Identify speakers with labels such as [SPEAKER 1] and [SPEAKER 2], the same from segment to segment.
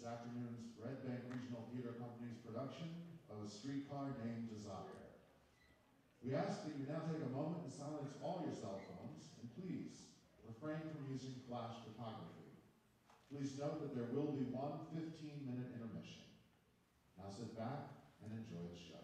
[SPEAKER 1] afternoon's Red Bank Regional Theater Company's production of A Streetcar Named Desire. We ask that you now take a moment to silence all your cell phones, and please refrain from using flash photography. Please note that there will be one 15-minute intermission. Now sit back and enjoy the show.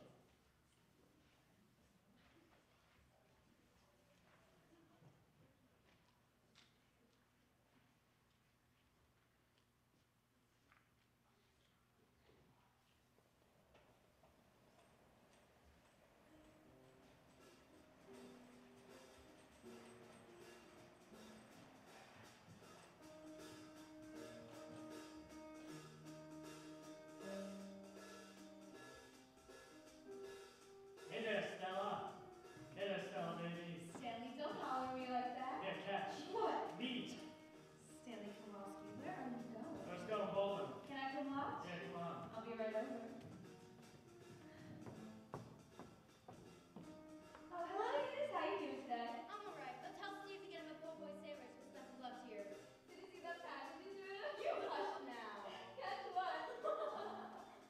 [SPEAKER 2] Hey there, Stella. Hey there, Stella, baby.
[SPEAKER 3] Stanley, don't holler at me like that.
[SPEAKER 2] Yeah, catch.
[SPEAKER 3] What?
[SPEAKER 2] Meet.
[SPEAKER 3] Stanley Kowalski, where are you going?
[SPEAKER 2] Let's go bowling.
[SPEAKER 3] Can I come watch?
[SPEAKER 2] Yeah, come on.
[SPEAKER 3] I'll be right over. Oh, hello, Eunice. How you doing today?
[SPEAKER 4] I'm alright, but tell Steve to get him a po' boy sandwich with stuff left here.
[SPEAKER 3] Did you see that fashion designer? You hush now. Catch what?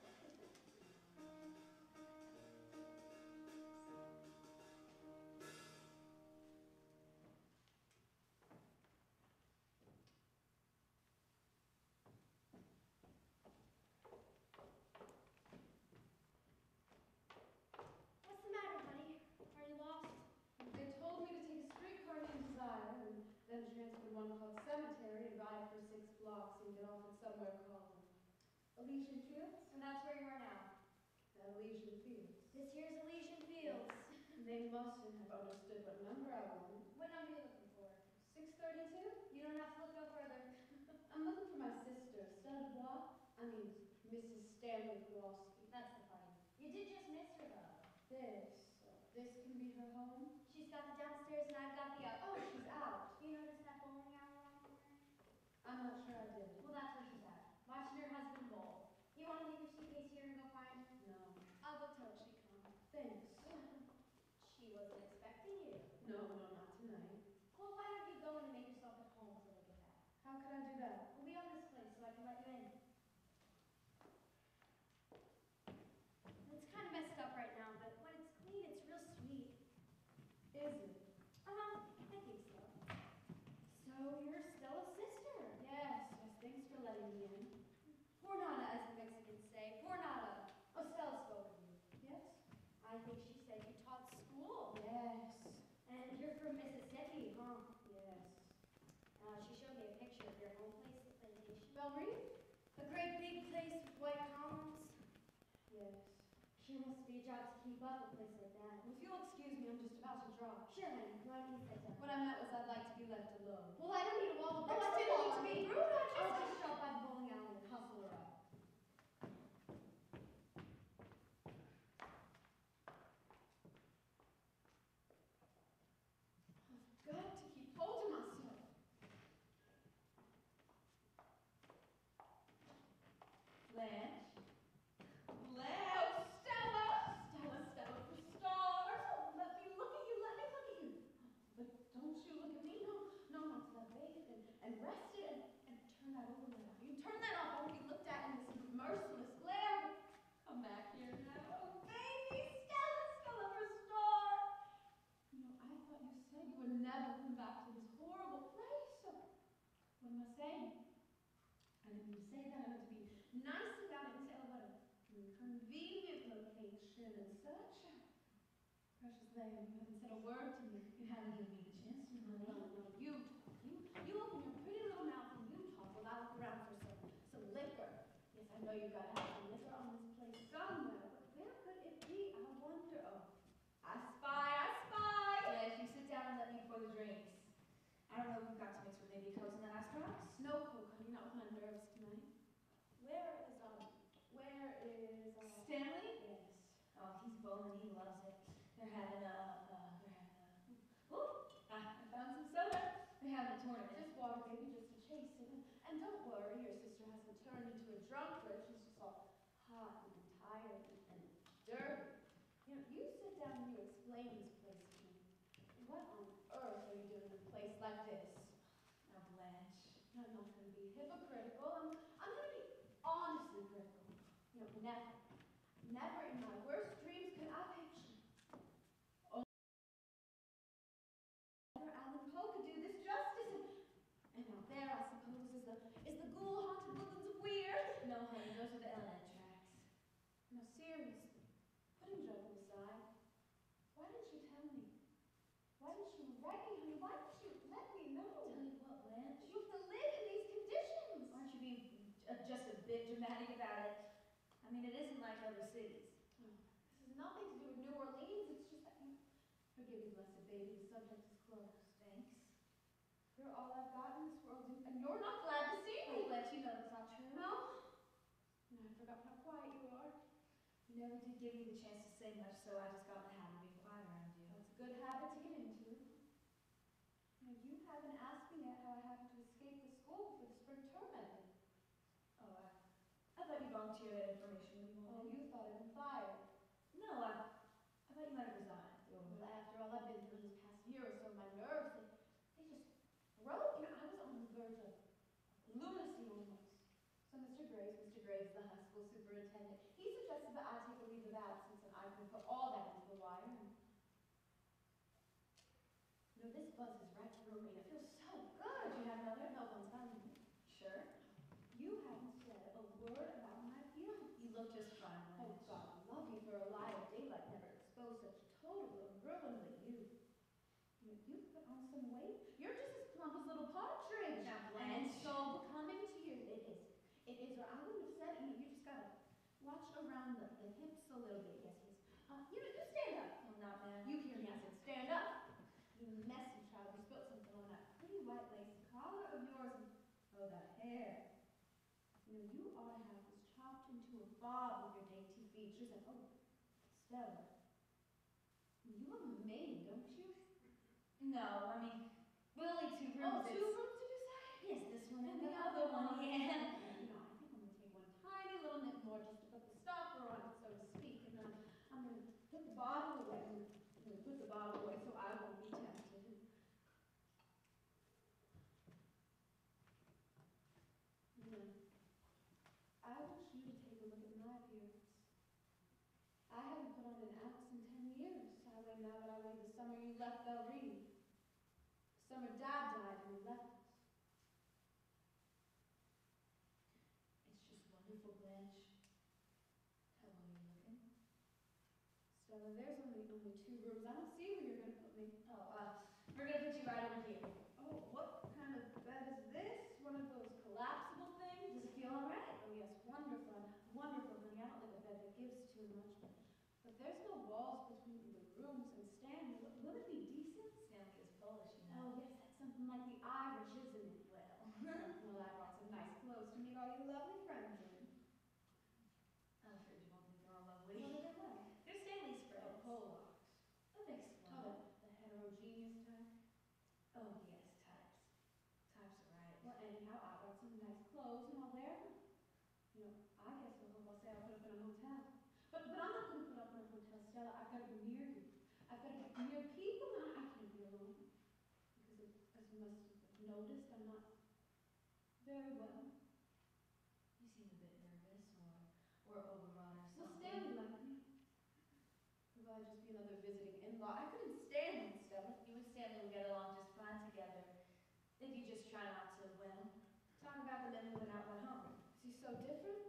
[SPEAKER 4] What's the matter, honey? Are you lost?
[SPEAKER 3] They told me to take a streetcar named Desire and then transfer to one called Cemetery and ride for 6 blocks and get off at somewhere called Elysian Fields.
[SPEAKER 4] And that's where you are now.
[SPEAKER 3] Elysian Fields.
[SPEAKER 4] This here's Elysian Fields.
[SPEAKER 3] They mustn't have understood what number I wanted.
[SPEAKER 4] What number are you looking for?
[SPEAKER 3] 632?
[SPEAKER 4] You don't have to look no further.
[SPEAKER 3] I'm looking for my sister, Stella Kowalski. I mean, Mrs. Stanley Kowalski.
[SPEAKER 4] That's the party. You did just miss her, though.
[SPEAKER 3] This can be her home.
[SPEAKER 4] She's got the downstairs and I've got the up.
[SPEAKER 3] Oh, she's out.
[SPEAKER 4] You notice that bowling alley around the corner?
[SPEAKER 3] I'm not sure I did.
[SPEAKER 4] Well, that's where she's at. Watching her husband bowl. You want to leave your suitcase here and go find her?
[SPEAKER 3] No.
[SPEAKER 4] I'll go tell her she come.
[SPEAKER 3] Thanks.
[SPEAKER 4] She wasn't expecting you.
[SPEAKER 3] No, not tonight.
[SPEAKER 4] Well, why don't you go in and make yourself at home until they get back?
[SPEAKER 3] How could I do that?
[SPEAKER 4] We'll be on this place so I can let you in. It's kind of messed up right now, but when it's clean, it's real sweet.
[SPEAKER 3] Is it?
[SPEAKER 4] I think so. So you're Stella's sister.
[SPEAKER 3] Yes. Thanks for letting me in.
[SPEAKER 4] Por nada, as the Mexicans say. Por nada. Oh, Stella spoke of you.
[SPEAKER 3] Yes?
[SPEAKER 4] I think she said you taught school.
[SPEAKER 3] Yes.
[SPEAKER 4] And you're from Mississippi, huh?
[SPEAKER 3] Yes.
[SPEAKER 4] She showed me a picture of your home place, the plantation.
[SPEAKER 3] Belmarie?
[SPEAKER 4] A great big place with white columns.
[SPEAKER 3] Yes.
[SPEAKER 4] Sure must be a job to keep up a place like that.
[SPEAKER 3] If you'll excuse me, I'm just about to drop.
[SPEAKER 4] Sure, honey. Why don't you sit down?
[SPEAKER 3] What I meant was I'd like to be left alone.
[SPEAKER 4] Well, I don't need a wall of
[SPEAKER 3] Oh,
[SPEAKER 4] bricks
[SPEAKER 3] I didn't
[SPEAKER 4] wall.
[SPEAKER 3] mean to be
[SPEAKER 4] rude. I'll just show up by the bowling alley and hustle her up.
[SPEAKER 3] I've got to keep hold of myself. Blanche. Oh, Stella! Stella for stars! Oh, let me look at you. But don't you look at me. No, not till I've bathed and rested and turn that over now. You turn that off. I won't be looked at in this merciless glare. Come back here now. Oh, baby, Stella for star! I thought you said you would never come back to this horrible place. What am I saying? I didn't mean to say that. I meant to be nice about it and say, oh, what a convenient location and such. Precious lamb, you haven't said a word to me. You haven't given me the chance to. No. You talk. You open your pretty little mouth and you talk while I look around for some liquor. Yes, I know you've got to have some liquor on this place somewhere, but where could it be? I wonder. Oh, I spy.
[SPEAKER 4] Yes, you sit down and let me pour the drinks. I don't know if you've got to mix with maybe Coke in the last drops.
[SPEAKER 3] No Coke, honey, not with my nerves tonight.
[SPEAKER 4] Where is
[SPEAKER 3] Stanley?
[SPEAKER 4] Yes. Oh, he's bowling. He loves it. They're having Ooh, I found some soda. They're having a tournament.
[SPEAKER 3] Just water, baby, just to chase it. And don't worry, your sister hasn't turned into a drunkard. She's just all hot and tired and dirty. You sit down and you explain this place to me. What on earth are you doing in a place like this?
[SPEAKER 4] Now, Blanche.
[SPEAKER 3] I'm not going to be hypocritical. I'm going to be honest.
[SPEAKER 4] romantic about it. I mean, it isn't like other cities.
[SPEAKER 3] This has nothing to do with New Orleans. It's just that you... Forgive me, blessed baby. The subject is closed.
[SPEAKER 4] Thanks.
[SPEAKER 3] You're all I've got in this world, and you're not glad to see me.
[SPEAKER 4] I'll let you know it's not true.
[SPEAKER 3] No? And I forgot how quiet you are.
[SPEAKER 4] You never did give me the chance to say much, so I just got in the habit of being quiet around you.
[SPEAKER 3] That's a good habit to get into. Now, you haven't asked me yet how I happened to escape the school for the spring term ended.
[SPEAKER 4] Oh, I thought you volunteered that information with me.
[SPEAKER 3] Oh, you thought I'd been fired.
[SPEAKER 4] No, I thought you might have resigned.
[SPEAKER 3] Well, after all I've been through this past year or so, my nerves, they just broke. You know, I was on the verge of lunacy almost. So Mr. Graves, the high school superintendent, he suggested that I take a leave of absence and I can put all that into the wire. And, you know, this buzz is right through me. It feels so good.
[SPEAKER 4] Did you have another?
[SPEAKER 3] No one's telling me.
[SPEAKER 4] Sure.
[SPEAKER 3] You haven't said a word about my feelings.
[SPEAKER 4] You look just fine,
[SPEAKER 3] Oh,
[SPEAKER 4] Blanche.
[SPEAKER 3] God, lucky for a lie of daylight never exposed such total ruinly you. You put on some weight. You're just as plump as little partridge.
[SPEAKER 4] Now,
[SPEAKER 3] And
[SPEAKER 4] Blanche.
[SPEAKER 3] so becoming to you. It is. It is, or I wouldn't have said it. You just gotta watch around the hips a little bit. Yes, yes. You stand up.
[SPEAKER 4] I'm not, man.
[SPEAKER 3] You hear me? I said stand up. You messy child. You spilled something on that pretty white lace collar of yours. And, oh, that hair. You ought to have this chopped into a bob with your dainty features. And, oh, Stella. You have a maid, don't you?
[SPEAKER 4] No, I mean, we're only 2 rooms.
[SPEAKER 3] Oh, 2 rooms, did you say?
[SPEAKER 4] Yes, this one
[SPEAKER 3] And
[SPEAKER 4] and the other one, yeah.
[SPEAKER 3] You know, I think I'm going to take one tiny little nip more just to put the stopper on it, so to speak. And then I'm going to put the bottle away. I'm going to put the bottle away so I won't be tempted. I want you to take a look at my appearance. I haven't put on an ounce in 10 years. I weigh now that I weighed the summer you left Belle Reve. The summer Dad died and you left us.
[SPEAKER 4] It's just wonderful, Blanche. How well are you looking?
[SPEAKER 3] Stella, there's only 2 rooms. I don't see where you're going to put me.
[SPEAKER 4] Oh, we're gonna put you right over here.
[SPEAKER 3] Oh, what kind of bed is this? One of those collapsible things?
[SPEAKER 4] Does it feel all right?
[SPEAKER 3] Oh, yes, wonderful. Wonderful, honey. I don't like a bed that gives too much. But there's no walls between the rooms and Stanley. Will it be decent?
[SPEAKER 4] Stanley is Polish, you
[SPEAKER 3] Oh,
[SPEAKER 4] know.
[SPEAKER 3] yes, that's something like the Irish, isn't it? Well, I brought some nice clothes to meet all your lovely friends in.
[SPEAKER 4] I'm afraid you won't think they're all
[SPEAKER 3] What
[SPEAKER 4] lovely.
[SPEAKER 3] are they like?
[SPEAKER 4] They're Stanley's friends.
[SPEAKER 3] Polacks.
[SPEAKER 4] A mixed one.
[SPEAKER 3] Oh, the heterogeneous type.
[SPEAKER 4] Oh, yes, types. Types are right.
[SPEAKER 3] Well, anyhow, I brought some nice clothes and I'll wear them. I guess I'll say I'll put up in a hotel. But I'm not going to put up in a hotel, Stella. I've got to be near you. I've got to be near people and I can't be alone. Because as you must have noticed, I'm not very well.
[SPEAKER 4] You seem a bit nervous or overrun or
[SPEAKER 3] Well,
[SPEAKER 4] something.
[SPEAKER 3] Stanley left me. Will I just be another visiting in-law? I couldn't stand him, Stella.
[SPEAKER 4] You and Stanley will get along just fine together. If you just try not to, well, talk about the men moving out at home.
[SPEAKER 3] Is he so different?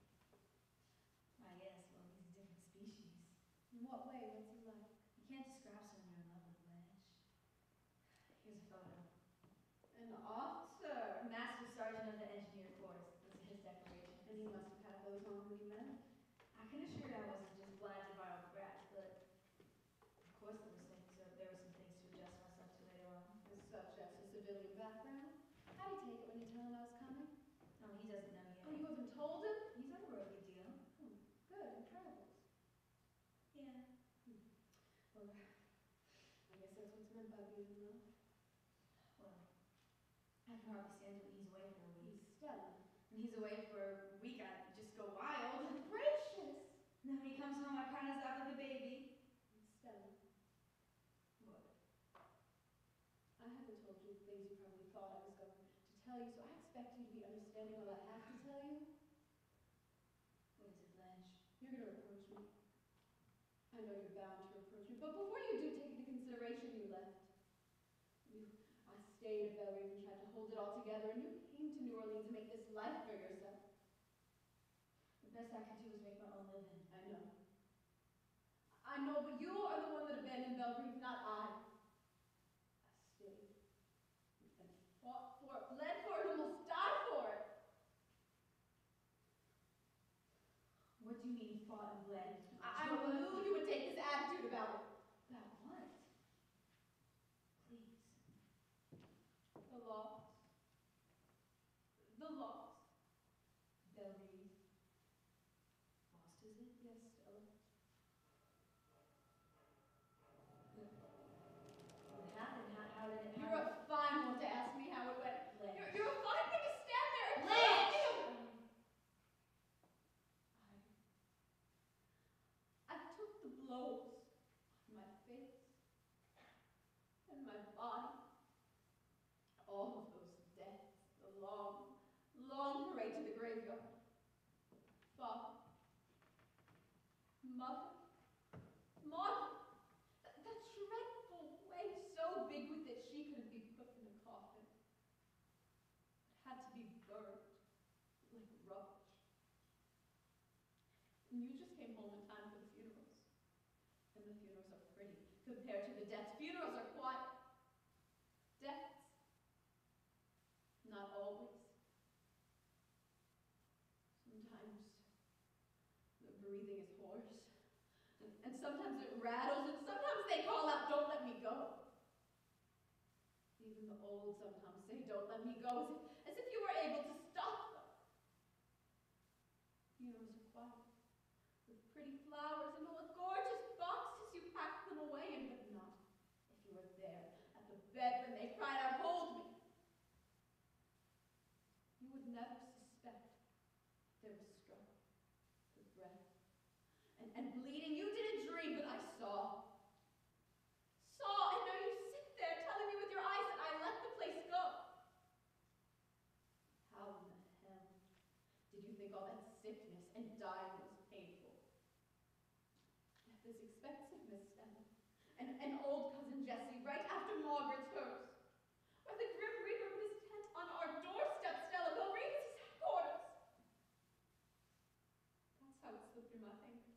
[SPEAKER 4] I guess, well, he's a different species.
[SPEAKER 3] In what way? What's he like?
[SPEAKER 4] You can't describe someone you're in love with, Blanche. Here's a photo.
[SPEAKER 3] An officer.
[SPEAKER 4] Master Sergeant of the Engineer Corps. Those are his decorations.
[SPEAKER 3] And he must have had those on when you met him.
[SPEAKER 4] I can assure you I wasn't just blinded by all the grass, but of course there were some things to adjust myself to later on.
[SPEAKER 3] Such as a civilian background. How do you take it when you tell him I was coming?
[SPEAKER 4] No, he doesn't know yet.
[SPEAKER 3] Oh, you haven't told him?
[SPEAKER 4] He's over a good deal.
[SPEAKER 3] Good, in travels.
[SPEAKER 4] Yeah.
[SPEAKER 3] Well, I guess that's what's meant by being in love.
[SPEAKER 4] Well, I can hardly stand it when he's away for a week.
[SPEAKER 3] He's Stella.
[SPEAKER 4] When he's away for a week, I just go wild.
[SPEAKER 3] Gracious!
[SPEAKER 4] And then when he comes home, I cry his out like a baby.
[SPEAKER 3] Stella,
[SPEAKER 4] What?
[SPEAKER 3] I haven't told you the things you probably thought I was going to tell you, so I expect you to be understanding while I have to tell you.
[SPEAKER 4] What is it, Blanche?
[SPEAKER 3] You're going to reproach me. I know you're bound to reproach me, but before you do, take into consideration you left. I stayed at Belle Reve and tried to hold it all together, and you came to New Orleans to make this life for yourself.
[SPEAKER 4] The best I could do was make my own living.
[SPEAKER 3] I know, but you are the one that abandoned Belle Reve, not I. I stayed and fought for it, bled for it, almost died for it.
[SPEAKER 4] do you mean he fought and bled?
[SPEAKER 3] I knew you would take this attitude about it.
[SPEAKER 4] About what? Please.
[SPEAKER 3] The loss. The loss.
[SPEAKER 4] Bellevue. Lost, is it?
[SPEAKER 3] Yes, Stella.
[SPEAKER 4] What happened? How did it
[SPEAKER 3] You're a fine one to ask me how it went.
[SPEAKER 4] Blanche.
[SPEAKER 3] You're a fine one to stand there and
[SPEAKER 4] Blanche!
[SPEAKER 3] I took the blows on my face and my body. All of those deaths, the long, long parade to the graveyard. Father, mother, Margaret, that dreadful way so big with it she couldn't be put in a coffin. It had to be burned like rubbish. And you just came home in time for the funerals. And the funerals are pretty compared to the deaths. Funerals are quiet. Deaths, not always. Sometimes the breathing is hoarse. And sometimes it rattles, and sometimes they call out, "Don't let me go." Even the old sometimes say, "Don't let me go," as if you were able to stop them. Funerals are quiet, with pretty flowers and all the gorgeous boxes you packed them away in, but not if you were there at the bed when they cried out, "Hold me." You would never suspect there was struggle, with breath, and bleeding. You didn't dream, but I saw. And now you sit there telling me with your eyes that I let the place go. How in the hell did you think all that sickness and dying was painful? Death is expensive, Miss Stanley. And old cousin Jessie, right after Margaret's hers. Why, the Grim Reaper put his tent on our doorstep, Stella. They'll read his headquarters. That's how it slipped through my fingers.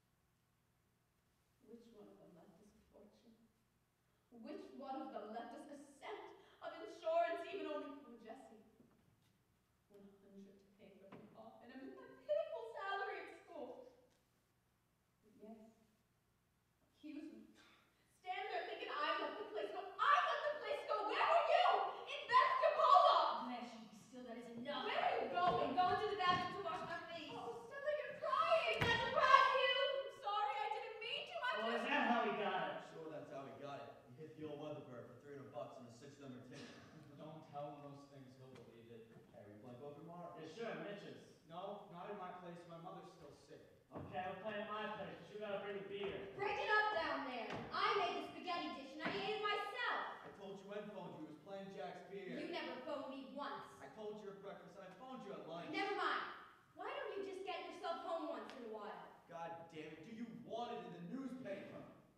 [SPEAKER 3] Which one of them left us a fortune? Which one of them left us a cent of insurance, even only poor Jessie? 100 to pay for her coffin, and my pitiful salary at school. But yes, accuse me. Stand there thinking I let the place go. I let the place go. Where were you? In Beth Capola.
[SPEAKER 4] Blanche, you be still. That is enough.
[SPEAKER 3] Where are you going?
[SPEAKER 4] I'm going to the bathroom to wash my face.
[SPEAKER 3] Oh, Stella, you're crying. That's surprise you. I'm sorry, I didn't mean to.
[SPEAKER 2] Oh, is that how he got it?
[SPEAKER 5] Sure, that's how he got it. He hit the old Weatherbird for $300 and a 6-number ticket.
[SPEAKER 6] Don't tell him those things, he'll believe it.
[SPEAKER 5] Harry, play poker tomorrow?
[SPEAKER 2] Yeah, sure, Mitch's.
[SPEAKER 6] No, not in my place. My mother's still sick.
[SPEAKER 2] Okay, I'll play at my place, but you gotta bring the beer.
[SPEAKER 4] Break it up down there. I made the spaghetti dish and I ate it myself.
[SPEAKER 5] I told you and phoned you. He was playing Jack's beer.
[SPEAKER 4] You never phoned me once.
[SPEAKER 5] I told you at breakfast and I phoned you at lunch.
[SPEAKER 4] Never mind. Why don't you just get yourself home once in a while?
[SPEAKER 5] God damn it, do you want it in the newspaper?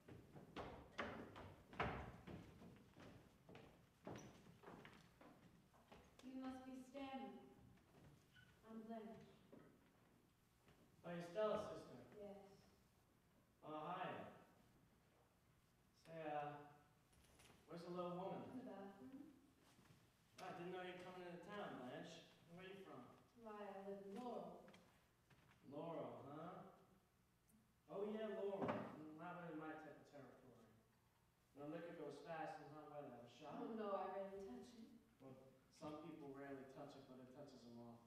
[SPEAKER 4] You must be Stanley. I'm Blanche.
[SPEAKER 2] Oh, you're Stella's sister.
[SPEAKER 4] Yes.
[SPEAKER 2] Oh, hi. Say, where's the little woman?
[SPEAKER 4] In the bathroom.
[SPEAKER 2] Oh, I didn't know you were coming into town, Blanche. Where are you from?
[SPEAKER 4] Why, I live in Laurel.
[SPEAKER 2] Laurel, huh? Oh, yeah, Laurel. Not really my type of territory. No liquor goes fast and hot weather. Have a shot?
[SPEAKER 4] Oh no, I rarely touch it.
[SPEAKER 2] Well, some people rarely touch it, but it touches them often.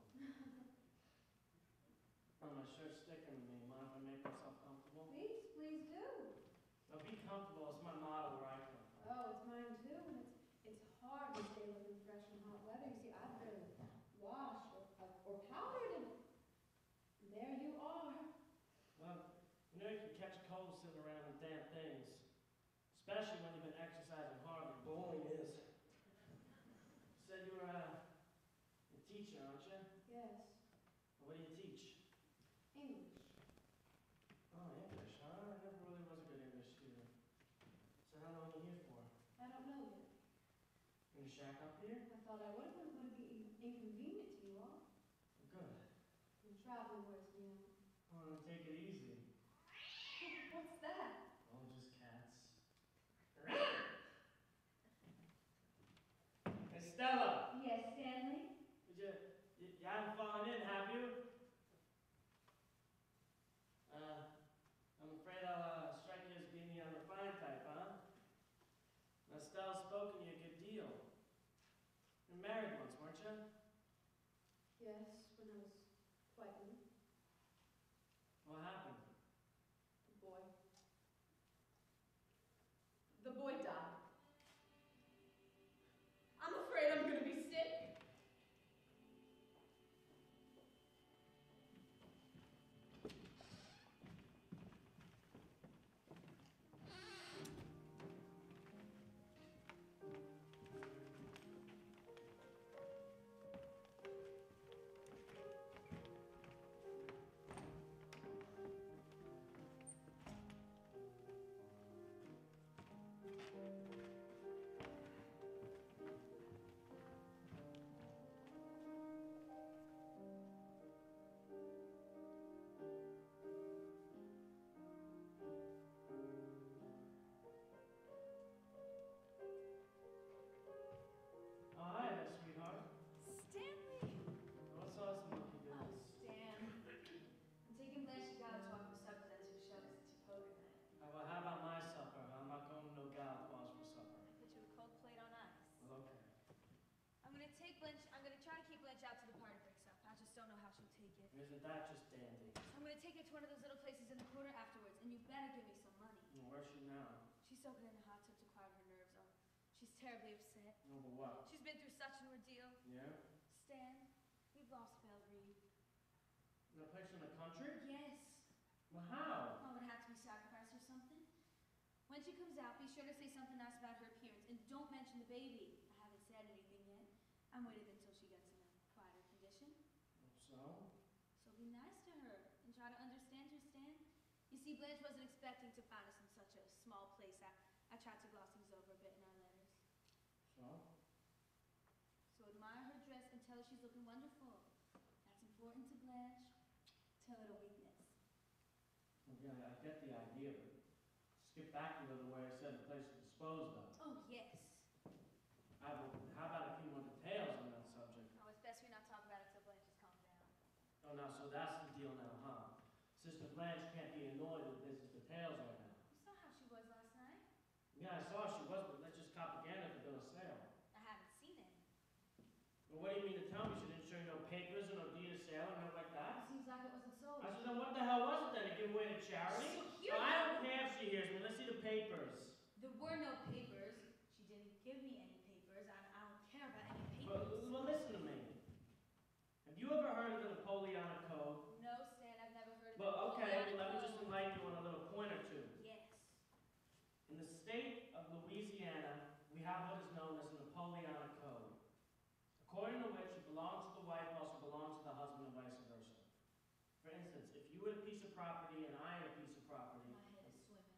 [SPEAKER 2] Oh, my shirt's sticking to me. Mind if I make myself comfortable?
[SPEAKER 4] Please, please do.
[SPEAKER 2] Now, be comfortable. It's my motto where I come from.
[SPEAKER 4] Oh, it's mine too, and it's hard to stay looking fresh in hot weather. You see, I've barely washed or powdered, and there you are.
[SPEAKER 2] Well, you know you can catch a cold sitting around in damp things. Especially when you've been exercising hard like bowling is. You said you were a teacher, aren't you?
[SPEAKER 4] Yes,
[SPEAKER 2] What do you teach?
[SPEAKER 4] English.
[SPEAKER 2] Oh, English, huh? I never really was a good English student. So how long are you here for?
[SPEAKER 4] I don't know yet.
[SPEAKER 2] In the shack up here?
[SPEAKER 4] I thought I would, but it wouldn't be inconvenient to you all.
[SPEAKER 2] Good.
[SPEAKER 4] And traveling wears me out.
[SPEAKER 2] Oh, take it easy.
[SPEAKER 4] What's that?
[SPEAKER 2] Oh, just cats. Hey, Stella!
[SPEAKER 4] Yes, Stanley?
[SPEAKER 2] You haven't fallen in, have you?
[SPEAKER 4] Yes, when I was quite young.
[SPEAKER 2] What happened?
[SPEAKER 4] The boy. The boy died. I'm afraid I'm gonna be sick.
[SPEAKER 2] Oh, hi there, sweetheart.
[SPEAKER 4] Stanley!
[SPEAKER 2] What's all this monkey
[SPEAKER 4] Oh,
[SPEAKER 2] business?
[SPEAKER 4] Stan. I'm taking Blanche to Gallup to walk for supper, then to a show because it's your poker night.
[SPEAKER 2] Well, how about my supper? I'm not going to no Gallup Balls for supper.
[SPEAKER 4] I put you a cold plate on ice.
[SPEAKER 2] Well, okay.
[SPEAKER 4] I'm gonna try to keep Blanche out till the party breaks up. I just don't know how she'll take it.
[SPEAKER 2] Isn't that just dandy?
[SPEAKER 4] So I'm gonna take her to one of those little places in the corner afterwards, and you better give me some money.
[SPEAKER 2] Well, where's she now?
[SPEAKER 4] She's soaking in a hot tub to quiet her nerves. Oh, she's terribly upset.
[SPEAKER 2] Over what?
[SPEAKER 4] She's been through such an ordeal.
[SPEAKER 2] Yeah?
[SPEAKER 4] Stan, we've lost Belle Reed.
[SPEAKER 2] In a place in the country?
[SPEAKER 4] Yes.
[SPEAKER 2] Well, how?
[SPEAKER 4] Mom would have to be sacrificed or something. When she comes out, be sure to say something nice about her appearance, and don't mention the baby. I haven't said anything yet. I'm waiting until she gets in a quieter condition.
[SPEAKER 2] So?
[SPEAKER 4] So be nice to her and try to understand her, Stan. You see, Blanche wasn't expecting to find us in such a small place. I tried to gloss things over a bit in our letters.
[SPEAKER 2] So?
[SPEAKER 4] So admire her dress and tell her she's looking wonderful. That's important to Blanche. Tell her to weakness.
[SPEAKER 2] Well, yeah, I get the idea, but skip back a little where I said the place was disposed of.
[SPEAKER 4] Oh, yes.
[SPEAKER 2] How about a few more details on that subject?
[SPEAKER 4] Oh, it's best we not talk about it till Blanche has calmed down.
[SPEAKER 2] Oh, now, so that's the deal now, huh? Sister Blanche can't be annoyed with business details right now.
[SPEAKER 4] You saw how she was last night?
[SPEAKER 2] Yeah, I saw she was, but that's just propaganda for bill of sale.
[SPEAKER 4] I haven't seen it.
[SPEAKER 2] Well, what do you mean to tell me? She didn't show you no papers or no deed of sale or nothing like
[SPEAKER 4] It
[SPEAKER 2] that?
[SPEAKER 4] seems like it wasn't sold.
[SPEAKER 2] I said, then what the hell was it then? To give away to charity?
[SPEAKER 4] Here
[SPEAKER 2] Well, I don't care if she hears me. Let's see the papers.
[SPEAKER 4] There were no papers. She didn't give me any papers. I don't care about any
[SPEAKER 2] Well,
[SPEAKER 4] papers.
[SPEAKER 2] listen to me. Have you ever heard of the Napoleonic Code?
[SPEAKER 4] No, Stan, I've never heard of it.
[SPEAKER 2] Well, okay,
[SPEAKER 4] Napoleonic
[SPEAKER 2] well, let me just
[SPEAKER 4] Code.
[SPEAKER 2] enlighten you on a little point or two.
[SPEAKER 4] Yes.
[SPEAKER 2] In the state of Louisiana, we have what is known as the Napoleonic Code, according to which it belongs to the wife also belongs to the husband and vice versa. For instance, if you had a piece of property and I had a piece of property.
[SPEAKER 4] My head is swimming.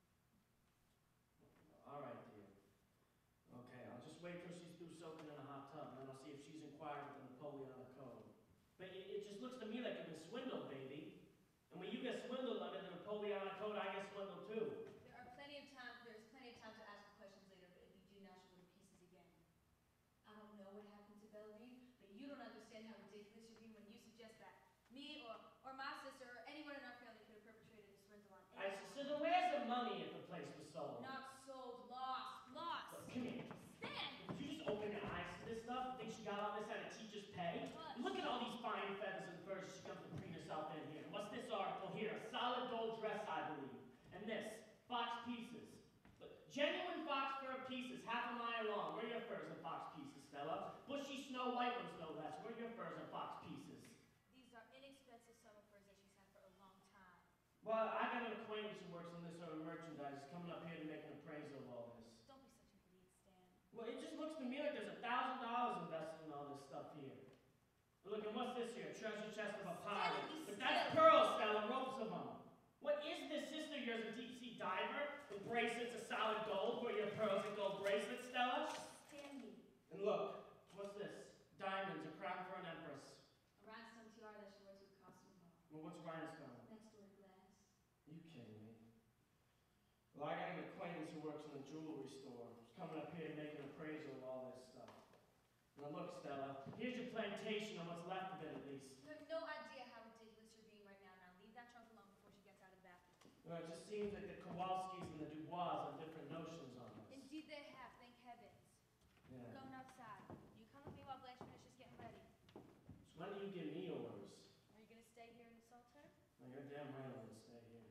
[SPEAKER 2] All right, dear. Okay, I'll just wait till she's through soaking in a hot tub, and then I'll see if she's inquired with the Napoleonic Code. But it just looks to me like you've been swindled, baby. And when you get swindled under the Napoleonic Code, I get swindled too.
[SPEAKER 4] There's plenty of time to ask the questions later, but if you do now, she'll go to pieces again. I don't know what happened to Belle Reed, but you don't understand how ridiculous you're being when you suggest that me or my sister or anyone in our family could have perpetrated a swindle on
[SPEAKER 2] I
[SPEAKER 4] anyone.
[SPEAKER 2] said, then where's the money if the place was sold?
[SPEAKER 4] Not sold, lost, lost.
[SPEAKER 2] Look, come here.
[SPEAKER 4] Stan!
[SPEAKER 2] Did you just open your eyes to this stuff? Think she got all this out of teacher's pay?
[SPEAKER 4] What?
[SPEAKER 2] Look at all these fine feathers and furs she comes to preen herself in here. What's this article here? A solid gold dress, I believe. And this, fox pieces. Look, genuine fox fur pieces, half a mile long. Where are your furs and fox pieces, Stella? Bushy Snow White ones, no less. Where are your furs and fox pieces?
[SPEAKER 4] These are inexpensive summer furs that she's had for a long time.
[SPEAKER 2] Well, I got an acquaintance who works on this sort of merchandise. He's coming up here to make an appraisal of all this.
[SPEAKER 4] Don't be such an idiot, Stan.
[SPEAKER 2] Well, it just looks to me like there's $1,000 invested in all this stuff here. Look, and what's this here? A treasure chest of a pirate.
[SPEAKER 4] Stanley,
[SPEAKER 2] But that's pearls, Stella, ropes of them. What is this sister of yours, a deep-sea diver? The bracelets of solid gold for your pearls and gold bracelets, Stella?
[SPEAKER 4] Stanley.
[SPEAKER 2] And look, what's this? Diamonds, a crown for an empress.
[SPEAKER 4] A rhinestone tiara that she wears to the costume ball.
[SPEAKER 2] Well, what's rhinestone?
[SPEAKER 4] Next to her glass.
[SPEAKER 2] You kidding me? Well, I got an acquaintance who works in a jewelry store. He's coming up here to make an appraisal of all this stuff. Now look, Stella, here's your plantation and what's left of it at least.
[SPEAKER 4] You have no idea how ridiculous you're being right now. Now leave that trunk alone before she gets out of the bathroom.
[SPEAKER 2] Well, it just seems like the Kowalskis and the Dubois have different notions on this.
[SPEAKER 4] Indeed they have, thank heavens.
[SPEAKER 2] Yeah.
[SPEAKER 4] We're going outside. You come with me while Blanche finishes getting ready.
[SPEAKER 2] So When do you give me orders?
[SPEAKER 4] Are you gonna stay here and insult her?
[SPEAKER 2] No, you're damn right I'm gonna stay here.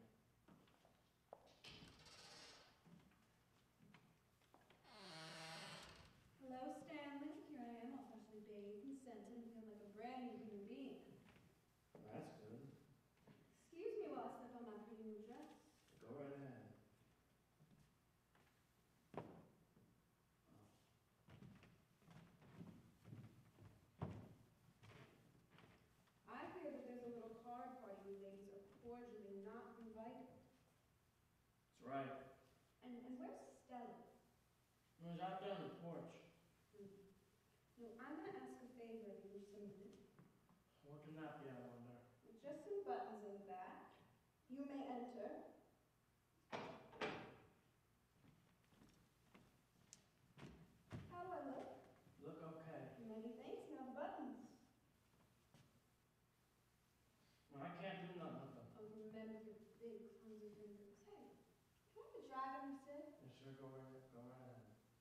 [SPEAKER 3] Hello, Stanley. Here I am, all freshly bathed and scented and feeling like a brand new human being.
[SPEAKER 2] That's good.
[SPEAKER 3] Excuse me while I slip on my pretty new dress.
[SPEAKER 2] Go right ahead.
[SPEAKER 3] I hear that there's a little card party you ladies are cordially not invited.
[SPEAKER 2] That's right.
[SPEAKER 3] And where's Stella?
[SPEAKER 2] It was out there on the porch.
[SPEAKER 3] No, I'm gonna ask a favor of you just a minute.
[SPEAKER 2] What can that be, I wonder?
[SPEAKER 3] Just some buttons in the back. You may enter. How do I look?
[SPEAKER 2] Look okay.
[SPEAKER 3] Many thanks. Now the buttons.
[SPEAKER 2] Well, I can't do nothing with them.
[SPEAKER 3] Oh, remember your big clumsy fingers. Hey, can I have a drive in your sit?
[SPEAKER 2] Yeah, sure, go right ahead.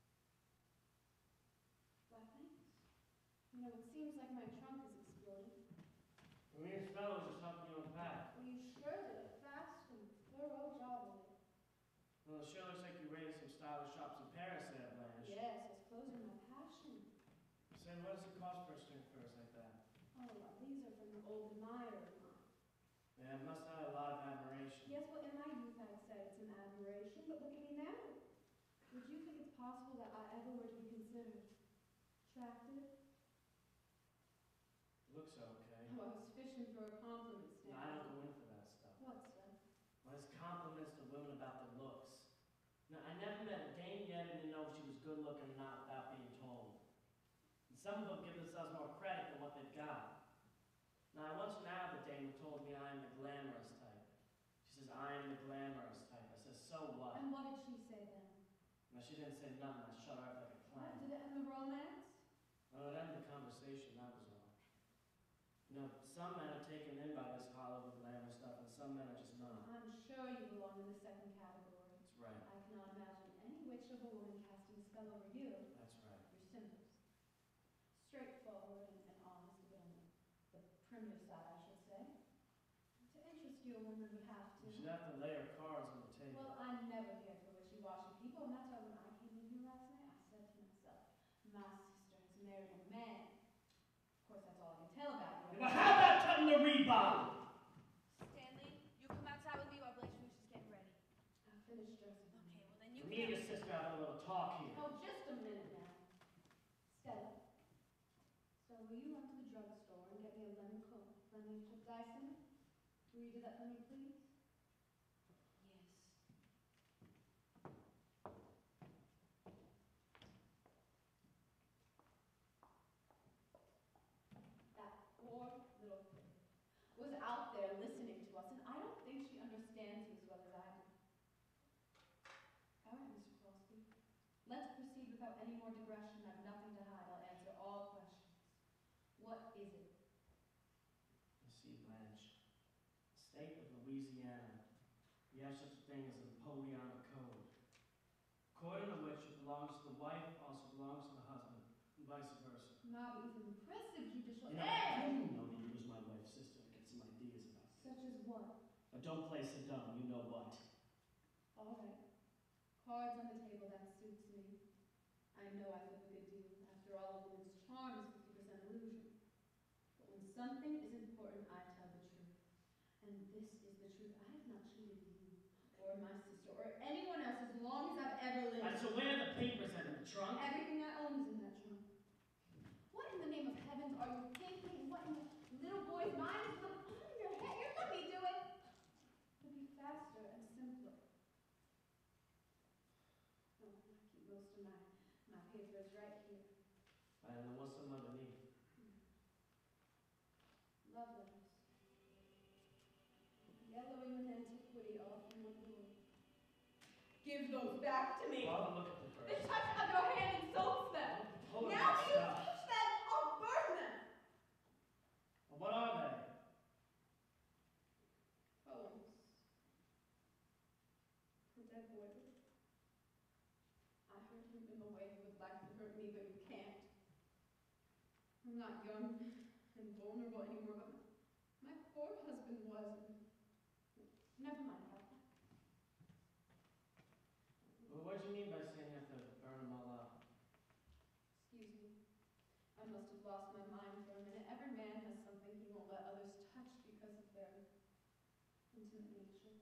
[SPEAKER 3] Why, thanks. You know, it seems like my trunk is exploding.
[SPEAKER 2] Me and Stella was just helping you unpack.
[SPEAKER 3] Well, you sure did a fast and thorough job of it.
[SPEAKER 2] Well, it sure looks like you raided some stylish shops in Paris there, Blanche.
[SPEAKER 3] Yes, it's clothes are my passion.
[SPEAKER 2] Say, what does it cost for a string purse like that?
[SPEAKER 3] Oh, well, these are from an old admirer of mine.
[SPEAKER 2] Yeah, it must have had a lot of admiration.
[SPEAKER 3] Yes, well, in my youth I excited some admiration, but look at me now. Would you think it's possible that I ever were to be considered attractive?
[SPEAKER 2] Looks okay.
[SPEAKER 3] Oh, I was fishing for a compliment,
[SPEAKER 2] No,
[SPEAKER 3] Stanley.
[SPEAKER 2] I don't go in for that stuff.
[SPEAKER 3] What stuff?
[SPEAKER 2] Well, it's compliments to women about their looks. Now, I never met a dame yet and didn't know if she was good looking or not without being told. And some of them give themselves more credit than what they've got. Now, I once met a dame who told me I am the glamorous type. She says, I am the glamorous type. I says, so what?
[SPEAKER 3] And what did she say then?
[SPEAKER 2] Now, she didn't say nothing. I shut her up like a
[SPEAKER 3] What?
[SPEAKER 2] clam.
[SPEAKER 3] Did it end the romance?
[SPEAKER 2] Well, it ended the conversation, that was all. You know, some men are taken in by this Hollywood glamour stuff, and some men are just not.
[SPEAKER 3] I'm sure you belong in the second category.
[SPEAKER 2] That's right.
[SPEAKER 3] I cannot imagine any witch of a woman casting a spell over you.
[SPEAKER 2] That's right.
[SPEAKER 3] You're simple. Straightforward and honest, but on the primitive side, I should say. To interest you, a woman would have to.
[SPEAKER 2] You should have to lay her cards on the table.
[SPEAKER 3] Well, I'm never here for wishy-washy people, and that's why when I came in here last night, I said to myself, my sister has married a man. Of course, that's all I can tell about you.
[SPEAKER 2] Now, how about cutting the rebound?
[SPEAKER 4] Stanley, you come outside with me while Blanche is getting ready.
[SPEAKER 3] I'll finish dressing.
[SPEAKER 4] Okay, well then you
[SPEAKER 2] Me and your sister have a little talk here.
[SPEAKER 3] Oh, just a minute now. Stella. So will you run to the drugstore and get me a lemon coke, lemon put dice in it? Will you do that for me, please?
[SPEAKER 4] Yes.
[SPEAKER 3] That poor little thing was out there listening to us, and I don't think she understands you as well as I do. All right, Mr. Kowalski. Let's proceed without any more digression. I have nothing to hide. I'll answer all questions. What is it?
[SPEAKER 2] You see, Blanche, state of Louisiana, we have such a thing as a Napoleonic code. According to which it belongs to the wife also belongs to the husband, and vice versa.
[SPEAKER 3] Not with impressive judicial
[SPEAKER 2] You know, I
[SPEAKER 3] edge.
[SPEAKER 2] know that you was my wife's sister. I get some ideas about it.
[SPEAKER 3] Such as what?
[SPEAKER 2] But don't play so dumb, you know what.
[SPEAKER 3] All right. Cards on the table, that suits me. I know I look a good deal. After all, a woman's charm is 50% illusion. But when something is important, I tell the truth. And this is the truth. I have not cheated you, or my sister, or anyone else as long as I've ever lived.
[SPEAKER 2] Right, so where are the papers in the trunk?
[SPEAKER 3] Everything I own is in that trunk. What in the name of heavens are you thinking? What in the little boy's mind is going on in your head? Here, let me do it. It'll be faster and simpler. Oh, I keep most of my papers right here.
[SPEAKER 2] I don't know what's some underneath.
[SPEAKER 3] Love letters. Yellowing with antiquity all from one door. Give those back to me.
[SPEAKER 2] Well, look at the
[SPEAKER 3] The
[SPEAKER 2] first.
[SPEAKER 3] touch of your hand insults them.
[SPEAKER 2] Hold
[SPEAKER 3] Now
[SPEAKER 2] that
[SPEAKER 3] that you
[SPEAKER 2] stuff.
[SPEAKER 3] touch them, I'll burn them.
[SPEAKER 2] Well, what are they?
[SPEAKER 3] Poems. For dead boyhood. I hurt him in the way you would like to hurt me, but you can't. I'm not young and born vulnerable anymore, but my poor husband wasn't. Never mind about that.
[SPEAKER 2] Well, what do you mean by saying you have to burn them all up?
[SPEAKER 3] Excuse me. I must have lost my mind for a minute. Every man has something he won't let others touch because of their intimate nature.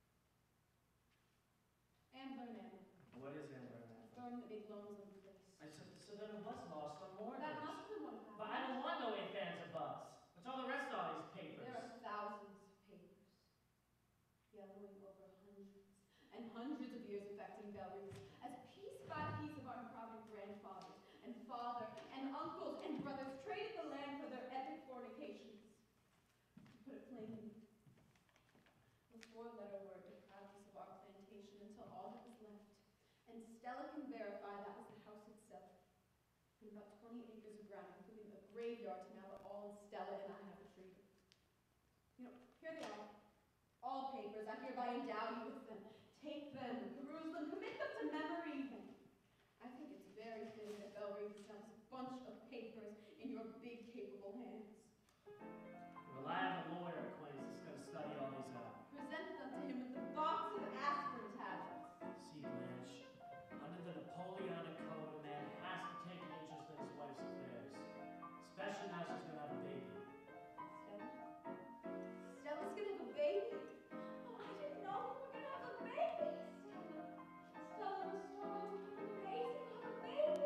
[SPEAKER 3] Ambler and Ambler.
[SPEAKER 2] What is Amber?
[SPEAKER 3] Throwing the big lonesome place.
[SPEAKER 2] So then it was lost on mortgage.
[SPEAKER 3] That must have been what happened.
[SPEAKER 2] But I don't want no ifs, ands, or buts. What's all the rest of all these papers?
[SPEAKER 3] There are thousands of papers, yellowing over hundreds and hundreds of years affecting Bellerive, as piece by piece of our improvident grandfathers and father and uncles and brothers traded the land for their epic fornications. To put it plainly, the four-letter word deprived us of our plantation until all that was left. And Stella can verify that was the house itself. And about 20 acres of ground, including a graveyard to now that all of Stella and I have retrieved. You know, here they are. All papers. I hereby endow you with them. Take them, peruse them, commit them to memory even. I think it's very fitting that Bellerive is now this bunch of papers in your big, capable hands.
[SPEAKER 2] Well, I have a lawyer acquaintance that's going to study all these out.
[SPEAKER 3] Present them to him in the box of aspirin tablets.
[SPEAKER 2] See, Blanche, under the Napoleonic Code, a man has to take an interest in his wife's affairs. Especially now she's going to have a baby.
[SPEAKER 3] Stella? Stella's gonna have a baby? Oh, I didn't know we were gonna have a baby. Stella was strong and amazing. Have a baby.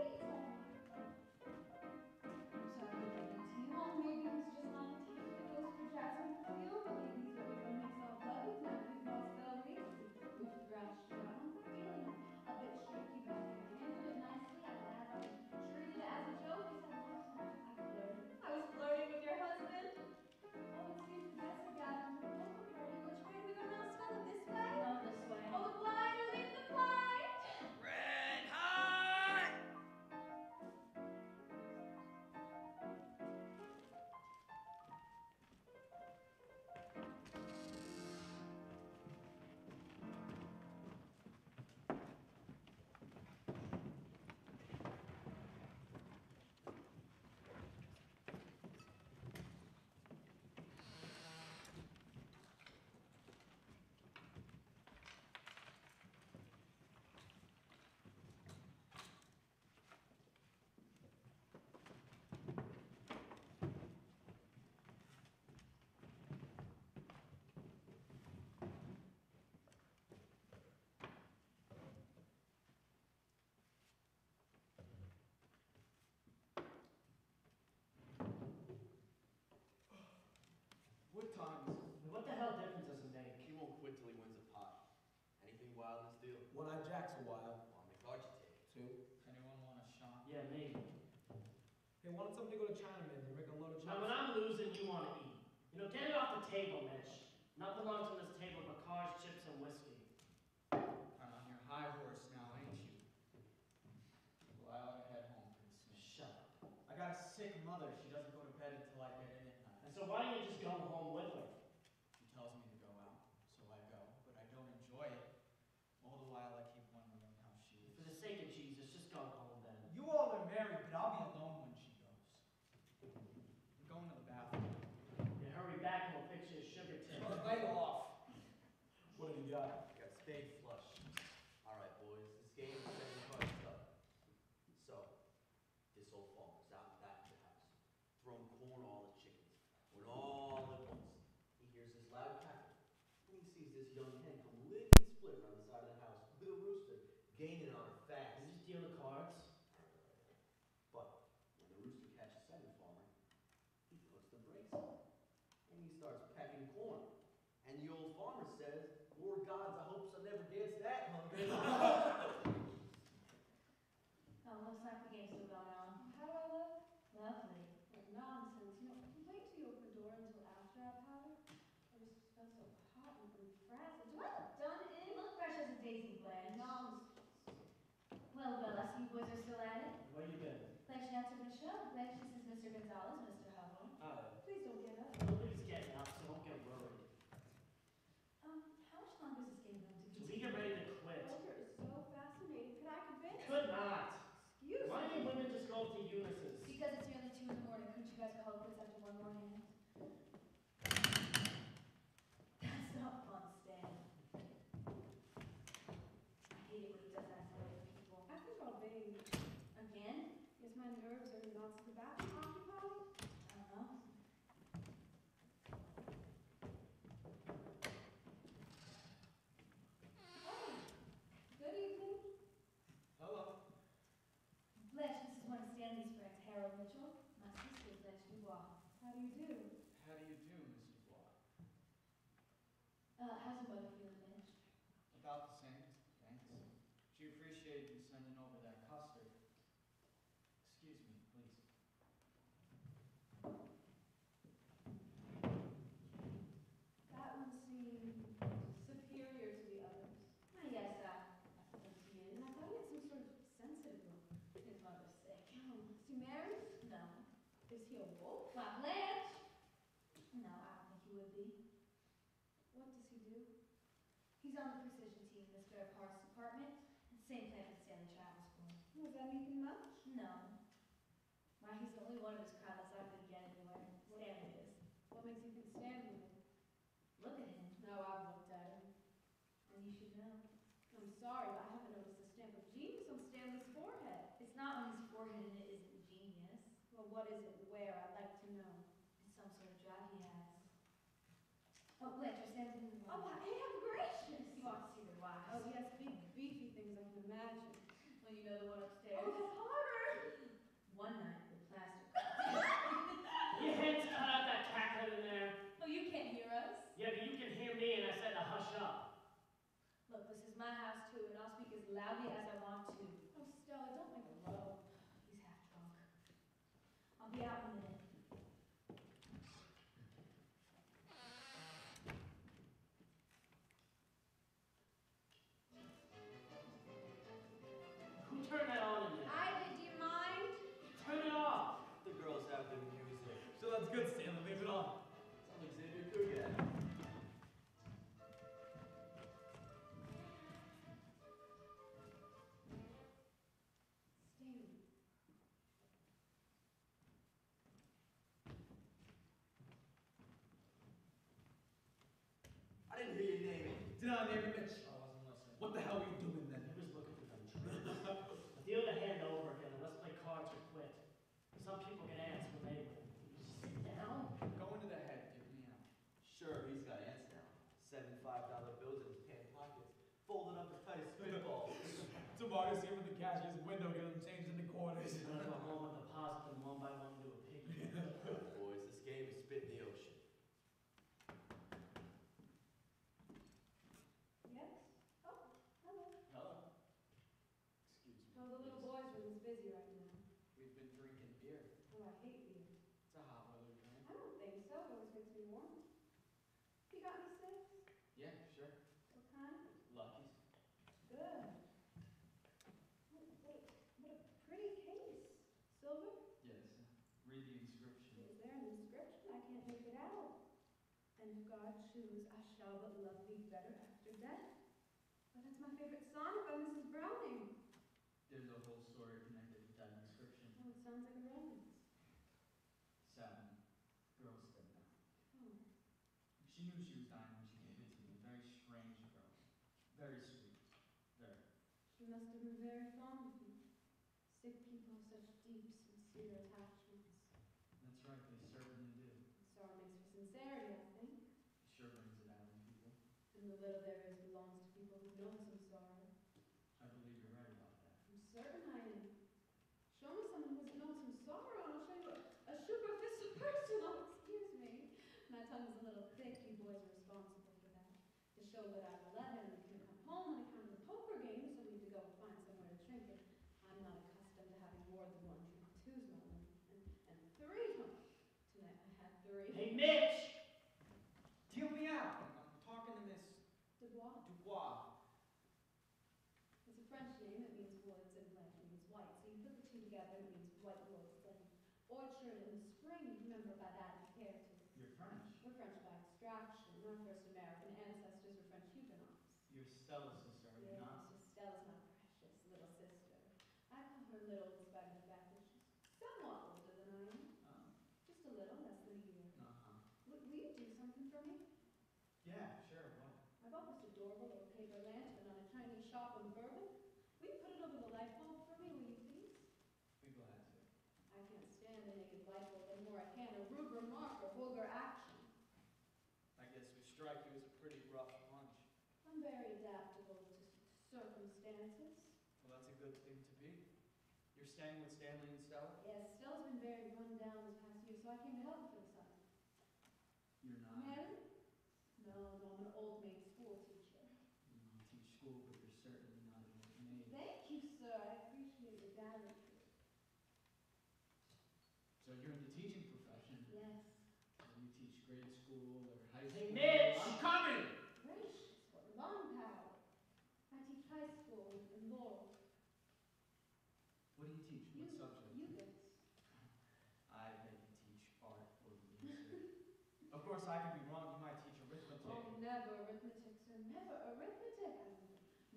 [SPEAKER 4] Sorry to get into you. Well, maybe it's just not the taste that goes for Jackson to feel, but maybe so everyone makes all blooded now we've lost Bellerive. We've thrashed it out. I'm feeling a bit shaky, but I handled it nicely. I treated it as a joke. I was flirting with your husband. Oh, it seems the guests are gathering for the welcome party. Which way do we go now, Stella? This way? Not this way. Oh, the blind, or leave the blind.
[SPEAKER 7] Red hot!
[SPEAKER 6] What times?
[SPEAKER 2] What the hell difference does it make?
[SPEAKER 7] He won't quit till he wins a pot. Anything wild in this deal?
[SPEAKER 5] One-eyed Jack's a while.
[SPEAKER 7] I'll make Archie take it.
[SPEAKER 5] Two.
[SPEAKER 6] Anyone want a shot?
[SPEAKER 2] Yeah, me.
[SPEAKER 5] Hey, wanted somebody to go to Chinaman and rig a load of
[SPEAKER 2] Now, when I'm losing, you want to eat. You know, get it off the table, Mitch. Nothing belongs on this table but cars, chips, and whiskey.
[SPEAKER 6] Kind of on your high horse now, ain't you? Well, I ought to head home pretty soon.
[SPEAKER 2] Shut up.
[SPEAKER 6] I got a sick mother. She doesn't go to bed until I get in at night.
[SPEAKER 2] And so why don't you just go home with her?
[SPEAKER 6] She tells me to go out, so I go, but I don't enjoy it. All the while I keep wondering how she is.
[SPEAKER 2] For the sake of Jesus, just go home then.
[SPEAKER 6] You all are married, but I'll be alone when she goes. I'm going to the bathroom.
[SPEAKER 2] Yeah, hurry back and we'll fix you a sugar tin.
[SPEAKER 6] Lay off. What have you got?
[SPEAKER 7] I got spade flush. All right, boys, this game is getting hard stuff. So, this old farmer's out in the back of the house, throwing corn all the chickens. When all at once, he hears this loud cackle, and he sees this young hen come lickety-split around the side of the house with a rooster gaining on her fast.
[SPEAKER 2] Is this deal of cards?
[SPEAKER 7] But when the rooster catches sight of the farmer, he puts the brakes on, and he starts pecking corn. And the old farmer says, "Lord gods, I hope I never gets that hungry."
[SPEAKER 4] Oh, looks like the game's still going on. How do I look? Lovely.
[SPEAKER 3] What nonsense. You know, wait till you open the door until after our powder. It just smells so hot and frazzled.
[SPEAKER 4] Do I look done in? Look fresh as a daisy, Blanche.
[SPEAKER 3] Nonsense.
[SPEAKER 4] He's on the precision team in the spare parts department. Same plan as Stanley Travel School.
[SPEAKER 3] Was that anything much?
[SPEAKER 4] No. Why, he's the only one of his kind that's not going to get anywhere. Stanley is.
[SPEAKER 3] What makes you think Stanley would?
[SPEAKER 4] Look at him.
[SPEAKER 3] No, I've looked at him.
[SPEAKER 4] And you should know.
[SPEAKER 3] I'm sorry, but I haven't noticed the stamp of genius on Stanley's forehead.
[SPEAKER 4] It's not on his forehead and it isn't genius.
[SPEAKER 3] Well, what is it? Where? I'd like to know.
[SPEAKER 4] It's some sort of job he has. Oh, Blanche, you're standing in the
[SPEAKER 3] Oh,
[SPEAKER 4] way.
[SPEAKER 3] hey, how gracious!
[SPEAKER 4] You want to see their wives.
[SPEAKER 3] Oh, yes, big, beefy things I can imagine.
[SPEAKER 4] Well, you know the one upstairs.
[SPEAKER 3] Oh, that's harder!
[SPEAKER 4] One night, the plastic.
[SPEAKER 2] Your head's cut out that cackling in there.
[SPEAKER 4] Oh, you can't hear us?
[SPEAKER 2] Yeah, but you can hear me, and I said to hush up.
[SPEAKER 4] Look, this is my house too, and I'll speak as loudly as I want to.
[SPEAKER 3] Oh, Stella, don't make a row.
[SPEAKER 4] He's half drunk. I'll be out in a minute.
[SPEAKER 2] Who turned that on in there?
[SPEAKER 3] I did, do you mind?
[SPEAKER 2] Turn it off.
[SPEAKER 7] The girls have the music.
[SPEAKER 5] So that's good, Stanley. Leave it on.
[SPEAKER 7] Sounds like Xavier Coogan.
[SPEAKER 3] Stanley.
[SPEAKER 7] I didn't hear your name.
[SPEAKER 5] Did I name it Mitch? I wasn't listening. What the hell were you doing then?
[SPEAKER 2] He was looking for them tricks. But the other hand over again, and let's play cards or quit. Some people get ants when they win. You just sit down.
[SPEAKER 6] Go into the head, give me out.
[SPEAKER 7] Sure, he's got ants now. $75 bills in his pants pockets, folded up as tight as spitballs.
[SPEAKER 5] Tomorrow's here with the cashier's window, get them changed into quarters.
[SPEAKER 2] I'm gonna go home and deposit them one by one into a piggy.
[SPEAKER 7] Boys, this game is spit in the ocean.
[SPEAKER 3] Yes? Oh, hello.
[SPEAKER 6] Hello. Excuse me.
[SPEAKER 3] Oh, the little boy's room is busy right now.
[SPEAKER 6] We've been drinking beer.
[SPEAKER 3] Oh, I hate beer.
[SPEAKER 6] It's a hot weather drink.
[SPEAKER 3] I don't think so. It always makes me warm. You got any six?
[SPEAKER 6] Yeah, sure.
[SPEAKER 3] What kind?
[SPEAKER 6] Lucky's.
[SPEAKER 3] Good. What a pretty case. Silver?
[SPEAKER 6] Yes. Read the inscription.
[SPEAKER 3] Is there an inscription? I can't make it out. And if God choose, I shall but love thee better after death. But that's my favorite sonnet by Mrs. Browning.
[SPEAKER 6] There's a whole story connected with that inscription.
[SPEAKER 3] Oh, it sounds like a romance.
[SPEAKER 6] Seven girls said that.
[SPEAKER 3] Oh.
[SPEAKER 6] She knew she was dying when she gave it to me. A very strange girl. Very sweet. Very.
[SPEAKER 3] She must have been very fond of you. Sick people have such deep, sincere attachments.
[SPEAKER 6] That's right, they certainly do.
[SPEAKER 3] Sorrow makes for sincerity, I think.
[SPEAKER 6] It sure brings it out in people.
[SPEAKER 3] And the little there is belongs to people who've known some sorrow.
[SPEAKER 6] I believe you're right about that.
[SPEAKER 3] I'm certain I am. Show me someone who's known some sorrow, and I'll show you a superficial person. Oh, excuse me. My tongue is a little thick. You boys are responsible for that. To show that I'm 11 and can come home on account of the poker game, so we need to go and find somewhere to drink it. I'm not accustomed to having more than one drink. Two's my limit. And three. Huh. Tonight I had three.
[SPEAKER 2] Hey, Mitch!
[SPEAKER 6] Deal me out! I'm talking to Miss
[SPEAKER 3] Dubois.
[SPEAKER 6] Dubois.
[SPEAKER 3] It's a French name. It means woods, and Blanche means white. So you put the two together, and it means white woods. Like orchard in the spring, you remember by that inheritance.
[SPEAKER 6] You're French.
[SPEAKER 3] We're French by extraction. Our first American ancestors were French Huguenots.
[SPEAKER 6] You're Stella's sister, are you
[SPEAKER 3] Yes,
[SPEAKER 6] not?
[SPEAKER 3] Miss Stella's my precious little sister. I call her little in spite of the fact that she's somewhat older than I am. Just a little, less than a year.
[SPEAKER 6] Uh-huh.
[SPEAKER 3] Will you do something for me?
[SPEAKER 6] Yeah, sure, what?
[SPEAKER 3] I bought this adorable little paper lantern on a Chinese shop in Bourbon. Will you put it over the light bulb for me, will you please?
[SPEAKER 6] Be glad to.
[SPEAKER 3] I can't stand a naked light bulb anymore. I can't a rude remark or vulgar action.
[SPEAKER 6] I guess we strike you as a pretty rough bunch.
[SPEAKER 3] I'm very adaptable to circumstances.
[SPEAKER 6] Well, that's a good thing to be. You're staying with Stanley and Stella?
[SPEAKER 3] Yes, Stella's been very run down this past year, so I came to help her for the summer.
[SPEAKER 6] You're not.
[SPEAKER 3] Married? No, I'm an old maid school teacher.
[SPEAKER 6] You teach school, but you're certainly not an old maid.
[SPEAKER 3] Thank you, sir. I appreciate the gallantry.
[SPEAKER 6] So you're in the teaching profession?
[SPEAKER 3] Yes.
[SPEAKER 6] So you teach grade school or high
[SPEAKER 2] Hey,
[SPEAKER 6] school?
[SPEAKER 2] Mitch!
[SPEAKER 6] I'm coming!
[SPEAKER 3] Gracious, what lung power. I teach high school in Laurel.
[SPEAKER 6] What do you teach? What subject?
[SPEAKER 3] Euclid.
[SPEAKER 6] I bet you teach art or music. Of course, I could be wrong. You might teach arithmetic.
[SPEAKER 3] Oh, never arithmetic, sir. Never arithmetic.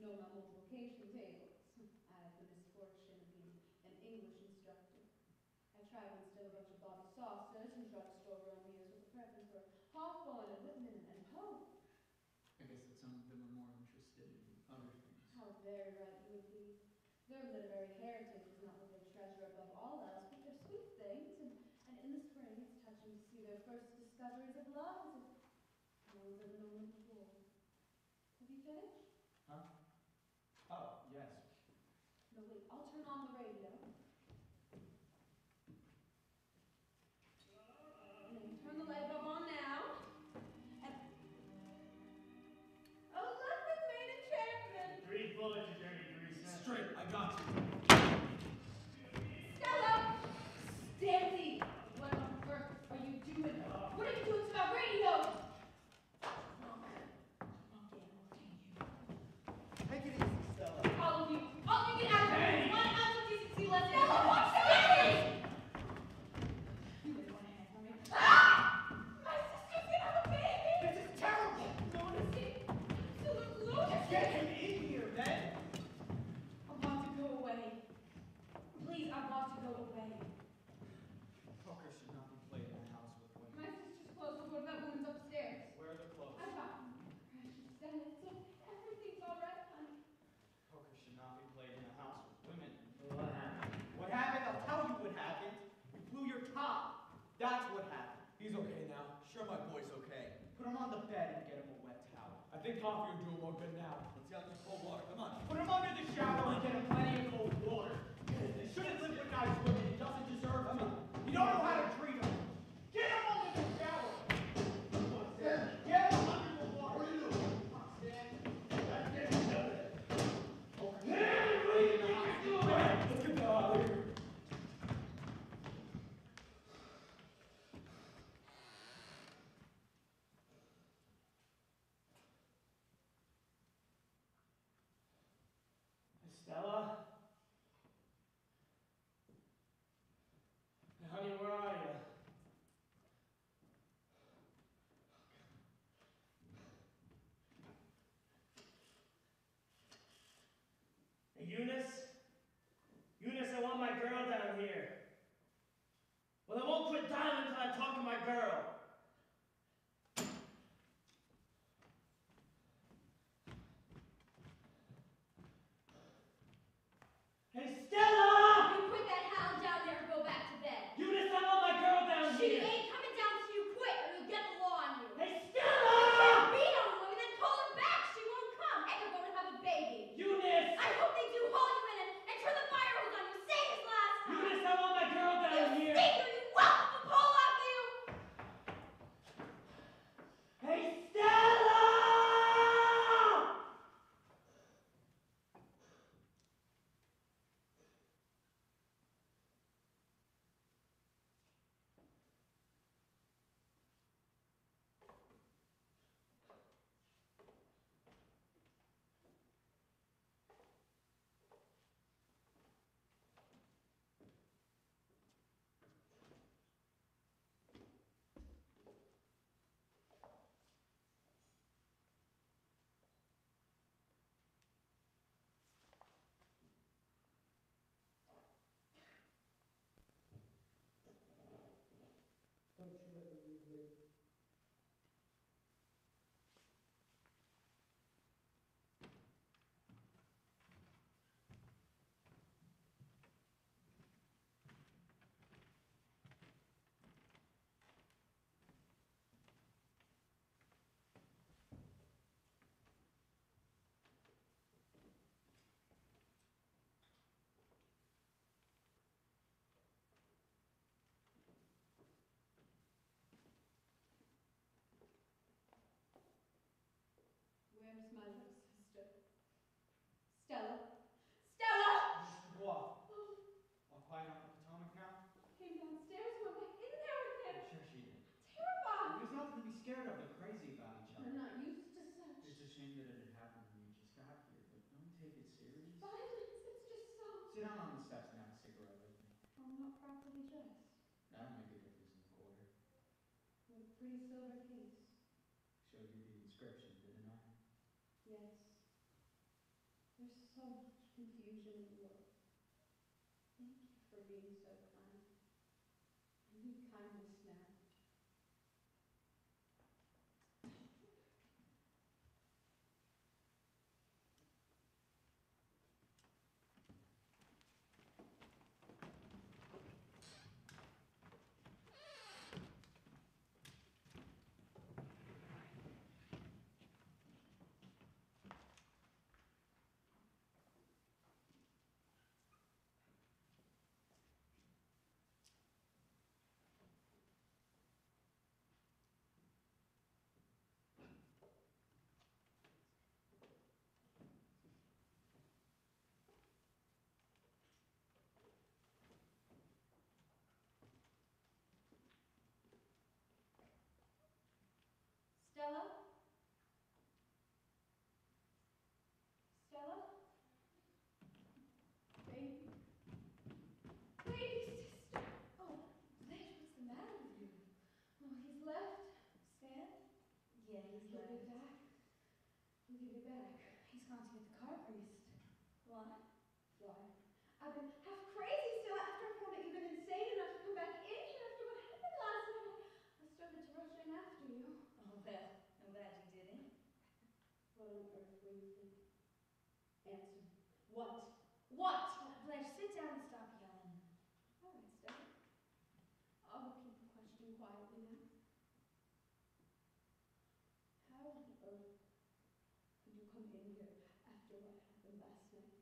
[SPEAKER 3] show my multiplication tables. I have the misfortune of being an English instructor. I try to instill a bunch of body saucers and drugstore Romeos with a preference for Hawthorne and Whitman and Poe.
[SPEAKER 6] I guess that some of them are more interested in other things.
[SPEAKER 3] How very right you would be. Their literary heritage is not what they treasure above all else, but their sweet things, and in the spring it's touching to see their first discoveries of love as if no one's ever known them before. Have you finished?
[SPEAKER 6] Huh? Oh, yes.
[SPEAKER 3] No, wait, I'll turn on the radio. And then turn the light bulb on now. And oh, look, we've made enchantment!
[SPEAKER 2] 3 bullets, you dirty greaser.
[SPEAKER 6] Straight, I got you.
[SPEAKER 3] Stella! Stanley! What on earth are you doing? What are you doing to my radio?
[SPEAKER 5] Take it easy, Stella.
[SPEAKER 3] All of you get out of here! 1 ounce of decency left. Stella, what's happening? You wouldn't want to hang on me. Ah! My sister's gonna have a baby!
[SPEAKER 5] This is terrible.
[SPEAKER 3] Lunacy! Absolute lunacy!
[SPEAKER 5] Get him in here, then.
[SPEAKER 3] I want to go away. Please, I want to go away.
[SPEAKER 6] Poker should not be played in a house with women.
[SPEAKER 3] My sister's clothes will go to that woman's upstairs.
[SPEAKER 6] Where are the clothes?
[SPEAKER 3] I got them. Precious Stella, it's okay. Everything's all right, honey.
[SPEAKER 6] Poker should not be played in a house with women.
[SPEAKER 2] What happened?
[SPEAKER 5] What happened? I'll tell you what happened. You blew your top. That's what happened.
[SPEAKER 7] He's okay now. Sure, my boy's okay.
[SPEAKER 5] Put him on the bed and get him a wet towel.
[SPEAKER 6] I think coffee will do him more good now.
[SPEAKER 7] Let's get out some cold water. Come on.
[SPEAKER 5] Put him under the shower and get him plenty of cold water. He shouldn't live with nice women. He doesn't deserve them. You don't know how to treat them. Get him under the shower. Come on, Stan. Get him under the water. What are you doing? Come on, Stan. Let's get him done with it.
[SPEAKER 6] Let's get the hell out of here.
[SPEAKER 2] Stella? Hey, honey, where are you? Hey, Eunice? Eunice, I want my girl down here. Well, I won't quit dying until I talk to my girl. Hey, Stella!
[SPEAKER 3] You put that hound down there and go back to bed.
[SPEAKER 2] Eunice, I want my girl down
[SPEAKER 3] She
[SPEAKER 2] here.
[SPEAKER 3] ain't coming down till you quit, or you'll get the law on you.
[SPEAKER 2] Hey,
[SPEAKER 3] You
[SPEAKER 2] Stella!
[SPEAKER 3] can't beat on a woman, then call her back. She won't come, and you're going to have a baby.
[SPEAKER 2] Eunice!
[SPEAKER 3] I hope they do haul you in and turn the fire hose on you, same as last time.
[SPEAKER 2] Eunice, I want my girl
[SPEAKER 3] You
[SPEAKER 2] down here.
[SPEAKER 3] stinker, you welcome to pull off you.
[SPEAKER 2] Hey, Stella!
[SPEAKER 6] Don't you ever leave me.
[SPEAKER 3] Where's my little sister? Stella? Stella!
[SPEAKER 6] Miss Dubois. All quiet on the Potomac now?
[SPEAKER 3] Came downstairs, went back in there with him.
[SPEAKER 6] I'm sure she did.
[SPEAKER 3] Terrified.
[SPEAKER 6] There's nothing to be scared of. They're crazy about each
[SPEAKER 3] They're
[SPEAKER 6] other.
[SPEAKER 3] not used to such
[SPEAKER 6] It's a shame that it had happened when you just got here, but don't take it serious.
[SPEAKER 3] violence. It's just so.
[SPEAKER 6] Sit down on the steps and have a cigarette with me.
[SPEAKER 3] I'm not properly dressed.
[SPEAKER 6] That'll make a difference in the quarter.
[SPEAKER 3] What a pretty silver case.
[SPEAKER 6] Showed you the inscription, didn't I?
[SPEAKER 3] Yes. There's so much confusion in the world. Thank you for being so kind. I need kindness now. Stella? Stella? Baby? Baby sister! Oh, Blanche, what's the matter with you? Oh, he's left. Stan?
[SPEAKER 4] Yeah, he's
[SPEAKER 3] He'll
[SPEAKER 4] left.
[SPEAKER 3] be back. He'll be back.
[SPEAKER 4] He's gone to get the car greased. Why?
[SPEAKER 3] Why? I've been half crazy still after I found out you've been insane enough to come back in here after what happened last night. I started to rush in after you.
[SPEAKER 4] Oh, well, I'm glad you didn't.
[SPEAKER 3] What on earth were you thinking? Answer. What? What?
[SPEAKER 4] Blanche, sit down and stop yelling.
[SPEAKER 3] All right, Stella. I'll keep the question quietly now. How on earth could you come in here after what happened last night?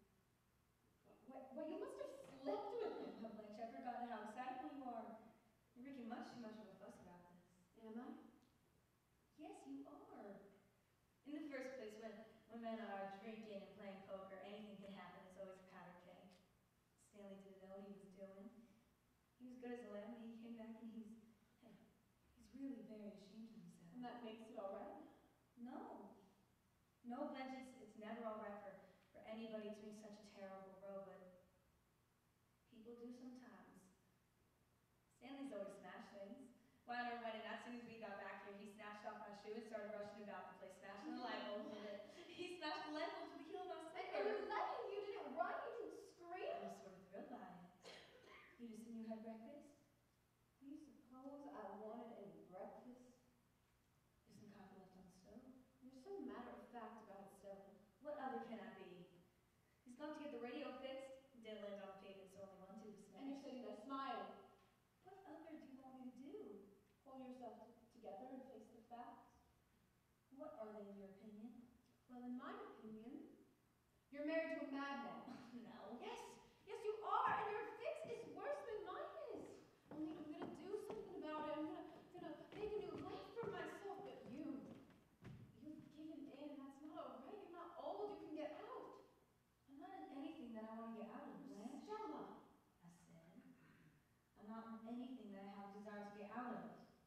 [SPEAKER 3] What, you must have slept with him.
[SPEAKER 4] Oh, Blanche, I've forgotten how excitable you are. You're making much too much of a fuss about this.
[SPEAKER 3] Am I?
[SPEAKER 4] Yes, you are. In the first place, when men are drinking and playing poker, anything can happen. It's always a powder keg. Stanley didn't know what he was doing. He was good as a lamb, and he came back and he's really very ashamed of himself.
[SPEAKER 3] And that makes it all right?
[SPEAKER 4] No. No, Blanche, it's never all right for anybody to make such a terrible row, but people do sometimes. Stanley's always smashed things. Why on our wedding, as soon as we got back here, he snatched off my shoe and started rushing about the place, smashing the light bulbs with it. He smashed the light bulbs with the heel of my slipper.
[SPEAKER 3] And you let him, you didn't run, you didn't scream.
[SPEAKER 4] I was sort of thrilled by it. You just and you had breakfast?
[SPEAKER 3] Do you suppose I wanted any breakfast?
[SPEAKER 4] There's some coffee left on the stove.
[SPEAKER 3] You're so matter of fact about it, Stella.
[SPEAKER 4] What other can I be? He's gone to get the radio fixed. Didn't land on the pavement, so only one tube was
[SPEAKER 3] And you're
[SPEAKER 4] smashed.
[SPEAKER 3] sitting there smiling.
[SPEAKER 4] What other do you want me to do?
[SPEAKER 3] Pull yourself together and face the facts.
[SPEAKER 4] What are they in your opinion?
[SPEAKER 3] Well, in my opinion, you're married to a madman.
[SPEAKER 4] No.
[SPEAKER 3] Yes, yes you are, and your fix is worse than mine is. Only I'm gonna do something about it. I'm gonna make a new life for myself. But you've given in, and that's not all right. You're not old. You can get out.
[SPEAKER 4] I'm not in anything that I want to get out of, Blanche.
[SPEAKER 3] Stella.
[SPEAKER 4] I said, I'm not in anything that I have a desire to get out of.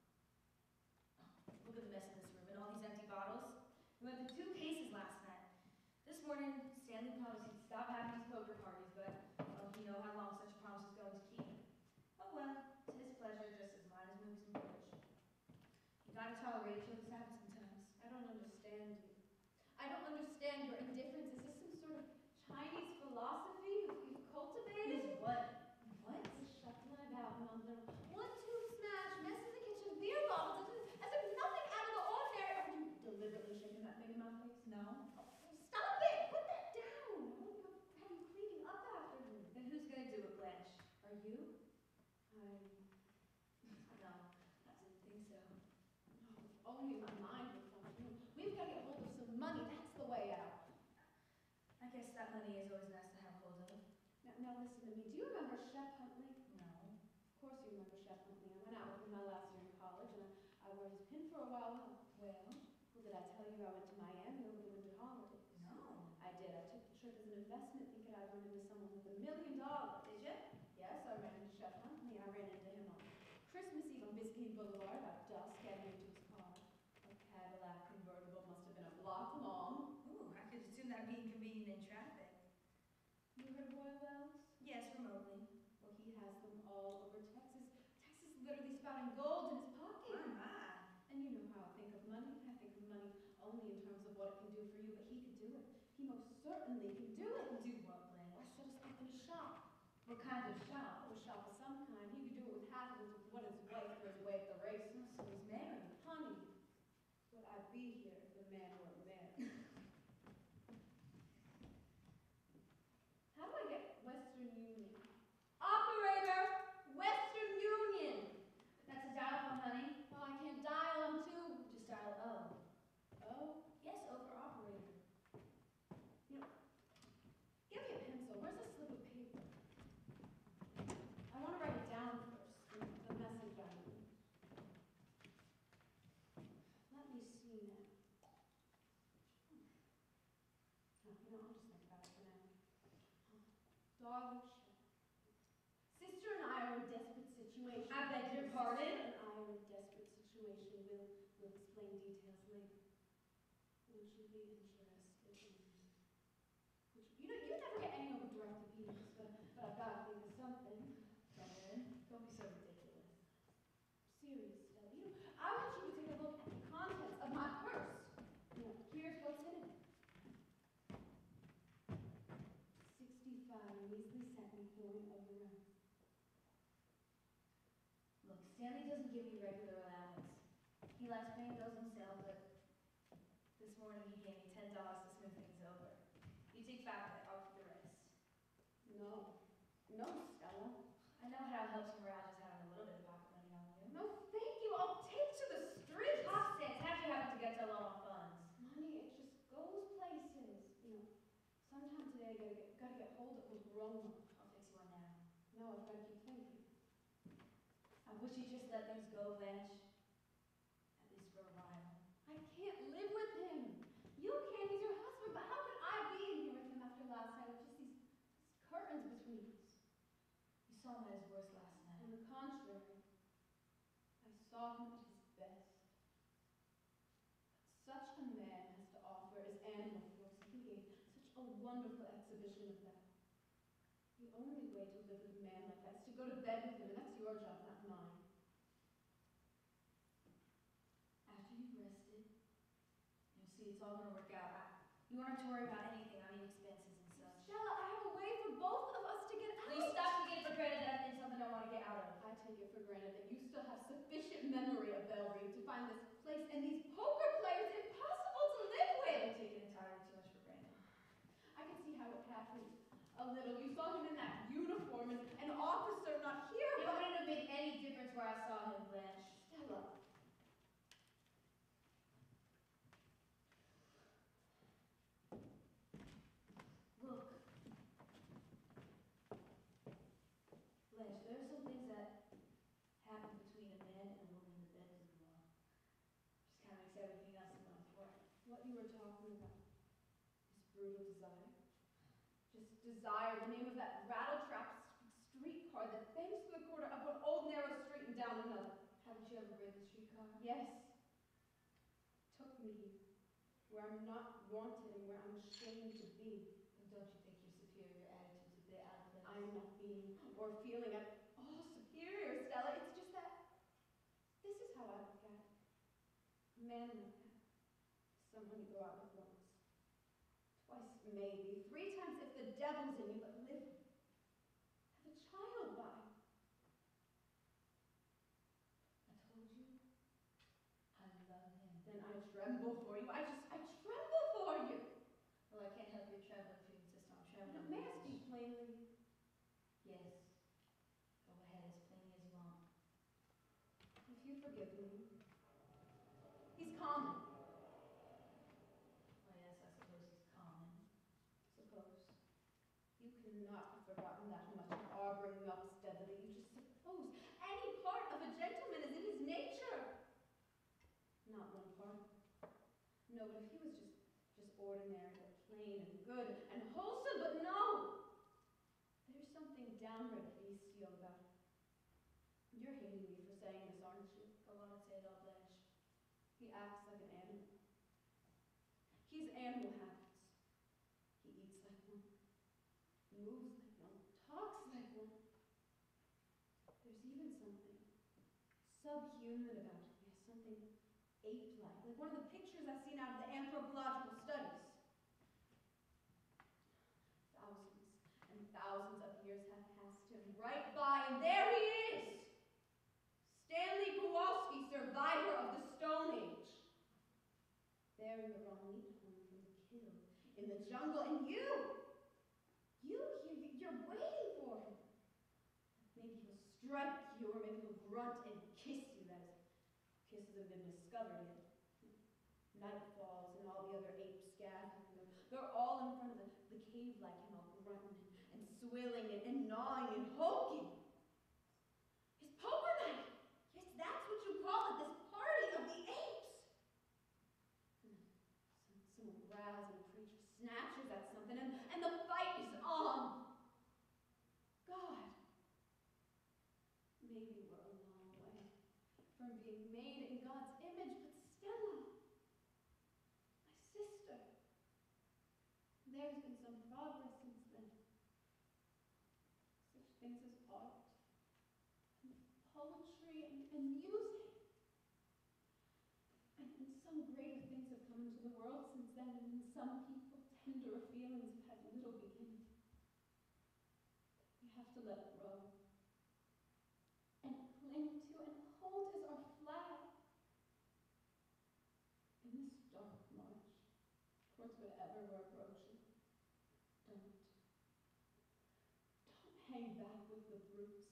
[SPEAKER 4] Oh, look at the mess in this room and all these empty bottles. We went through 2 cases last night. This morning, Stanley promised he'd stop having these poker parties, but you know how long such a promise is going to keep. Oh well, it's his pleasure just as mine is movies and bridge. You gotta tolerate each other's habits sometimes.
[SPEAKER 3] I don't understand you. I don't understand your indifference. Is this some sort of Chinese philosophy you've cultivated?
[SPEAKER 4] What? What?
[SPEAKER 3] Just shut my mouth and I'll little 1-2 smash, mess in the kitchen, beer bottles, as if nothing out of the ordinary. Are you deliberately shaking that thing in my face?
[SPEAKER 4] No.
[SPEAKER 3] Stop it! Put that down! I won't have you cleaning up after me.
[SPEAKER 4] Then who's gonna do it, Blanche? Are you?
[SPEAKER 3] No,
[SPEAKER 4] No, I didn't think so.
[SPEAKER 3] if only my mind would function. We've got to get hold of some money. That's the way out.
[SPEAKER 4] I guess that money is always nice to have hold of.
[SPEAKER 3] Now listen to me. Do you remember Chef Huntley?
[SPEAKER 4] No.
[SPEAKER 3] Of course you remember Chef Huntley. I went out with him my last year in college, and I wore his pin for a while. Well, did I tell you I went to Miami over the winter holidays?
[SPEAKER 4] No.
[SPEAKER 3] I did. I took the trip as an investment thinking I'd run into someone with $1 million.
[SPEAKER 4] Did you?
[SPEAKER 3] Yes, I ran into Chef Huntley. I ran into him on Christmas Eve on Biscayne Boulevard about dusk, getting into his car. A Cadillac convertible must have been a block long.
[SPEAKER 4] Ooh, I could assume that'd be inconvenient in traffic.
[SPEAKER 3] You heard of oil wells?
[SPEAKER 4] Yes, remotely.
[SPEAKER 3] Well, he has them all over Texas. Texas literally spouting gold in his pocket.
[SPEAKER 4] My.
[SPEAKER 3] And you know how I think of money. I think of money only in terms of what it can do for you, but he could do it. He He most certainly can do it.
[SPEAKER 4] Do what, Blanche?
[SPEAKER 3] I set us up in a shop.
[SPEAKER 4] What kind of shop?
[SPEAKER 3] A shop of some kind. He could do it with half of what his wife was away at the races.
[SPEAKER 4] So he's married.
[SPEAKER 3] Honey, would I be here if the man weren't married? How do I get Western Union? Operator! Western Union!
[SPEAKER 4] That's a dial phone, honey.
[SPEAKER 3] Oh, I can't dial them too.
[SPEAKER 4] Just dial O.
[SPEAKER 3] Oh,
[SPEAKER 4] Yes, O for operator.
[SPEAKER 3] you know, give me a pencil. Where's a slip of paper? I want to write it down first. The message I need. Let me see now. Oh, you know, I'll just think about it for now. Dog shit. Sister and I are in a desperate situation.
[SPEAKER 4] I beg your pardon?
[SPEAKER 3] Sister and I are in a desperate situation. We'll explain details later. Would you be interested in... You know, you never get any over-directed penis, but I've got to think of something.
[SPEAKER 4] Don't be so ridiculous.
[SPEAKER 3] Serious, Stella. You know, I want you to take a look at the contents of my purse. You know, here's what's in it. 65 measly cent me going over round.
[SPEAKER 4] Look, Stanley doesn't give me regular allowance. He likes paying bills himself, but this morning he gave me $10 to smooth things over. You take back that, I'll keep the rest.
[SPEAKER 3] No. No, Stella.
[SPEAKER 4] I know how it helps morale just having a little bit of pocket money on you.
[SPEAKER 3] No, thank you. I'll take to the streets.
[SPEAKER 4] Top six, how'd you happen to get so low on funds?
[SPEAKER 3] Money, it just goes places. You know, sometime today I gotta get hold of a grown one.
[SPEAKER 4] I'll fix you one now.
[SPEAKER 3] No, I've gotta keep thinking.
[SPEAKER 4] I wish you'd just let things go, Blanche. At least for a while.
[SPEAKER 3] I can't live with him. You can, he's your husband, but how could I be in here with him after last night with just these curtains between us?
[SPEAKER 4] You saw him at his worst last
[SPEAKER 3] On
[SPEAKER 4] night.
[SPEAKER 3] the contrary, I saw him at his best. Such a man has to offer his animal force. He gave such a wonderful exhibition of that. The only way to live with a man like that is to go to bed with him, and that's your job, not mine.
[SPEAKER 4] After you've rested, you'll see it's all gonna work out. You won't have to worry about anything. I mean expenses and such.
[SPEAKER 3] Stella, I have a way for both of us to get out.
[SPEAKER 4] Please stop taking it for granted that it's something I want to get out of.
[SPEAKER 3] I take it for granted that you still have sufficient memory of Belle Reeve to find this place and these poker players impossible to live
[SPEAKER 4] I
[SPEAKER 3] with.
[SPEAKER 4] take it entirely too much for granted.
[SPEAKER 3] I can see how it happened. A little. You saw him in that uniform, and an officer not here.
[SPEAKER 4] It
[SPEAKER 3] But
[SPEAKER 4] wouldn't have made any difference where I saw him, Blanche.
[SPEAKER 3] Stella.
[SPEAKER 4] Look. Blanche, there are some things that happen between a man and a woman in the bedroom alone. Just kind of makes everything else seem unimportant.
[SPEAKER 3] What you were talking about. This brutal desire. Just desire, the name of that rattletrap streetcar that bangs through the corner up an old narrow street and down another.
[SPEAKER 4] Haven't you ever ridden the streetcar?
[SPEAKER 3] Yes. Took me here. Where I'm not wanted and where I'm ashamed to be.
[SPEAKER 4] And don't you think your superior attitude's a bit out of place?
[SPEAKER 3] I'm not being or feeling at all superior, Stella. It's just that this is how I look at it. A man like that. Someone you go out with once. Twice maybe. 3 times if the devil's in you, but live with. Have a child by.
[SPEAKER 4] I told you, I love him.
[SPEAKER 3] Then I tremble for you. I tremble for you.
[SPEAKER 4] Well, I can't help you tremble if you insist on trembling.
[SPEAKER 3] May I speak plainly?
[SPEAKER 4] Yes. Go ahead, as plainly as you want.
[SPEAKER 3] If you forgive me. He's common.
[SPEAKER 4] Oh yes, I suppose he's common.
[SPEAKER 3] Suppose. You cannot have forgotten that much in our bringing up steadily. You just suppose any part of a gentleman is in his nature. Not one part. No, but if he was just ordinary, but plain and good and wholesome, but no! There's something downright bestial about it. You're hating me for saying this, aren't you?
[SPEAKER 4] Go on and say it all, Blanche.
[SPEAKER 3] He acts like an animal. He has animal habits. He eats like one, moves like one, talks like one. There's even something subhuman about him. He has something ape-like, like one of the pictures I've seen out of the anthropological studies. right by, and there he is. Stanley Kowalski, survivor of the Stone Age. There in the wrong home from the kill, in the jungle, and you're waiting for him. Maybe he'll strike you, or maybe he'll grunt and kiss you. That is, kisses have been discovered yet. Night falls, and all the other apes gather. They're all in front of the cave like him, all grunting and swilling and gnawing and hulking. His poker night! Yes, that's what you call it, this party of the apes! Someone growls and a creature snatches at something, and the fight is on. God, maybe we're a long way from being made in God's image, but Stella, my sister, there's been some progress since then. Such things as art, and poetry, and music. And some greater things have come into the world since then, and in some people, tenderer feelings have had little beginning. We have to let it grow, and cling to and hold as our flag. In this dark march towards whatever we're approaching, don't hang back with the brutes.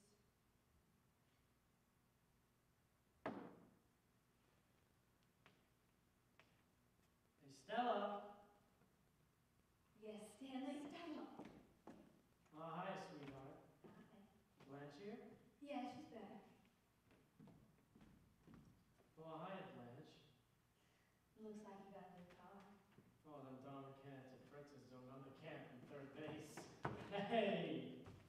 [SPEAKER 2] Hey, Stella.
[SPEAKER 3] Yes, Stanley. Stella.
[SPEAKER 2] Oh, hi, sweetheart. Blanche here?
[SPEAKER 3] Yeah, she's back.
[SPEAKER 2] Oh, hi, Blanche.
[SPEAKER 3] Looks like you got a new car.
[SPEAKER 2] Oh, them darn mechanics at Fritz's don't know they can't from third base. Hey!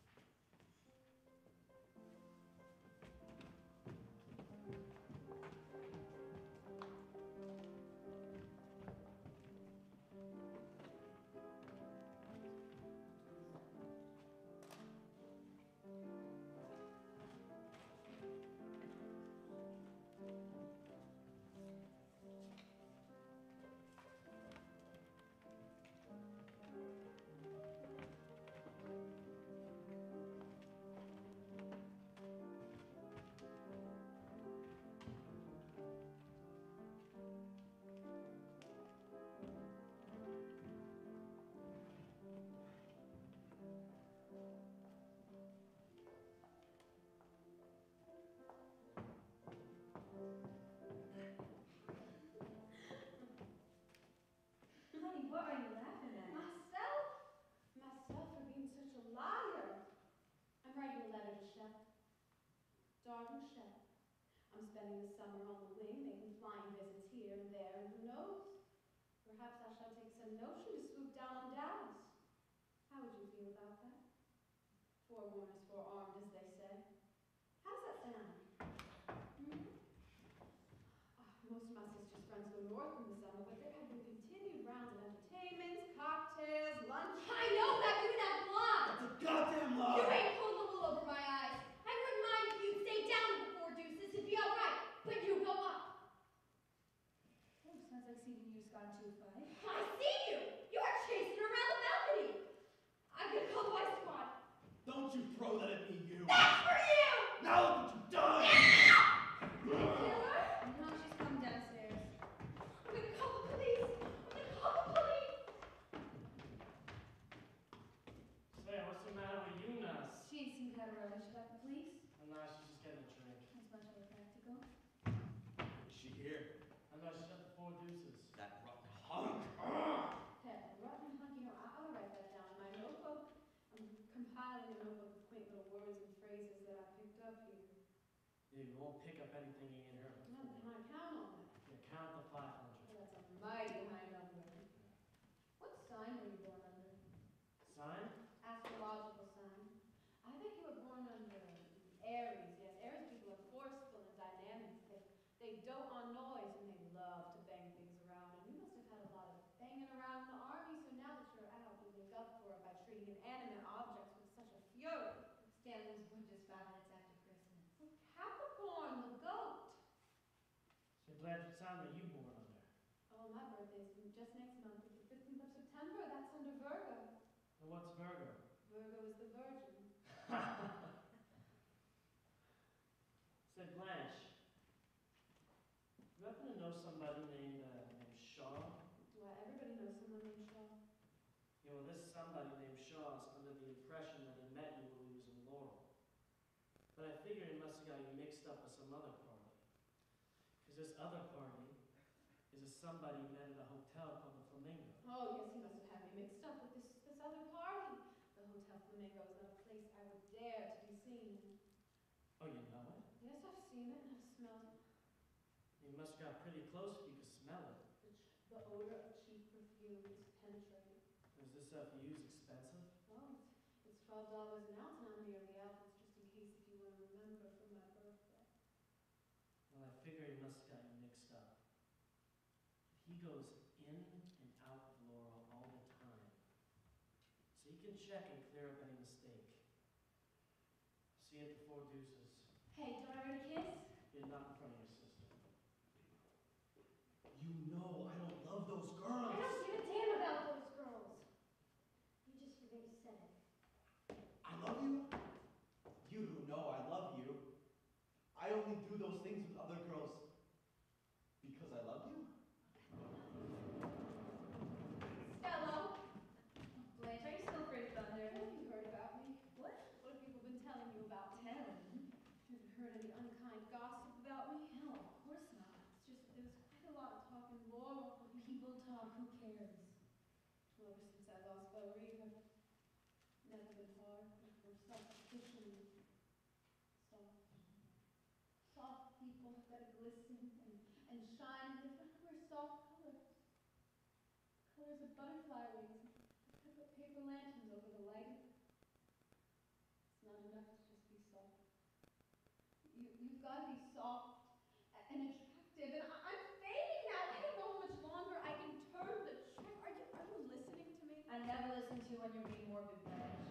[SPEAKER 3] Honey, what are you laughing at? Myself? Myself for being such a liar. I'm writing a letter to Shep. Darling Shep, I'm spending the summer on the wing, making flying visits here and there, and who knows? Perhaps I shall take some notion to swoop down on Dallas. How would you feel about that? Forewarned is forearmed, as they say. How does that sound? Most of my sister's friends go north in the summer, but there have been continued rounds of entertainments, cocktails, lunch. I know that, you can have lunch!
[SPEAKER 5] That's a goddamn lie!
[SPEAKER 3] You ain't pulled the wool over my eyes. I wouldn't mind if you'd stay down at the Four Deuces, it'd be all right, but you go up.
[SPEAKER 4] Oh, sounds like CVU's gone too far.
[SPEAKER 3] I see you! You are chasing her around the balcony. I'm gonna call the White Squad.
[SPEAKER 5] Don't you throw that at me, you!
[SPEAKER 3] That's for you!
[SPEAKER 5] Now look what you've done!
[SPEAKER 3] Killer?
[SPEAKER 4] No, she's come downstairs.
[SPEAKER 3] I'm gonna call the police. I'm gonna call the police.
[SPEAKER 2] Say, what's the matter with you, Nuss?
[SPEAKER 4] She ain't seen cut around. She got the police.
[SPEAKER 2] I'm not, she's just getting a drink.
[SPEAKER 4] That's much more practical.
[SPEAKER 5] Is she here?
[SPEAKER 2] I'm not, she's got the Four Deuces.
[SPEAKER 7] That rotten hunk.
[SPEAKER 3] Hey, rotten hunk, you know, I ought to write that down in my notebook. I'm compiling a notebook of quaint little words and phrases that I picked up here.
[SPEAKER 2] You won't pick up anything you ain't heard
[SPEAKER 3] No,
[SPEAKER 2] before.
[SPEAKER 3] can I count on that?
[SPEAKER 2] Yeah, count the 500.
[SPEAKER 3] Well, that's a mighty high number. What sign were you born under?
[SPEAKER 2] Sign?
[SPEAKER 3] Astrological sign. I think you were born under Aries. Yes, Aries people are forceful and dynamic. They dote on noise and they love to bang things around. And you must have had a lot of banging around in the army, so now that you're out, you make up for it by treating inanimate objects with such a fury.
[SPEAKER 4] Stanley's born just 5 minutes after Christmas.
[SPEAKER 3] Capricorn, the goat.
[SPEAKER 2] So glad what sign were you born under?
[SPEAKER 3] Oh, my birthday's just next month. It's the 15th of September. That's under Virgo.
[SPEAKER 2] And what's Virgo?
[SPEAKER 3] Virgo is the virgin.
[SPEAKER 2] somebody named Shaw's under the impression that he met you when he was in Laurel. But I figure he must have got you mixed up with some other party. Because this other party is a somebody you met at a hotel called the Flamingo.
[SPEAKER 3] Oh, yes, he must have had me mixed up with this other party. The Hotel Flamingo is not a place I would dare to be seen in.
[SPEAKER 2] Oh, you know it?
[SPEAKER 3] Yes, I've seen it and I've smelled it.
[SPEAKER 2] You must have got pretty close if you could smell it.
[SPEAKER 3] The odor of cheap perfume is penetrating.
[SPEAKER 2] Is this stuff you use expensive?
[SPEAKER 3] Oh, it's $12 an ounce and I'm nearly out. It's just in case if you want to remember from my birthday.
[SPEAKER 2] Well, I figure he must have got you mixed up. He goes in and out of Laurel all the time. So you can check and clear up any mistake. See you at the Four Deuces.
[SPEAKER 3] Hey, do I already kiss?
[SPEAKER 2] You're not in front of your sister.
[SPEAKER 7] You know I don't love those
[SPEAKER 3] I
[SPEAKER 7] girls.
[SPEAKER 3] don't give a damn about those girls. You just forget you said it.
[SPEAKER 7] I love you. You know I love you. I only do those things with other girls because I love you.
[SPEAKER 3] Stella!
[SPEAKER 4] Blanche, are you still afraid of thunder?
[SPEAKER 3] What have you heard about me?
[SPEAKER 4] What?
[SPEAKER 3] What have people been telling you about me?
[SPEAKER 4] Telling?
[SPEAKER 3] Have you heard any unkind gossip about me?
[SPEAKER 4] No, of course not.
[SPEAKER 3] It's just, there's quite a lot of talk in Laurel.
[SPEAKER 4] People talk, who cares?
[SPEAKER 3] Well, ever since I lost Valerie, I've never been hard for self-sufficient. Soft people have got to glisten and shine in different soft colors. Colors of butterfly wings. I put paper lanterns over the lighting. It's not enough to just be soft. You've got to be soft and attractive. And I'm fading now. I don't know how much longer I can turn the trick. Are you listening to me?
[SPEAKER 4] I never listen to you when you're being morbid, Blanche.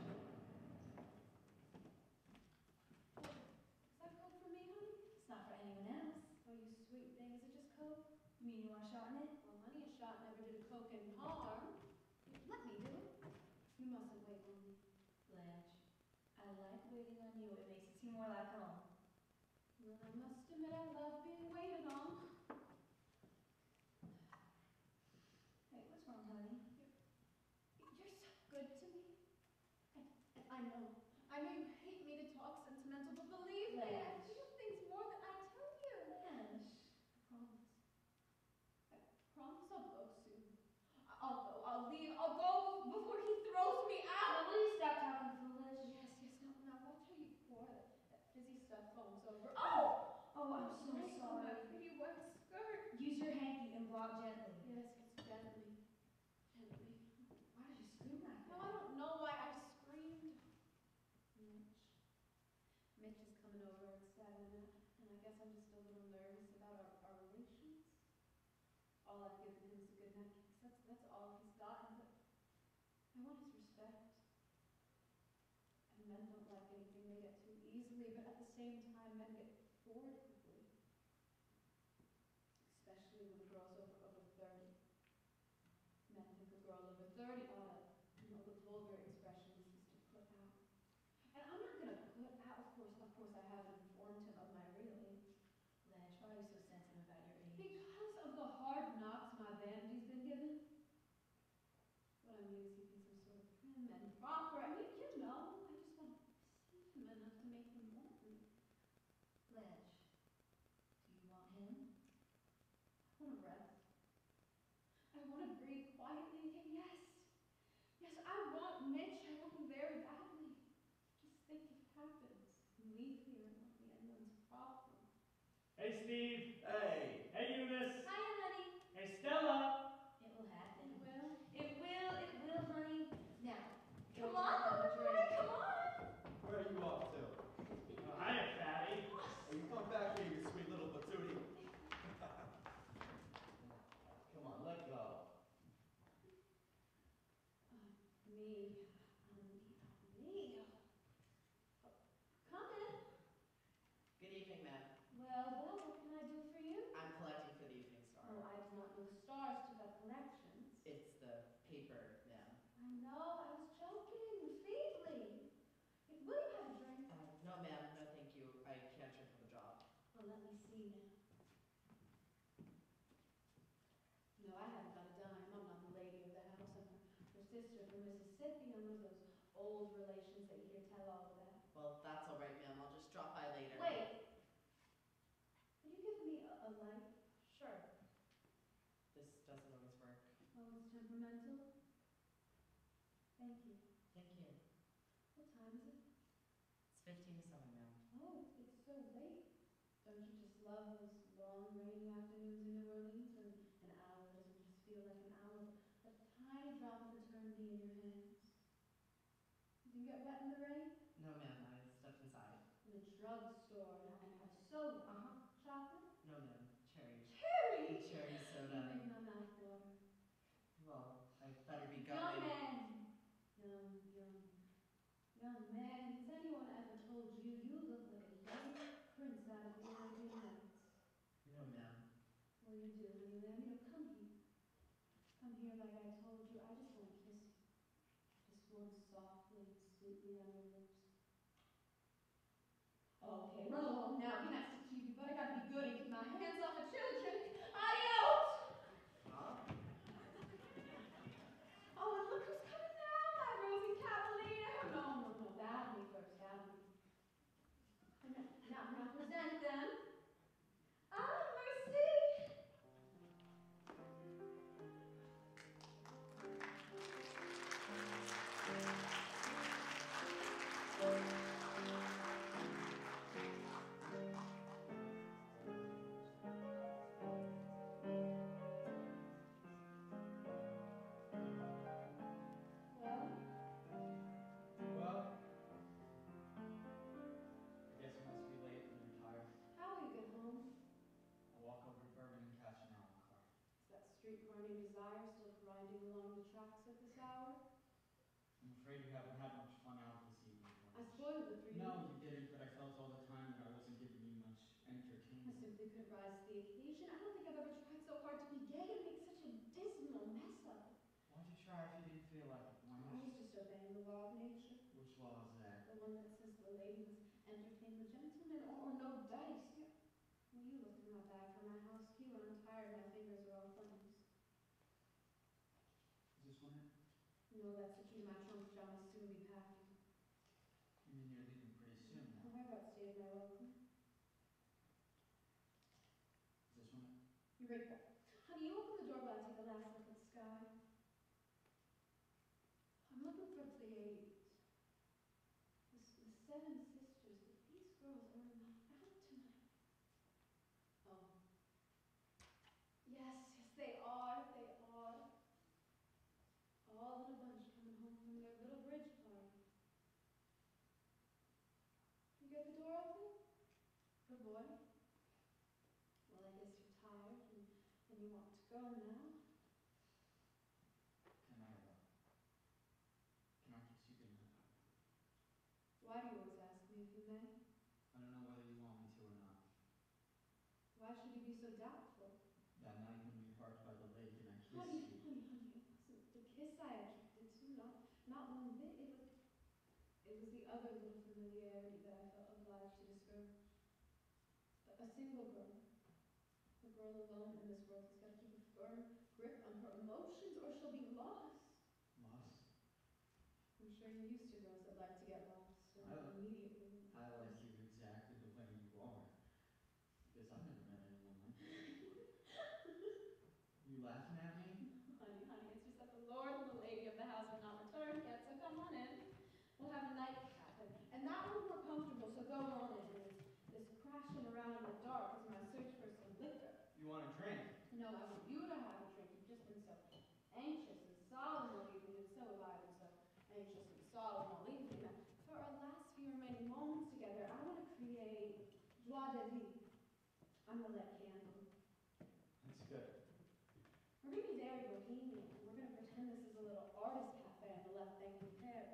[SPEAKER 3] Is that code for me, honey?
[SPEAKER 4] It's not for anyone else.
[SPEAKER 3] Oh, you sweet thing. Is it just coke?
[SPEAKER 4] You mean you want a shot in it?
[SPEAKER 3] Well, honey, a shot never did a coke any harm. Let me do it. You mustn't wait on me.
[SPEAKER 4] Blanche, I like waiting on you. It makes it seem more like home.
[SPEAKER 3] Well, I must admit I love being waited on.
[SPEAKER 4] Hey, what's wrong, honey?
[SPEAKER 3] You're so good to me. And I know you hate me to talk sentimental, but believe me, I
[SPEAKER 4] Blanche.
[SPEAKER 3] feel things more than I tell you.
[SPEAKER 4] Blanche.
[SPEAKER 3] Promise. I promise I'll go soon. I'll go, I'll leave, I'll go before he throws me
[SPEAKER 4] Now,
[SPEAKER 3] out.
[SPEAKER 4] will you stop talking foolish?
[SPEAKER 3] Yes, now watch how you pour that fizzy stuff foams over. Oh!
[SPEAKER 4] Oh, I'm so
[SPEAKER 3] Right on
[SPEAKER 4] sorry.
[SPEAKER 3] my pretty wet skirt.
[SPEAKER 4] Use your hanky and blow out gently.
[SPEAKER 3] Yes, gently. Gently.
[SPEAKER 4] Why did you scream like
[SPEAKER 3] No,
[SPEAKER 4] that?
[SPEAKER 3] I don't know why I screamed. Mitch is coming over at 7, and I guess I'm just a little nervous about our relations. All I've given him is a good night kiss. That's all he's gotten, but I want his respect. And men don't like anything they get too easily, but at the same time, men get bored quickly. Especially when a girl's over 30. Men think a girl over 30 ought to know the vulgar expressions is to put out. And I'm not going to put out, of course I haven't informed him of my real age.
[SPEAKER 4] Blanche, why are you so sensitive about your age?
[SPEAKER 3] Because of the hard knocks my vanity's been given. What I mean is he'd be some sort of prim and proper. I mean, you know, I just want to see him enough to make him want me.
[SPEAKER 4] Blanche, do you want him?
[SPEAKER 3] I want to rest. I want to breathe quietly again. Yes. Yes, I want Mitch. I want him very badly. Just think if it happens. Leave here and let me anyone's problem.
[SPEAKER 2] Hey, Steve.
[SPEAKER 7] Hey.
[SPEAKER 2] Hey, Eunice.
[SPEAKER 4] Hiya, honey.
[SPEAKER 2] Hey, Stella.
[SPEAKER 4] It will happen.
[SPEAKER 3] Well,
[SPEAKER 4] It will, honey. Now,
[SPEAKER 3] come on, little boy, come on.
[SPEAKER 7] Where are you off to?
[SPEAKER 2] Oh, hiya, fatty.
[SPEAKER 7] Oh, you come back here, you sweet little patootie. Come on, let go.
[SPEAKER 3] Me. Come in.
[SPEAKER 6] Good evening, ma'am.
[SPEAKER 3] Well, what can I do for sister from Mississippi and one of those old relations that you hear tell all about.
[SPEAKER 8] Well, that's all right, ma'am. I'll just drop by later.
[SPEAKER 3] Wait. Will you give me a light?
[SPEAKER 8] Sure. This doesn't always work.
[SPEAKER 3] Oh, it's temperamental? Thank you.
[SPEAKER 8] Thank you.
[SPEAKER 3] What time is it?
[SPEAKER 8] It's 15 to 7, ma'am.
[SPEAKER 3] Oh, it's so late. Don't you just love those long rainy afternoons in New Orleans when an hour doesn't just feel like an hour, but a tiny drop of eternity in your hands? You can get wet in the rain?
[SPEAKER 8] No, ma'am. I stepped inside.
[SPEAKER 3] In the drugstore and have soda. Chocolate?
[SPEAKER 8] No, ma'am. Cherry.
[SPEAKER 3] Cherry!
[SPEAKER 8] Cherry
[SPEAKER 3] You
[SPEAKER 8] soda.
[SPEAKER 3] make my mouth water.
[SPEAKER 8] Well, I better be
[SPEAKER 3] Young
[SPEAKER 8] going.
[SPEAKER 3] man! Young man, has anyone ever told you you look like a young prince out of the Arabian Nights?
[SPEAKER 8] No, ma'am.
[SPEAKER 3] Well, you do, honey. Come here. Come here like I told you. I just want to kiss you. Just one softly and sweetly on your lips. Okay, run along now. Be nice to Cutie, but I gotta be good and keep my hands off the children. Adios!
[SPEAKER 8] Huh?
[SPEAKER 3] Oh, and look who's coming now, my rosy cavalier. No, that'll be first, that'll be. Now present them. Ah, mercy!
[SPEAKER 6] Well, I guess you must be late and you're tired.
[SPEAKER 3] How will you get home?
[SPEAKER 6] I'll walk over to Bourbon and catch an hour car.
[SPEAKER 3] Is that streetcar named Desire still grinding along the tracks at this hour?
[SPEAKER 6] I'm afraid you haven't had much fun out this evening.
[SPEAKER 3] I spoiled it for you.
[SPEAKER 6] No, you didn't, but I felt all the time that I wasn't giving you much
[SPEAKER 3] I
[SPEAKER 6] entertainment.
[SPEAKER 3] simply couldn't rise to the occasion. I don't think I've ever tried so hard to be gay and make such a dismal mess of it.
[SPEAKER 6] Why'd you try if you didn't feel like it,
[SPEAKER 3] I
[SPEAKER 6] Blanche?
[SPEAKER 3] was just obeying the law of nature.
[SPEAKER 6] Which law is that?
[SPEAKER 3] The one that says the lady must entertain the gentleman or no dice. Well, you looked in my bag for my house key when I'm tired. My fingers are all thumbs.
[SPEAKER 6] Is this one it?
[SPEAKER 3] No, that's the key to my trunk, which I must soon be packing.
[SPEAKER 6] You mean you're leaving pretty soon now?
[SPEAKER 3] Oh, I've outstayed my welcome.
[SPEAKER 6] Is this one it?
[SPEAKER 3] You're right back. Honey, you open the door while I take a last look at the sky. I'm looking for Pleiades. The seven sisters, but these girls are not out tonight. Oh. Yes, they are. They are. All in a bunch coming home from their little bridge party. You get the door open? Good boy. Well, I guess you're tired and you want to go now.
[SPEAKER 6] Can I kiss you goodnight?
[SPEAKER 3] Why do you always ask me if you may?
[SPEAKER 6] I don't know whether you want me to or not.
[SPEAKER 3] Why should you be so doubtful?
[SPEAKER 6] That night when we parked by the lake and I kissed
[SPEAKER 3] Honey,
[SPEAKER 6] you.
[SPEAKER 3] it wasn't the kiss I attracted to, not one bit. It was the other little familiarity that I felt obliged to discourage. A single girl. A girl alone in this world has got to keep a firm grip on her emotions or she'll be lost.
[SPEAKER 6] Lost?
[SPEAKER 3] I'm sure you're used to girls that like to get lost immediately.
[SPEAKER 6] I like you exactly the way you are. Because I've never met anyone like you. You laughing at me?
[SPEAKER 3] Honey, it's just that the lord and the lady of the house have not returned yet, so come on in. We'll have a nightcap, and that one's more comfortable, so go on in. This crashing around in the dark is my search for some liquor.
[SPEAKER 6] You want a drink?
[SPEAKER 3] No, I want you to have a drink. You've just been so anxious and solemn all evening, and so have I been so anxious and solemn all evening. Now, for our last few remaining moments together, I want to create joie de vivre. I'm going to let candle.
[SPEAKER 6] That's good.
[SPEAKER 3] We're going to be very bohemian. We're going to pretend this is a little artist cafe on the left bank of Paris.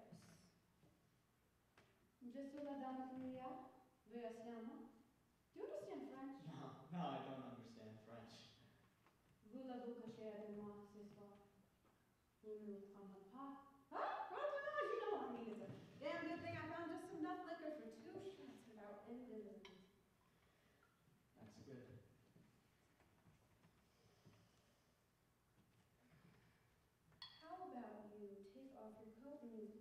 [SPEAKER 3] Je suis la dame Julia. Versiamo. Do you understand French?
[SPEAKER 6] No, I don't understand French.
[SPEAKER 3] Voulez-vous coucher avec moi ce soir? Vous ne le prenez pas? Huh? You know what I mean. It's a damn good thing I found just enough liquor for 2 shots without indolence.
[SPEAKER 6] That's good.
[SPEAKER 3] How about you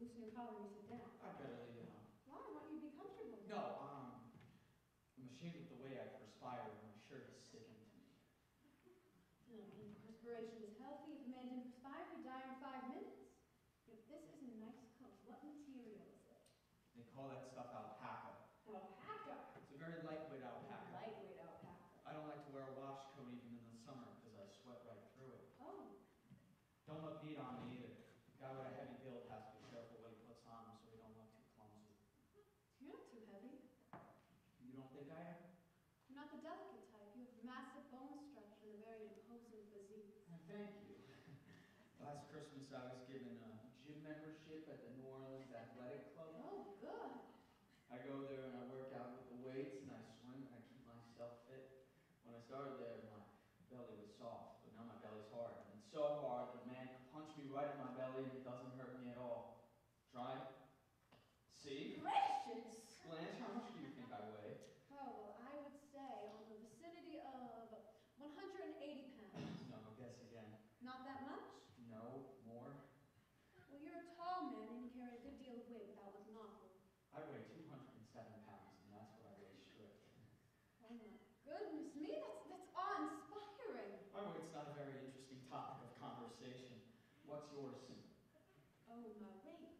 [SPEAKER 3] loosen your collar and you sit down.
[SPEAKER 6] I'd better leave it on.
[SPEAKER 3] Why? Why don't you be comfortable?
[SPEAKER 6] No, I'm ashamed of the way I perspire when my shirt is sticking to me.
[SPEAKER 3] No, and perspiration is healthy. If a man didn't perspire, he'd die in 5 minutes. If this is a nice coat, what material is it?
[SPEAKER 6] They call that stuff alpaca.
[SPEAKER 3] Alpaca.
[SPEAKER 6] It's a very lightweight alpaca.
[SPEAKER 3] Lightweight alpaca.
[SPEAKER 6] I don't like to wear a wash coat even in the summer because I sweat right through it.
[SPEAKER 3] Oh.
[SPEAKER 6] Don't look neat on me either. A guy with a heavy build has to be careful what he puts on so he don't look too clumsy.
[SPEAKER 3] You're not too heavy.
[SPEAKER 6] You don't think I am?
[SPEAKER 3] You're not the delicate type. You have massive bone structure and a very imposing physique.
[SPEAKER 6] Thank you. Last Christmas I was given a gym membership at the New Orleans Athletic Club.
[SPEAKER 3] Oh, good.
[SPEAKER 6] I go there and I work out with the weights and I swim and I keep myself fit. When I started there, my belly was soft, but now my belly's hard. And it's so hard that a man can punch me right in my belly and it doesn't hurt me at all. Try it. See?
[SPEAKER 3] Gracious!
[SPEAKER 6] Blanche, how much do you think I weigh?
[SPEAKER 3] Oh, well, I would say on the vicinity of 180 pounds.
[SPEAKER 6] No, guess again.
[SPEAKER 3] Not that much?
[SPEAKER 6] No, more.
[SPEAKER 3] Well, you're a tall man and you carry a good deal of weight without looking awkward.
[SPEAKER 6] I weigh 207 pounds and that's what I weigh strict.
[SPEAKER 3] Oh, my goodness me, that's awe-inspiring.
[SPEAKER 6] My weight's not a very interesting topic of conversation. What's yours?
[SPEAKER 3] Oh, my weight.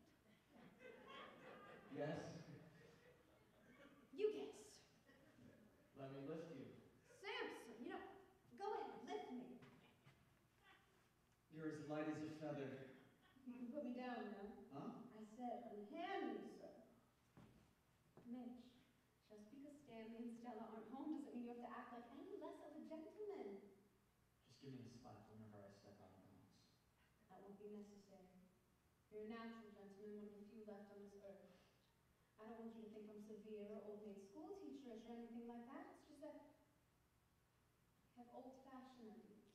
[SPEAKER 6] Yes?
[SPEAKER 3] You guess.
[SPEAKER 6] Let me lift you.
[SPEAKER 3] Samson, go ahead, lift me.
[SPEAKER 6] You're as light as a feather.
[SPEAKER 3] You can put me down now.
[SPEAKER 6] Huh?
[SPEAKER 3] I said, unhand me, sir. Mitch, just because Stanley and Stella aren't home doesn't mean you have to act like any less of a gentleman.
[SPEAKER 6] Just give me a slap whenever I step out of bounds.
[SPEAKER 3] That won't be necessary. You're a natural gentleman, one of the few left on this earth. I don't want you to think I'm severe or old-maid school teacherish or anything like that. It's just that I have old-fashioned ideas.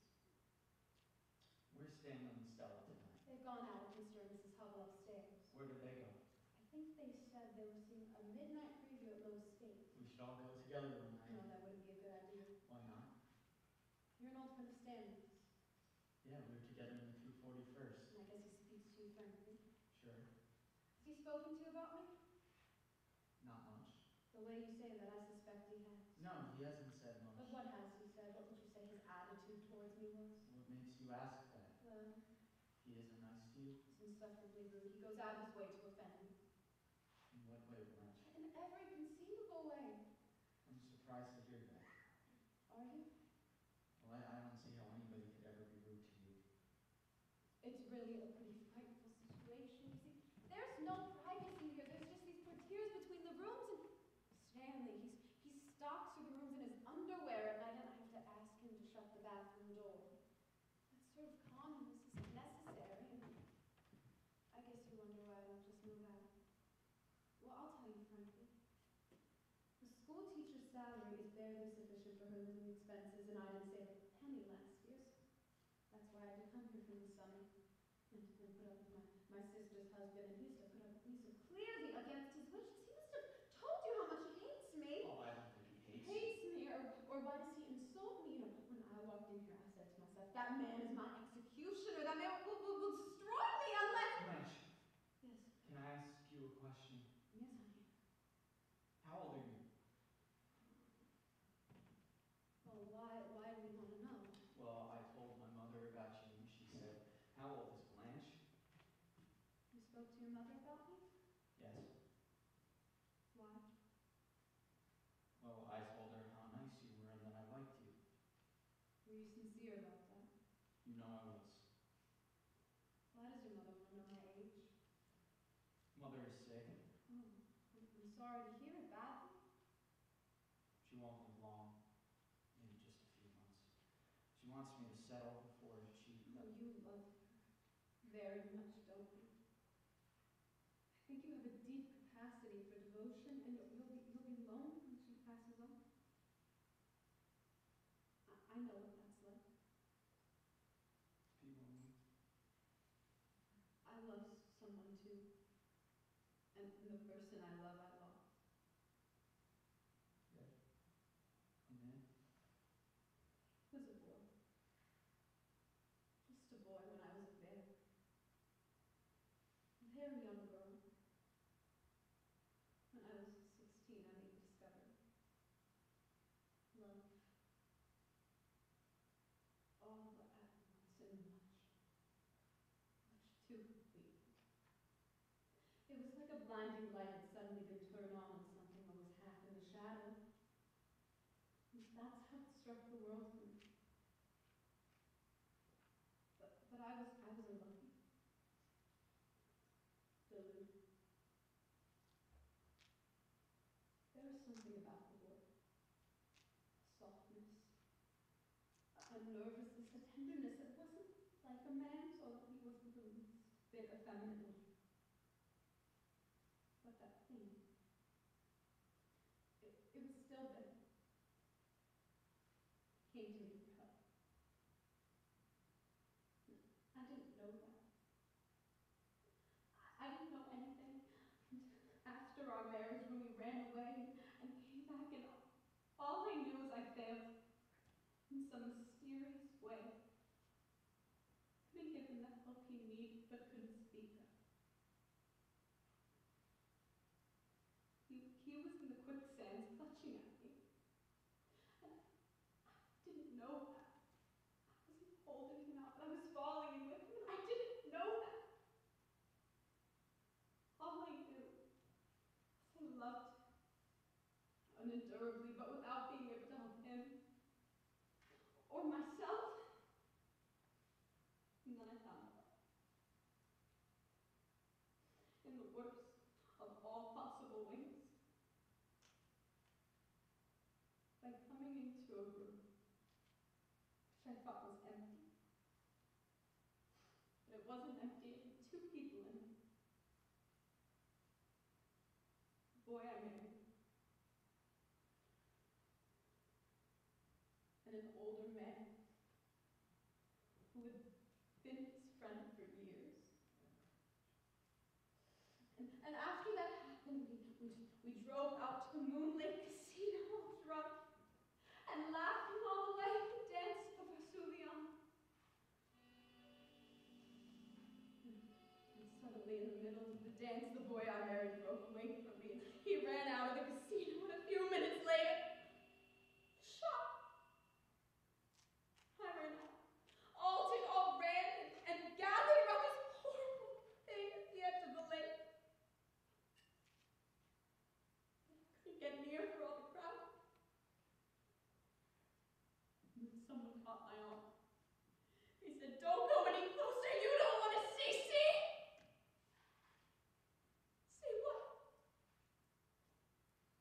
[SPEAKER 6] Where's Stanley and Stella tonight?
[SPEAKER 3] They've gone out with Mr. and Mrs. Hubble upstairs.
[SPEAKER 6] Where did they go?
[SPEAKER 3] I think they said they were seeing a midnight preview at Lowe's State.
[SPEAKER 6] We should all go together one night.
[SPEAKER 3] No, that wouldn't be a good idea.
[SPEAKER 6] Why not?
[SPEAKER 3] You're an old friend of Stanley's.
[SPEAKER 6] Yeah, we were together in the 241st.
[SPEAKER 3] And I guess he speaks to you frankly.
[SPEAKER 6] Sure.
[SPEAKER 3] Has he spoken to you about me?
[SPEAKER 6] Not much.
[SPEAKER 3] The way you say that, I suspect he has.
[SPEAKER 6] No, he hasn't said much.
[SPEAKER 3] But what has he said? What would you say his attitude towards me was?
[SPEAKER 6] What makes you ask that?
[SPEAKER 3] Well,
[SPEAKER 6] He isn't nice to you?
[SPEAKER 3] he's insufferably rude. He goes out of his way to offend me.
[SPEAKER 6] In what way, Blanche?
[SPEAKER 3] In every conceivable way.
[SPEAKER 6] I'm surprised to hear that.
[SPEAKER 3] Are you?
[SPEAKER 6] Well, I don't see how anybody could ever be rude to you.
[SPEAKER 3] It's really a pretty frightful situation. You see, there's no privacy here. There's just these portieres between the rooms and Stanley. He stalks through the rooms in his underwear at night, and I have to ask him to shut the bathroom door. That sort of calmness isn't necessary, and I guess you wonder why I don't just move out. Well, I'll tell you frankly. The school teacher's salary is barely sufficient for her living expenses, and I didn't save a penny last year, so that's why I had to come here for the summer. And to put up with my sister's husband, and he used to put up with me so clearly against his wishes. He must have told you how much he hates me.
[SPEAKER 6] Oh, I don't think he hates you.
[SPEAKER 3] Hates me, or why does he insult me? When I walked in here, I said to myself, that man is my executioner. That man will destroy me unless...
[SPEAKER 6] Blanche,
[SPEAKER 3] Yes,
[SPEAKER 6] can I ask you a question?
[SPEAKER 3] yes, honey.
[SPEAKER 6] How old are you?
[SPEAKER 3] Well, why do you want to know?
[SPEAKER 6] Well, I told my mother about you, and she said, how old is Blanche?
[SPEAKER 3] You spoke to your mother about me?
[SPEAKER 6] Yes.
[SPEAKER 3] Why?
[SPEAKER 6] Well, I told her how nice you were and that I liked you.
[SPEAKER 3] Were you sincere about that?
[SPEAKER 6] You know I was.
[SPEAKER 3] Why does your mother want to know my age?
[SPEAKER 6] Mother is sick.
[SPEAKER 3] Oh, I'm sorry to hear it badly.
[SPEAKER 6] She won't live long. Maybe just a few months. She wants me to settle before she...
[SPEAKER 3] Oh, you love her very much, don't you? I think you have a deep capacity for devotion, and you'll be lonely when she passes on. I know what that's like.
[SPEAKER 6] Do you want me?
[SPEAKER 3] I love someone too, and the person I love, I lost.
[SPEAKER 6] Yeah. And then?
[SPEAKER 3] Was a boy. Just a boy when I was a very young girl. blinding light had suddenly been turned on something that was half in the shadow. And that's how it struck the world for me. But I was unlucky. Deluded. There was something about the boy. Softness. A nervousness, a tenderness that wasn't like a man's, although he wasn't the least bit effeminate. But that thing, it was still there. Came to me for help. I didn't know that. I didn't know anything. After our marriage, when we ran away and came back, and all I knew was I failed in some mysterious way. Couldn't give him the help he needed, but couldn't speak of. He was in the quicksand, clutching at me. And I didn't know that. I wasn't holding him out, but I was falling in with him. I didn't know that. All I knew was I loved him unendurably, but without being able to help him or myself. And then I found out. In the worst of all possible ways. By coming into a room which I thought was empty. But it wasn't empty, it had two people in it. The boy I married. And an older man who had been his friend for years. And after that happened, we drove out to the Moonlit Casino, drunk and laughing all the way, and danced the Vesuvian. And suddenly, in the middle of the dance, the boy I married broke away from me. He ran out of the casino, and a few minutes later, shot. I ran out. All ran and gathered around this horrible thing at the edge of the lake. I couldn't get near for all the crowd. And then someone caught my arm. He said, "Don't go any closer. You don't want to see. See what?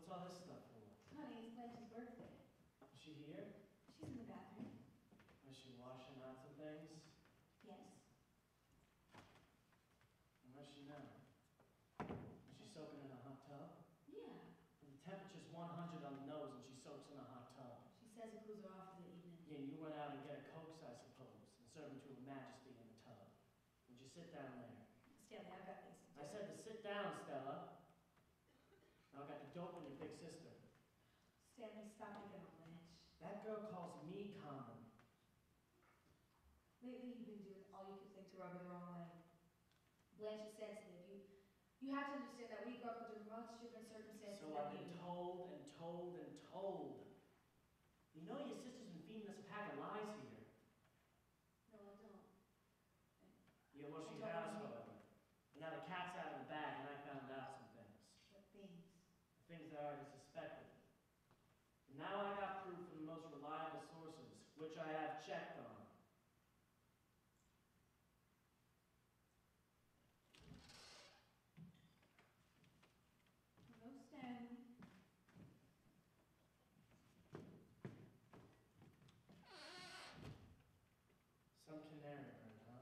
[SPEAKER 2] What's all this stuff for?
[SPEAKER 3] Honey, it's Blanche's birthday.
[SPEAKER 2] Is she here?
[SPEAKER 3] She's in the bathroom.
[SPEAKER 2] Is she washing out some things?
[SPEAKER 3] Yes.
[SPEAKER 2] And where's she now? Is she soaking in a hot tub?
[SPEAKER 3] Yeah.
[SPEAKER 2] And the temperature's 100 on the nose and she soaks in a hot tub.
[SPEAKER 3] She says it cools her off for the evening.
[SPEAKER 2] Yeah, and you went out and get a Cokes, I suppose, and serve him to Her Majesty in the tub. Would you sit down there?
[SPEAKER 3] Stanley, I've got things to do.
[SPEAKER 2] I said to sit down, Stella. Now I got the dope on your big sister.
[SPEAKER 3] Stanley, stop picking on Blanche.
[SPEAKER 2] That girl calls me common.
[SPEAKER 3] Lately, you've been doing all you could think to rub her the wrong way. Blanche is sensitive. You have to understand that we grew up under much different circumstances
[SPEAKER 2] So
[SPEAKER 3] than
[SPEAKER 2] I've
[SPEAKER 3] you.
[SPEAKER 2] been told and told and told. You know your sister's been feeding us a pack of lies here.
[SPEAKER 3] No, I don't.
[SPEAKER 2] Yeah, well, she
[SPEAKER 3] I don't
[SPEAKER 2] has,
[SPEAKER 3] know.
[SPEAKER 2] however. And now the cat's out of the bag, and I found out some things.
[SPEAKER 3] What things?
[SPEAKER 2] Things I already suspected. And now I got proof from the most reliable sources, which I have checked on.
[SPEAKER 3] Hello, Stanley.
[SPEAKER 2] Some canary bird, huh?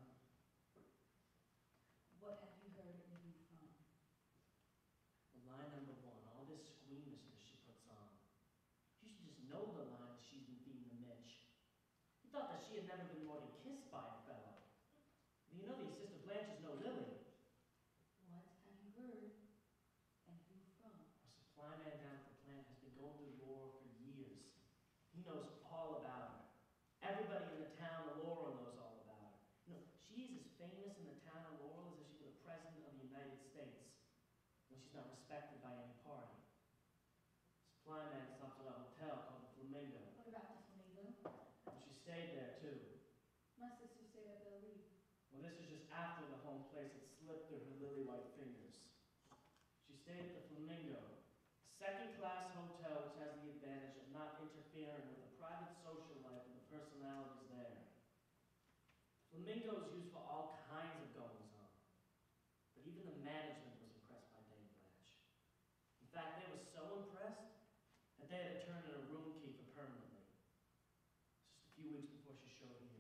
[SPEAKER 3] What have you heard and who from?
[SPEAKER 2] Well, line number one, all this squeamishness she puts on. You should just know the lines she's been feeding to Mitch. He thought that she had never been more than kissed by a fellow. You know the assistant Blanche is no lily.
[SPEAKER 3] What have you heard and who from?
[SPEAKER 2] Our supply man down at the plant has been going through Laura for years. He knows all about her. Everybody in the town of Laurel knows all about her. You know, she's as famous in the town of Laurel as if she were the President of the United States. When she's not respected by any party. Supply man stopped at a hotel called the Flamingo.
[SPEAKER 3] What about the Flamingo?
[SPEAKER 2] And she stayed there too.
[SPEAKER 3] My sister stayed at Belle.
[SPEAKER 2] Well, this is just after the home place had slipped through her lily-white fingers. She stayed at the Flamingo, a second-class hotel which has the advantage of not interfering with the private social life of the personalities there. The Flamingo is used for all kinds of goings-on, but even the management was impressed by Dame Blanche. In fact, they were so impressed that they had to turn in a room keeper permanently. Just a few weeks before she showed here.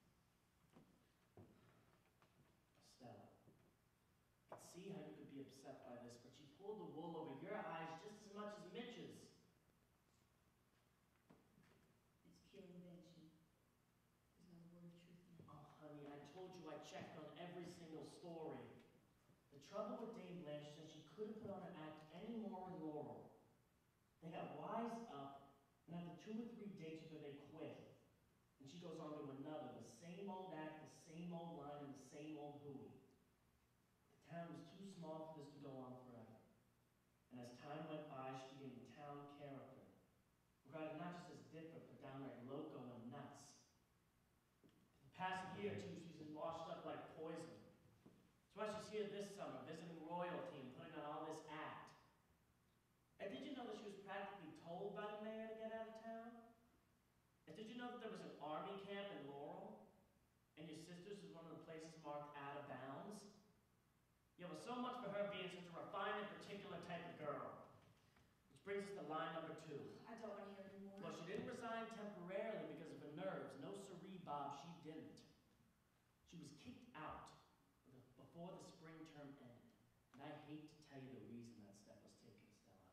[SPEAKER 2] Stella, I could see how you could be upset by this, but she pulled the wool over your eyes just as much as Mitch's.
[SPEAKER 3] It's pure invention. There's not a word of truth in it.
[SPEAKER 2] Oh, honey, I told you I checked on every single story. The trouble with Dame Blanche is that she couldn't put on an act any more in Laurel. They got wised up, and after 2 or 3 dates with her, they quit. And she goes on to another, the same old act, the same old line, and the same old hooey. The town was too small for this to go on forever. And as time went by, she became a town character. Regarded not just as different, but downright loco and nuts. The past year or two, she's been washed up like poison. That's why she's here this summer, visiting royalty and putting on all this act. And did you know that she was practically told by the mayor to get out of town? And did you know that there was an army camp in Laurel? And your sister's was one of the places marked out of bounds? Yeah, well, so much for her being such a refined and particular type of girl. Which brings us to line number 2.
[SPEAKER 3] I don't want to hear anymore.
[SPEAKER 2] Well, she didn't resign temporarily because of her nerves. No siree, Bob, she didn't. She was kicked out before the spring term ended. And I hate to tell you the reason that step was taken, Stella.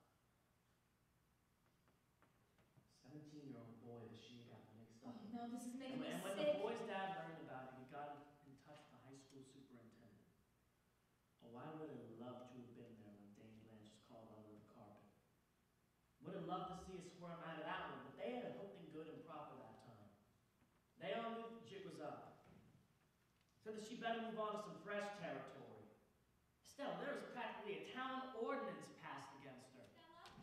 [SPEAKER 2] 17-year-old boy this year got mixed up.
[SPEAKER 3] Oh, no, this is making me
[SPEAKER 2] And when
[SPEAKER 3] sick.
[SPEAKER 2] the boy's dad learned about it, he got in touch with the high school superintendent. Oh, I would have loved to have been there when Dame Blanche was called under the carpet. Would have loved to see us squirm out of that one, but they had it hooked and good and proper that time. They all knew the jig was up. Said that she better move on to some fresh territory. Stella, there was practically a town ordinance passed against her.
[SPEAKER 4] Stella?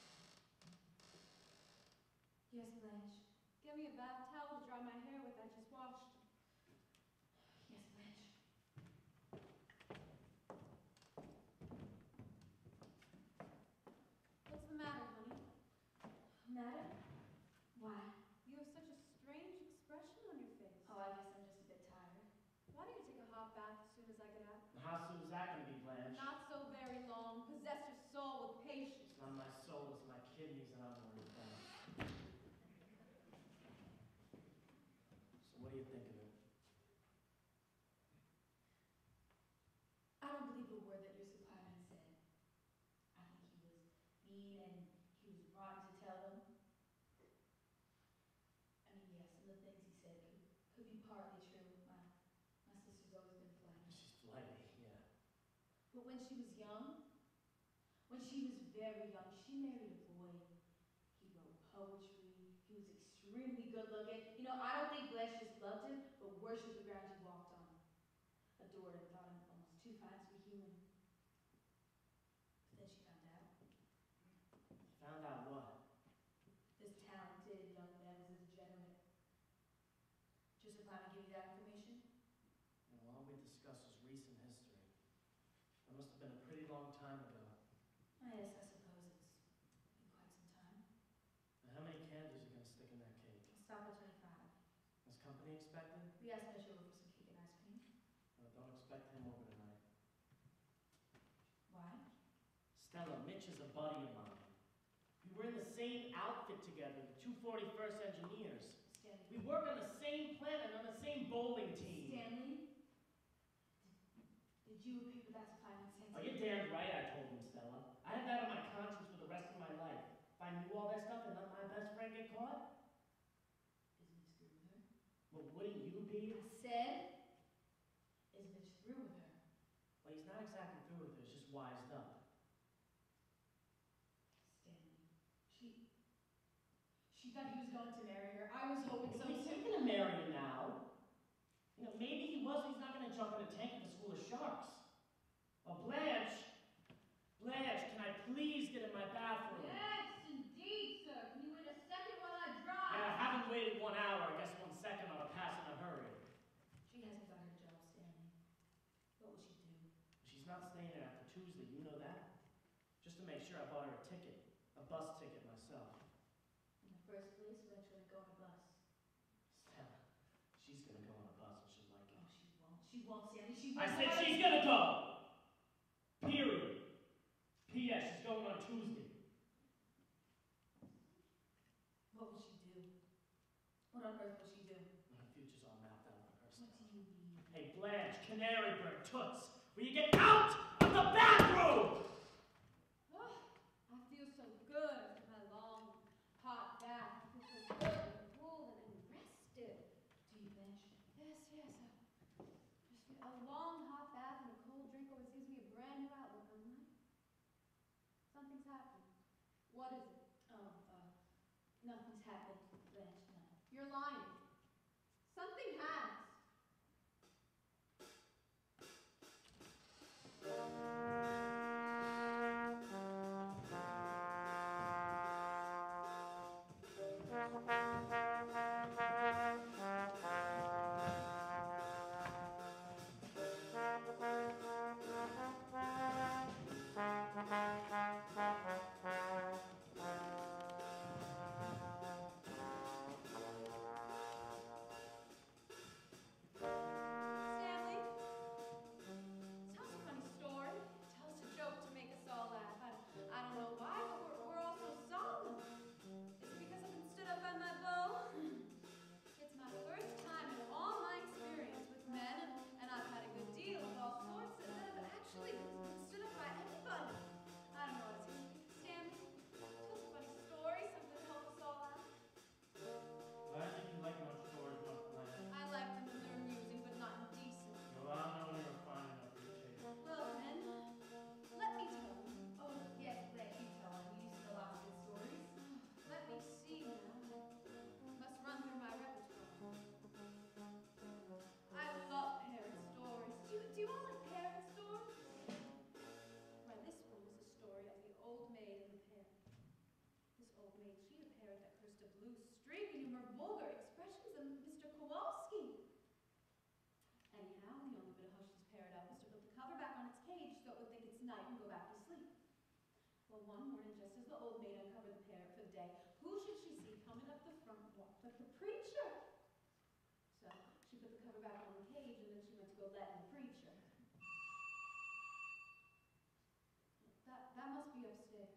[SPEAKER 3] Yes, Blanche.
[SPEAKER 9] Get me a bath towel to dry my hair with. I just washed.
[SPEAKER 3] Yes, Blanche.
[SPEAKER 9] What's the matter, honey?
[SPEAKER 3] Matter? Why?
[SPEAKER 9] You have such a strange expression on your face.
[SPEAKER 3] Oh, I guess I'm just a bit tired.
[SPEAKER 9] Why don't you take a hot bath as soon as I get out?
[SPEAKER 2] How soon is that going to be, Blanche?
[SPEAKER 9] Not so very long. Possess your soul with patience.
[SPEAKER 2] Now my soul is
[SPEAKER 4] partly true. My sister's always been flighty.
[SPEAKER 2] She's flighty, yeah.
[SPEAKER 4] But when she was young, when she was very young, she married a boy. He wrote poetry. He was extremely good looking. You know, I don't think Blanche just loved him, but worshipped the ground he walked on. Adored him, thought him almost too fine to be human. But then she found out.
[SPEAKER 2] Found out what?
[SPEAKER 4] This talented young man was a degenerate. Just if I would give you that information?
[SPEAKER 2] And all we discussed was recent history. That must have been a pretty long time ago.
[SPEAKER 4] Yes, I suppose it's been quite some time.
[SPEAKER 2] And how many candles are you going to stick in that cake?
[SPEAKER 4] I'll stop at 25.
[SPEAKER 2] Is company expected?
[SPEAKER 4] We asked Mitch over for some cake and ice cream.
[SPEAKER 2] Well, don't expect him over tonight.
[SPEAKER 4] Why?
[SPEAKER 2] Stella, Mitch is a buddy of mine. We were in the same outfit together, the 241st Engineers.
[SPEAKER 4] Stanley.
[SPEAKER 2] We work on the same plant and on the same bowling team.
[SPEAKER 4] Stanley? Did you agree with that to finance sense?
[SPEAKER 2] Oh, you're damn right I told him, Stella. I had that on my conscience for the rest of my life. If I knew all that stuff and let my best friend get caught,
[SPEAKER 4] Is Mitch through with her?
[SPEAKER 2] well, wouldn't you be?
[SPEAKER 4] I said, is Mitch through with her?
[SPEAKER 2] Well, he's not exactly through with her, he's just wised up.
[SPEAKER 4] Stanley. She thought he was going to marry her. I was hoping so.
[SPEAKER 2] He's not gonna marry her now. You know, maybe he was, but he's not gonna jump in a tank with a school of sharks. Well, Blanche, can I please get in my bathroom?
[SPEAKER 3] Yes, indeed, sir. Can you wait a second while I drive?
[SPEAKER 2] Yeah, I haven't waited 1 hour. I guess 1 second ought to pass in a hurry.
[SPEAKER 4] She hasn't got her job, Stanley. What will she do?
[SPEAKER 2] She's not staying there after Tuesday, you know that? Just to make sure I bought her a ticket, a bus ticket myself.
[SPEAKER 4] In the first place, when she'll go on a bus.
[SPEAKER 2] Stella, she's gonna go on a bus and she'll like it.
[SPEAKER 4] Oh, she won't. She won't, Stanley. She
[SPEAKER 2] I
[SPEAKER 4] won't.
[SPEAKER 2] said she's gonna go! Period. P.S. She's going on Tuesday.
[SPEAKER 4] What will she do? What on earth will she do?
[SPEAKER 2] My future's all mapped out for her
[SPEAKER 4] What
[SPEAKER 2] stuff.
[SPEAKER 4] do you mean?
[SPEAKER 2] Hey, Blanche, Canary Bird, Toots, will you get out of the bathroom?
[SPEAKER 3] Oh, I feel so good after my long, hot bath. I feel so good and cool and rested.
[SPEAKER 4] Do you, Blanche?
[SPEAKER 3] Yes, yes. Just a long, hot bath and a cold drink always gives me a brand new outlook on life. Something's happened. What is it?
[SPEAKER 4] Oh, nothing's happened, Blanche, no.
[SPEAKER 3] You're lying. Something has. Stanley, tell us a funny story. Tell us a joke to make us all laugh. I don't know why, but we're all so solemn. Is it because I've been stood up by my beau? It's my first time in all my experience with men, and I've had a good deal of all sorts that have actually been stood up by anybody. I don't know what to say. Stanley, tell us a funny story, something to help us all out.
[SPEAKER 2] I think you like my stories, my plan.
[SPEAKER 3] I like them when they're amusing, but not indecent.
[SPEAKER 2] Well, I know when you're fine enough for your taste.
[SPEAKER 3] Well then, let me tell you.
[SPEAKER 4] Oh, yes, Blanche, you tell her. You used to know lots of good stories.
[SPEAKER 3] Let me see now. Must run through my repertoire. I love parrot stories. Do you all like parrot stories? Why, this one is a story of the old maid and the parrot. This old maid, she had a parrot that cursed a blue streak and humor vulgar expressions of Mr. Kowalski. Anyhow, the only way to hush this parrot up was to put the cover back on its cage so it would think it's night and go back to sleep. Well, one morning, just as the old maid uncovered the parrot for the day, who should she see coming up the front walk but the preacher? So she put the cover back on the cage and then she went to go let in the preacher. That must be upstairs.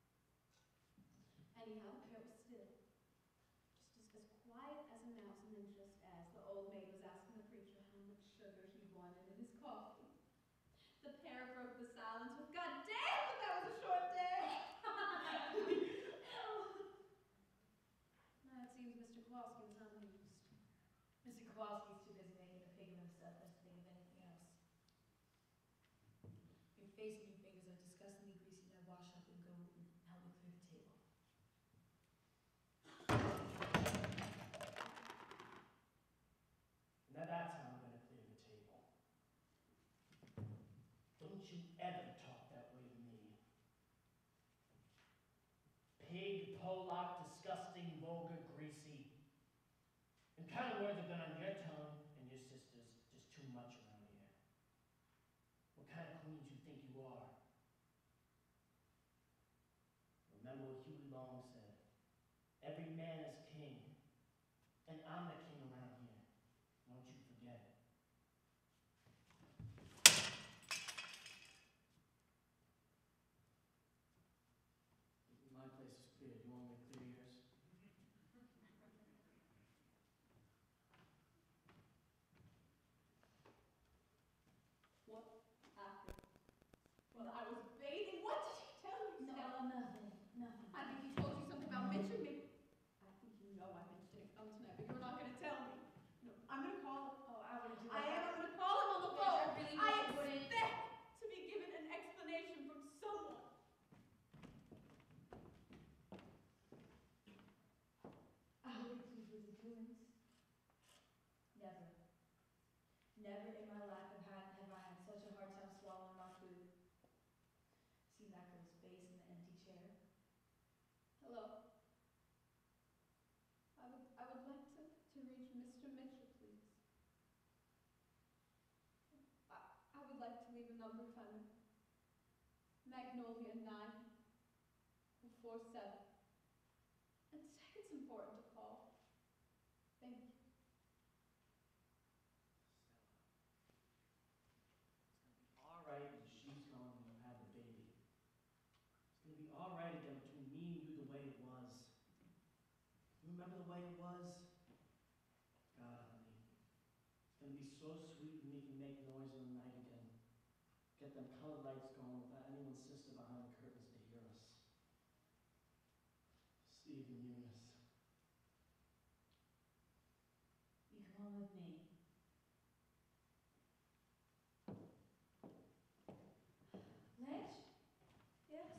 [SPEAKER 3] Anyhow, the parrot was still, just as quiet as a mouse, and then just as the old maid was asking the preacher how much sugar he wanted in his coffee, the parrot broke the silence with, "God damn, but that was a short day!" Now it seems Mr. Kowalski was unamused.
[SPEAKER 4] Mr. Kowalski's face and your fingers are disgustingly greasy. Now wash up and go and help me clear the table.
[SPEAKER 2] Now that's how I'm gonna clear the table. Don't you ever talk that way to me. Pig, Pollock, disgusting, vulgar, greasy. And kind of words have been on your tongue and your sister's just too much around here. What kind of queens you think you are? Remember what Huey Long said. Every man is king. And I'm the king around here. Don't you forget it. My place is clear. Do you want me to clear yours?
[SPEAKER 3] What happened? Well, I was bathing. What did he tell you, Stella?
[SPEAKER 4] Nothing.
[SPEAKER 3] I think he told you something about Mitch and me. I think you know why Mitch didn't come tonight, but you're not going to tell me. No, I'm going to call him.
[SPEAKER 4] Oh, I wouldn't do
[SPEAKER 3] I
[SPEAKER 4] that.
[SPEAKER 3] am. I'm going to call him on the
[SPEAKER 4] Mitch,
[SPEAKER 3] phone.
[SPEAKER 4] I really wish you wouldn't.
[SPEAKER 3] expect to be given an explanation from someone.
[SPEAKER 4] I hope you're pleased with his doings. Never. Never in my life have I had such a hard time swallowing my food. Seen that girl's face in the empty chair.
[SPEAKER 3] Hello. I would like to reach Mr. Mitchell, please. I would like to leave a number if I may. Magnolia 947. It's important to call. Thank you.
[SPEAKER 2] All right, and she's gone and you have the baby. It's gonna be all right again between me and you the way it was. You remember the way it was? God, honey. It's gonna be so sweet when you can make noise in the night again. Get them colored lights going without anyone's sister behind the curtains to hear us. Steve and Eunice.
[SPEAKER 4] You come on with me. Blanche?
[SPEAKER 3] Yes?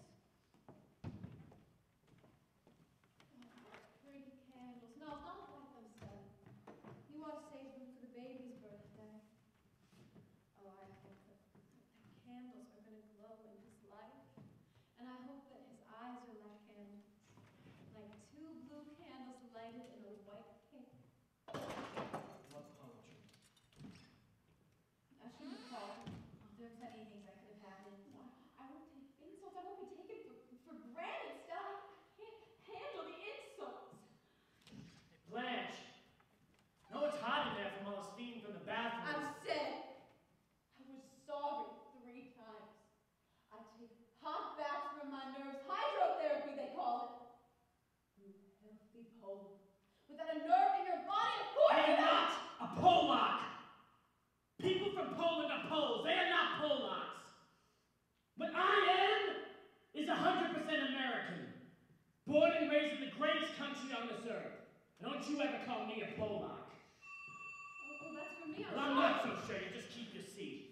[SPEAKER 3] Pretty candles. No, don't light them, Stella. You ought to save them for the baby's birthday. Oh, I hope that the candles are going to glow in his life. And I hope that his eyes are like candles. Like two blue candles lighted in a white cake.
[SPEAKER 2] What poetry?
[SPEAKER 3] I shouldn't have called him.
[SPEAKER 4] There are plenty of things that could have happened.
[SPEAKER 3] I won't take insults. I won't be taken for granted, Stella. I can't handle the insults.
[SPEAKER 2] Blanche! No, it's hot in there from all the steam from the bathroom.
[SPEAKER 3] I said I was sorry 3 times. I take hot baths for my nerves. Hydrotherapy, they call it. You healthy Pole. Without a nerve in your body, of course
[SPEAKER 2] I am
[SPEAKER 3] you
[SPEAKER 2] not a Pollock! People from Poland are Poles. They are not Pollocks. What I am is 100% American. Born and raised in the greatest country on this earth. And don't you ever call me a Pollock.
[SPEAKER 3] Oh, that's for me.
[SPEAKER 2] Well, I'm not so sure. You just keep your seat.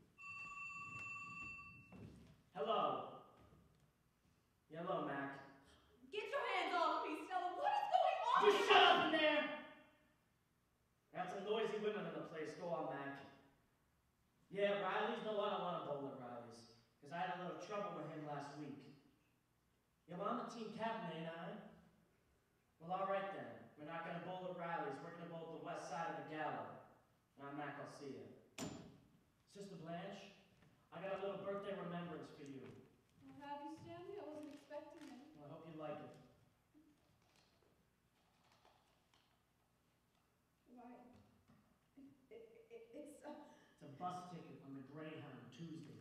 [SPEAKER 2] Hello. Hello, Mac.
[SPEAKER 3] Get your hands off me, Stella. What is going on?
[SPEAKER 2] Just shut up in there! Got some noisy women in the place. Go on, Mac. Yeah, Riley's? No, I don't want to bowl at Riley's. Because I had a little trouble with him last week. Yeah, well, I'm the team captain, ain't I? Well, all right then. We're not going to bowl at Riley's. We're going to bowl at the west side of the gala. Now, Mac, I'll see you. Sister Blanche, I got a little birthday remembrance for you.
[SPEAKER 3] I'll have you, Stanley. I wasn't expecting it.
[SPEAKER 2] I hope you like it.
[SPEAKER 3] Why? It's
[SPEAKER 2] It's a bus ticket on the Greyhound Tuesday.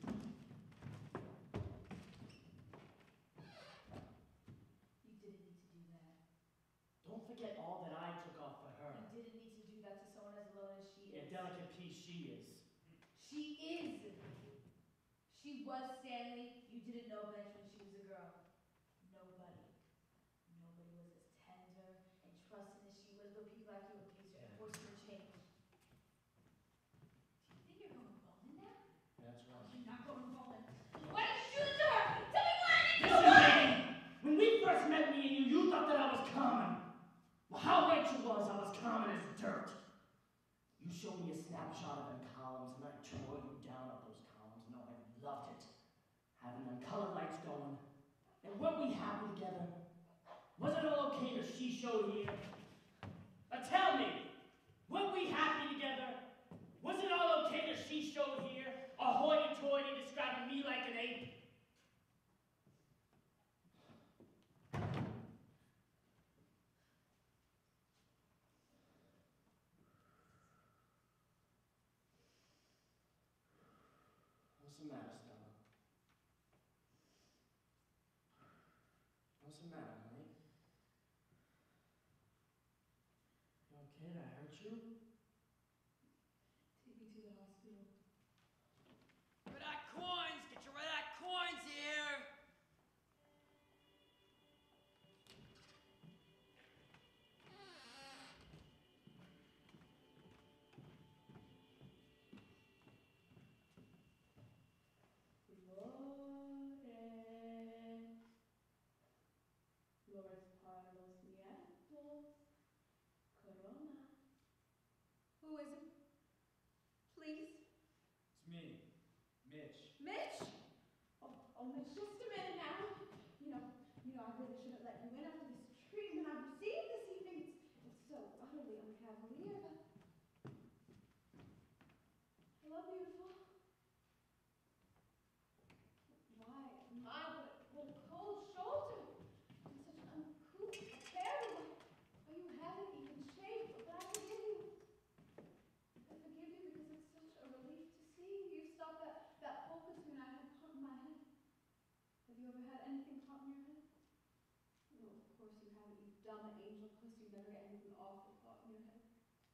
[SPEAKER 4] You didn't need to do that.
[SPEAKER 2] Don't forget all that I took off for her.
[SPEAKER 4] You didn't need to do that to someone as alone as she
[SPEAKER 2] A
[SPEAKER 4] is.
[SPEAKER 2] delicate piece she is.
[SPEAKER 4] She is. She was Stanley. You didn't know Blanche when she was a girl. Nobody. Nobody was as tender and trusting as she was, but people like you abused her and forced her to change. Do you think you're going bowling now?
[SPEAKER 2] That's right.
[SPEAKER 4] You're not going bowling.
[SPEAKER 2] You showed me a snapshot of them columns, and I tore you down up those columns. No, I loved it. Having them colored lights going. And weren't we happy together? Was it all okay that she showed here? Tell me, weren't we happy together? Was it all okay that she showed here? A hoity-toity describing me like an ape? What's the matter, Stella? What's the matter, honey? You okay? Did I hurt you?
[SPEAKER 3] Take me to the hospital.
[SPEAKER 2] Red Hot Coins! Get your Red Hot Coins here!
[SPEAKER 3] Flores para los nietos. Corona. Who is it? Please?
[SPEAKER 6] It's me, Mitch.
[SPEAKER 3] Mitch? Oh, Mitch, just a minute now. You know, I really shouldn't let you in after this treatment I've received this evening. It's so utterly uncavalier, but... Hello, beautiful. My, what a cold shoulder. And such an uncouth affair. Why you haven't even shaved, but I forgive you. I forgive you because it's such a relief to see you stop that polka tune I had caught in my head. Have you ever had anything caught in your head? No, of course you haven't, you dumb angel puss. You never get anything awful caught in your head.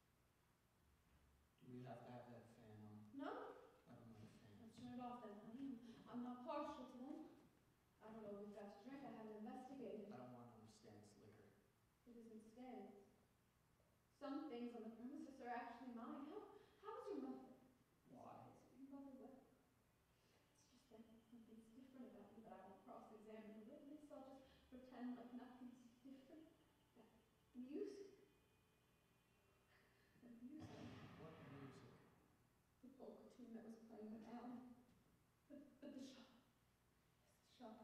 [SPEAKER 6] Do we have to have that fan on?
[SPEAKER 3] No?
[SPEAKER 6] I don't like fans.
[SPEAKER 3] Let's turn it off then, honey. I'm not partial to them. I don't know what we've got to drink. I haven't investigated.
[SPEAKER 6] I don't want no Stan's liquor.
[SPEAKER 3] It isn't Stan's. Some things on the premises are actually mine. How's your mother?
[SPEAKER 6] Why?
[SPEAKER 3] Your mother, what? It's just that something's different about you, but I won't cross-examine the witness. I'll just pretend like nothing's different. That music. The music.
[SPEAKER 6] What music?
[SPEAKER 3] The polka tune that was playing with Alan. But the shot. Yes, the shot.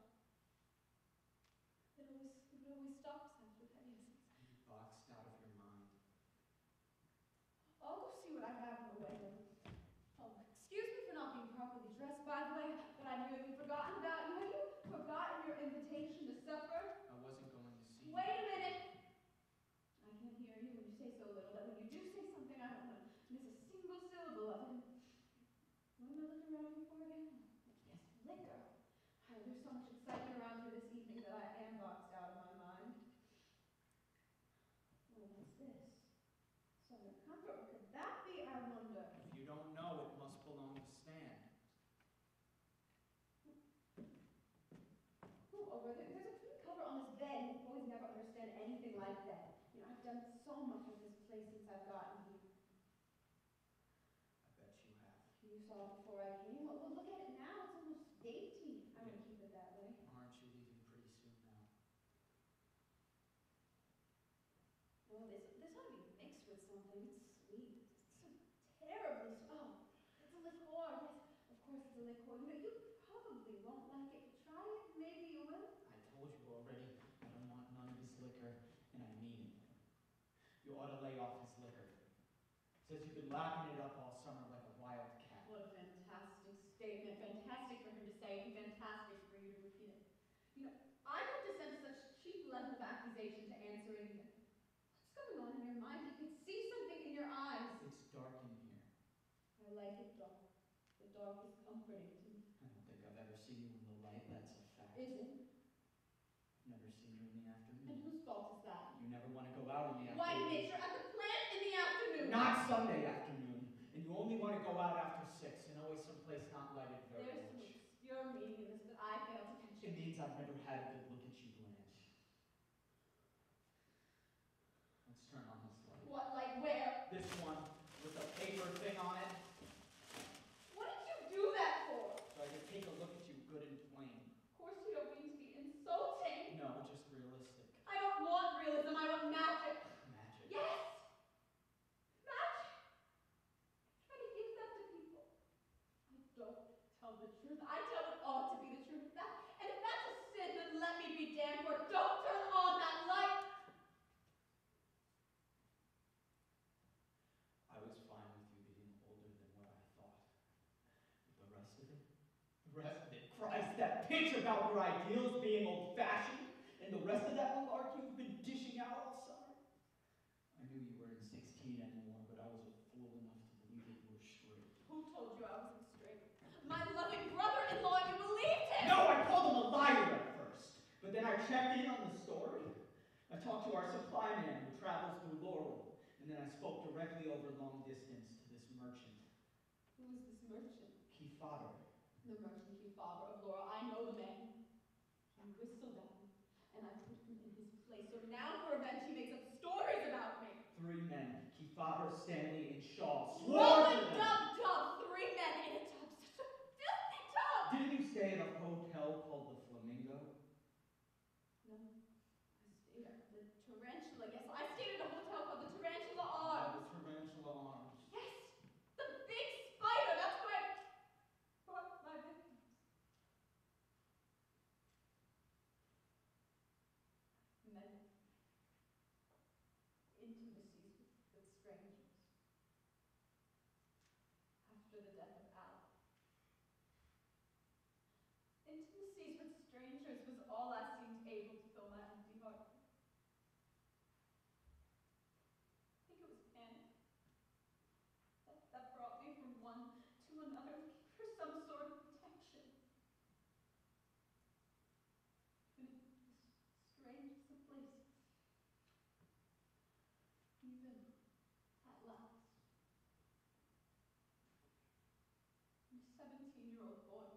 [SPEAKER 3] It always stops after that, yes.
[SPEAKER 6] You boxed out of your mind.
[SPEAKER 3] I'll go see what I have in the way. Oh, excuse me for not being properly dressed, by the way, but I'd nearly forgotten about you. Have you forgotten your invitation to supper?
[SPEAKER 6] I wasn't going to see you.
[SPEAKER 3] Wait a minute. I can hear you when you say so little that when you do say something, I don't want to miss a single syllable of it. What am I looking around here for again? Yes, liquor. Oh, there's so much excitement around here this evening that I am boxed out of my mind. Oh, what's this? Southern Comfort. What could that be, I wonder?
[SPEAKER 6] If you don't know, it must belong to Stan.
[SPEAKER 3] Oh, there's a pink cover on this bed. You boys never understand anything like that. You know, I've done so much with this place since I've gotten here.
[SPEAKER 6] I bet you have.
[SPEAKER 3] You saw it before I came. Well, look at it now. It's almost dainty. I would keep it that way.
[SPEAKER 6] Aren't you leaving pretty soon now?
[SPEAKER 3] Oh, this ought to be mixed with something. It's sweet. It's so terribly sweet. Oh, it's a liqueur. Yes, of course it's a liqueur. You know, you probably won't like it. Try it. Maybe you will.
[SPEAKER 6] I told you already, I don't want none of his liquor, and I mean it. You ought to lay off his liquor. Says you've been lapping it up all summer like a wild cat.
[SPEAKER 3] What a fantastic statement. Fantastic for him to say and fantastic for you to repeat it. You know, I don't descend to such cheap level of accusation to answer anything. What's going on in your mind? You can see something in your eyes.
[SPEAKER 6] It's dark in here.
[SPEAKER 3] I like it dark. The dark is comforting to me.
[SPEAKER 6] I don't think I've ever seen you in the light, that's a fact.
[SPEAKER 3] Is it?
[SPEAKER 6] Never seen you in the
[SPEAKER 3] And
[SPEAKER 6] afternoon.
[SPEAKER 3] whose fault is that?
[SPEAKER 6] You never want to go out in the
[SPEAKER 3] Why,
[SPEAKER 6] afternoon.
[SPEAKER 3] Mitch, you're at the plant in the afternoon.
[SPEAKER 6] Not Sunday afternoon. And you only want to go out after 6 and always someplace not lighted very
[SPEAKER 3] There's some
[SPEAKER 6] much.
[SPEAKER 3] obscure meaning in this that I fail to catch.
[SPEAKER 6] It means I've never had a good look at you, Blanche. Let's turn on this light.
[SPEAKER 3] What, like where?
[SPEAKER 6] This one with the paper thing on it,
[SPEAKER 3] What did you do that for?
[SPEAKER 6] so I can take a look at you good and plain.
[SPEAKER 3] Of course you don't mean to be insulting.
[SPEAKER 6] No, just realistic.
[SPEAKER 3] I don't want realism, I want magic.
[SPEAKER 6] Magic.
[SPEAKER 3] Yes! Magic!
[SPEAKER 5] 17 anymore, but I was a fool enough to believe that you were straight.
[SPEAKER 3] Who told you I wasn't straight? My loving brother-in-law, you believed him!
[SPEAKER 5] No, I called him a liar at first, but then I checked in on the story. I talked to our supply man who travels through Laurel, and then I spoke directly over long distance to this merchant.
[SPEAKER 3] Who is this merchant?
[SPEAKER 5] Kefauver.
[SPEAKER 3] The merchant Kefauver of Laurel. I know the man. He whistled at me, and I put him in his place. So now for revenge he makes up stories about me.
[SPEAKER 5] 3 men, Kefauver, Stanley, and Shaw, swore
[SPEAKER 3] Rub
[SPEAKER 5] to
[SPEAKER 3] a
[SPEAKER 5] them.
[SPEAKER 3] dub. 3 men in a tub. Such a filthy tub!
[SPEAKER 5] Didn't you stay at a hotel called the Flamingo?
[SPEAKER 3] No. I stayed at the Tarantula. Yes, I stayed at a hotel called the Tarantula Arms.
[SPEAKER 5] The Tarantula Arms.
[SPEAKER 3] Yes! The big spider! That's where I brought my victims. Men. Intimacies with strangers. After the death of Al. Intimacies with strangers was all I seemed able to fill my empty heart with. I think it was panic that brought me from one to another, looking for some sort of protection. Even in the strangest of places. Even at last. I'm a 17-year-old boy.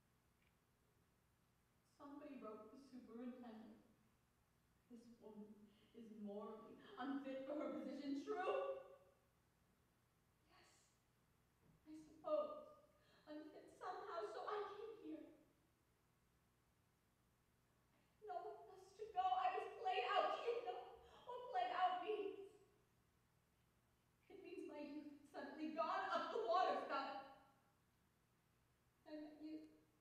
[SPEAKER 3] Somebody wrote the superintendent. This woman is morally unfit for her position. True? Yes, I suppose. Unfit somehow, so I came here. Nowhere else to go. I was played out. You know what played out means. It means my youth had suddenly gone up the water spout. I met you.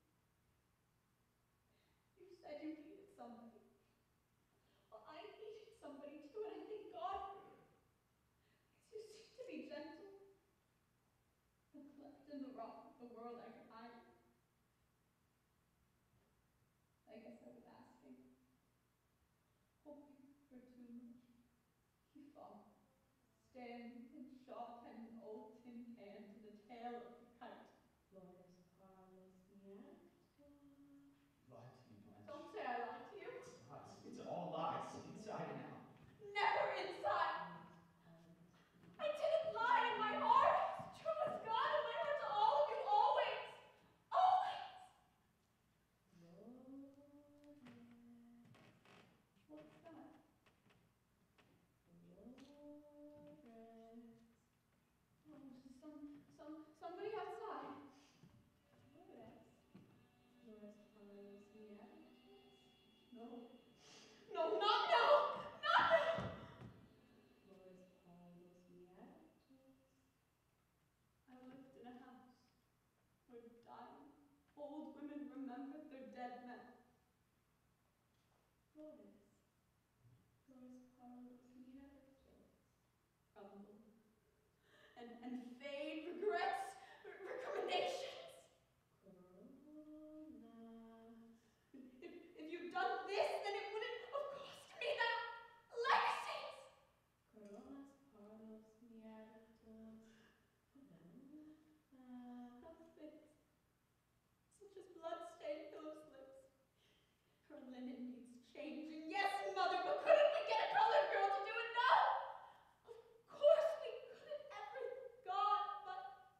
[SPEAKER 3] You said you needed somebody. Well, I needed somebody too, and I thank God for you. Because you seem to be gentle. The cleft in the rock of the world I could hide. I guess I was asking. Hoping for too much. He fought. Stanley and Shaw tied an old tin can to the tail of the kite.
[SPEAKER 8] Flores Carlos Nieto.
[SPEAKER 5] Lied to me, Blanche.
[SPEAKER 3] Don't say I lied to you.
[SPEAKER 5] Lies. It's all lies, inside and out.
[SPEAKER 3] Never inside. I didn't lie in my heart. As true as God in my heart to all of you, always. Always. What's that? Oh, somebody outside.
[SPEAKER 8] Flores Carlos Nieto.
[SPEAKER 3] No. No, not now. Not now.
[SPEAKER 8] Flores Carlos Nieto.
[SPEAKER 3] I lived in a house where dying old women remembered their dead men.
[SPEAKER 8] Flores Carlos Nieto.
[SPEAKER 3] Crumble and fade regrets, recommendations. If you'd done this, then it wouldn't have cost me that. Legacies.
[SPEAKER 8] Coronas Carlos Nieto.
[SPEAKER 3] Outfits. Such as blood-stained Philip's lips. Her linen needs changing. Yes, mother, but couldn't we get a colored girl to do it? No. Of course we couldn't. Every God, but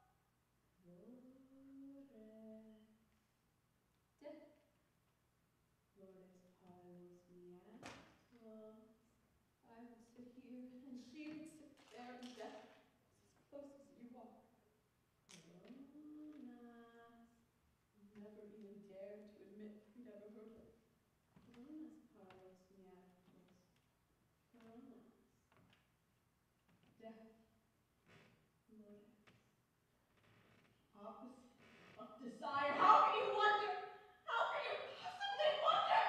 [SPEAKER 3] death.
[SPEAKER 8] Flores Carlos Nieto.
[SPEAKER 3] I would sit here, and she would sit there, and death was as close as you are. Never even dared to admit we'd ever heard it.
[SPEAKER 8] Coronas Carlos Nieto. Coronas.
[SPEAKER 3] Death.
[SPEAKER 8] Flores.
[SPEAKER 3] Opposite of desire. How can you wonder? How can you possibly wonder?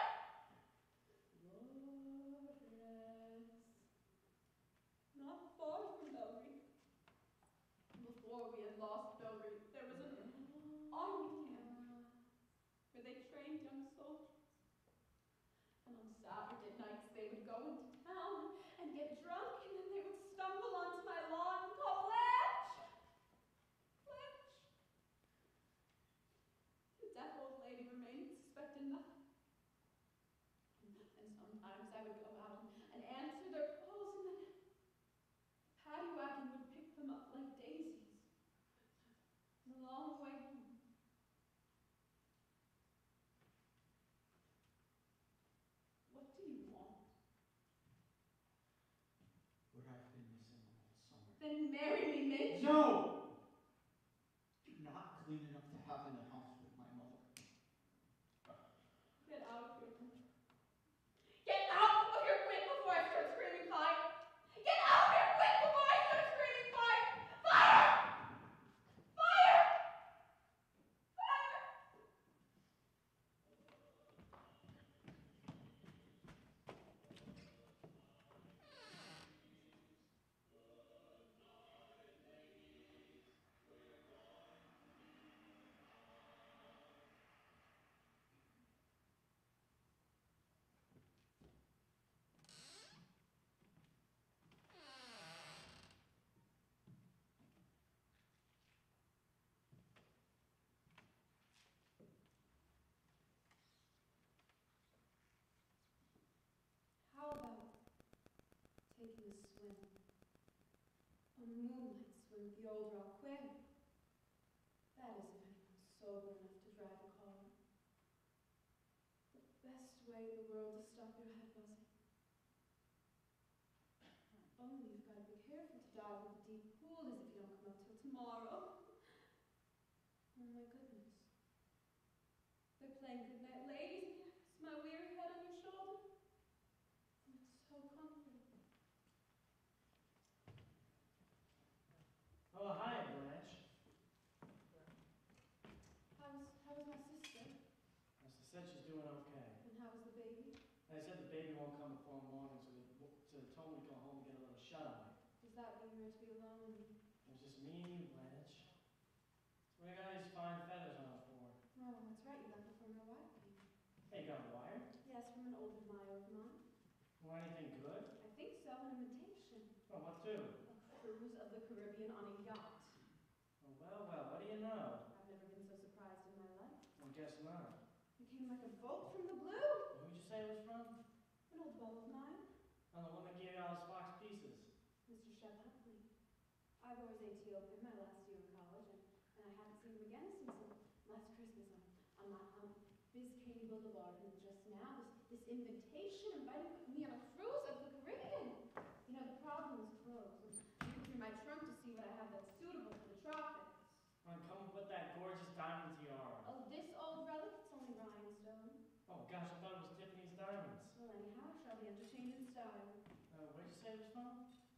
[SPEAKER 8] Flores.
[SPEAKER 3] Not far from Belgrade. Before we had lost Belgrade, there was an army camp where they trained young soldiers. And on Saturday nights they would go into town and get drunk, and then they would stumble onto my lawn Then marry me, Mitch.
[SPEAKER 5] No! You're not clean enough to have in the house with my mother.
[SPEAKER 3] Get out of here. Get out of here quick before I start screaming fire. Get out of here quick before I start screaming fire. Fire! Fire! Fire! How about taking a swim? A moonlight swim with the old rock quarry. That is if anyone's sober enough to drive a car. The best way in the world to stop your head, Basie. Only you've got to be careful to dive with the deep pool as if you don't come up till tomorrow. Oh my goodness. They're playing Goodnight Ladies. Is my weary head on your shoulder? It's so comforting.
[SPEAKER 2] Oh, hi, Blanche.
[SPEAKER 3] How's my sister?
[SPEAKER 2] As I said, she's doing okay.
[SPEAKER 3] And how was the baby?
[SPEAKER 2] They said the baby won't come before morning, so they told me to go home and get a little shut-eye.
[SPEAKER 3] Does that mean we're to be alone?
[SPEAKER 2] It was just me and you, Blanche. What do you got these fine feathers on for?
[SPEAKER 3] Oh, that's right. You got them from your wife.
[SPEAKER 2] Hey, you got a wire?
[SPEAKER 3] Yes, from an old admirer of mine.
[SPEAKER 2] Want anything good?
[SPEAKER 3] I think so. An invitation.
[SPEAKER 2] Well, what to?
[SPEAKER 3] A cruise of the Caribbean on a yacht.
[SPEAKER 2] Oh, well, what do you know?
[SPEAKER 3] I've never been so surprised in my life.
[SPEAKER 2] I guess not.
[SPEAKER 3] You came like a bolt from the blue.
[SPEAKER 2] Who'd you say it was from?
[SPEAKER 3] An old beau of mine,
[SPEAKER 2] Oh, the one that gave you all those fox pieces.
[SPEAKER 3] Mr. Shep Huntley. I was Ethiopian my last year in college, and I haven't seen him again since last Christmas on Biscayne Boulevard. And just now, this invitation inviting me on a cruise of the Caribbean. You know, the problem is clothes. I'm looking through my trunk to see what I have that's suitable for the tropics.
[SPEAKER 2] Come on, come and put that gorgeous diamond tiara.
[SPEAKER 3] Oh, this old relic, it's only rhinestone.
[SPEAKER 2] Oh, gosh, I thought it was Tiffany's diamonds.
[SPEAKER 3] Well, anyhow, I shall be entertained in style.
[SPEAKER 2] Where'd you say it was from?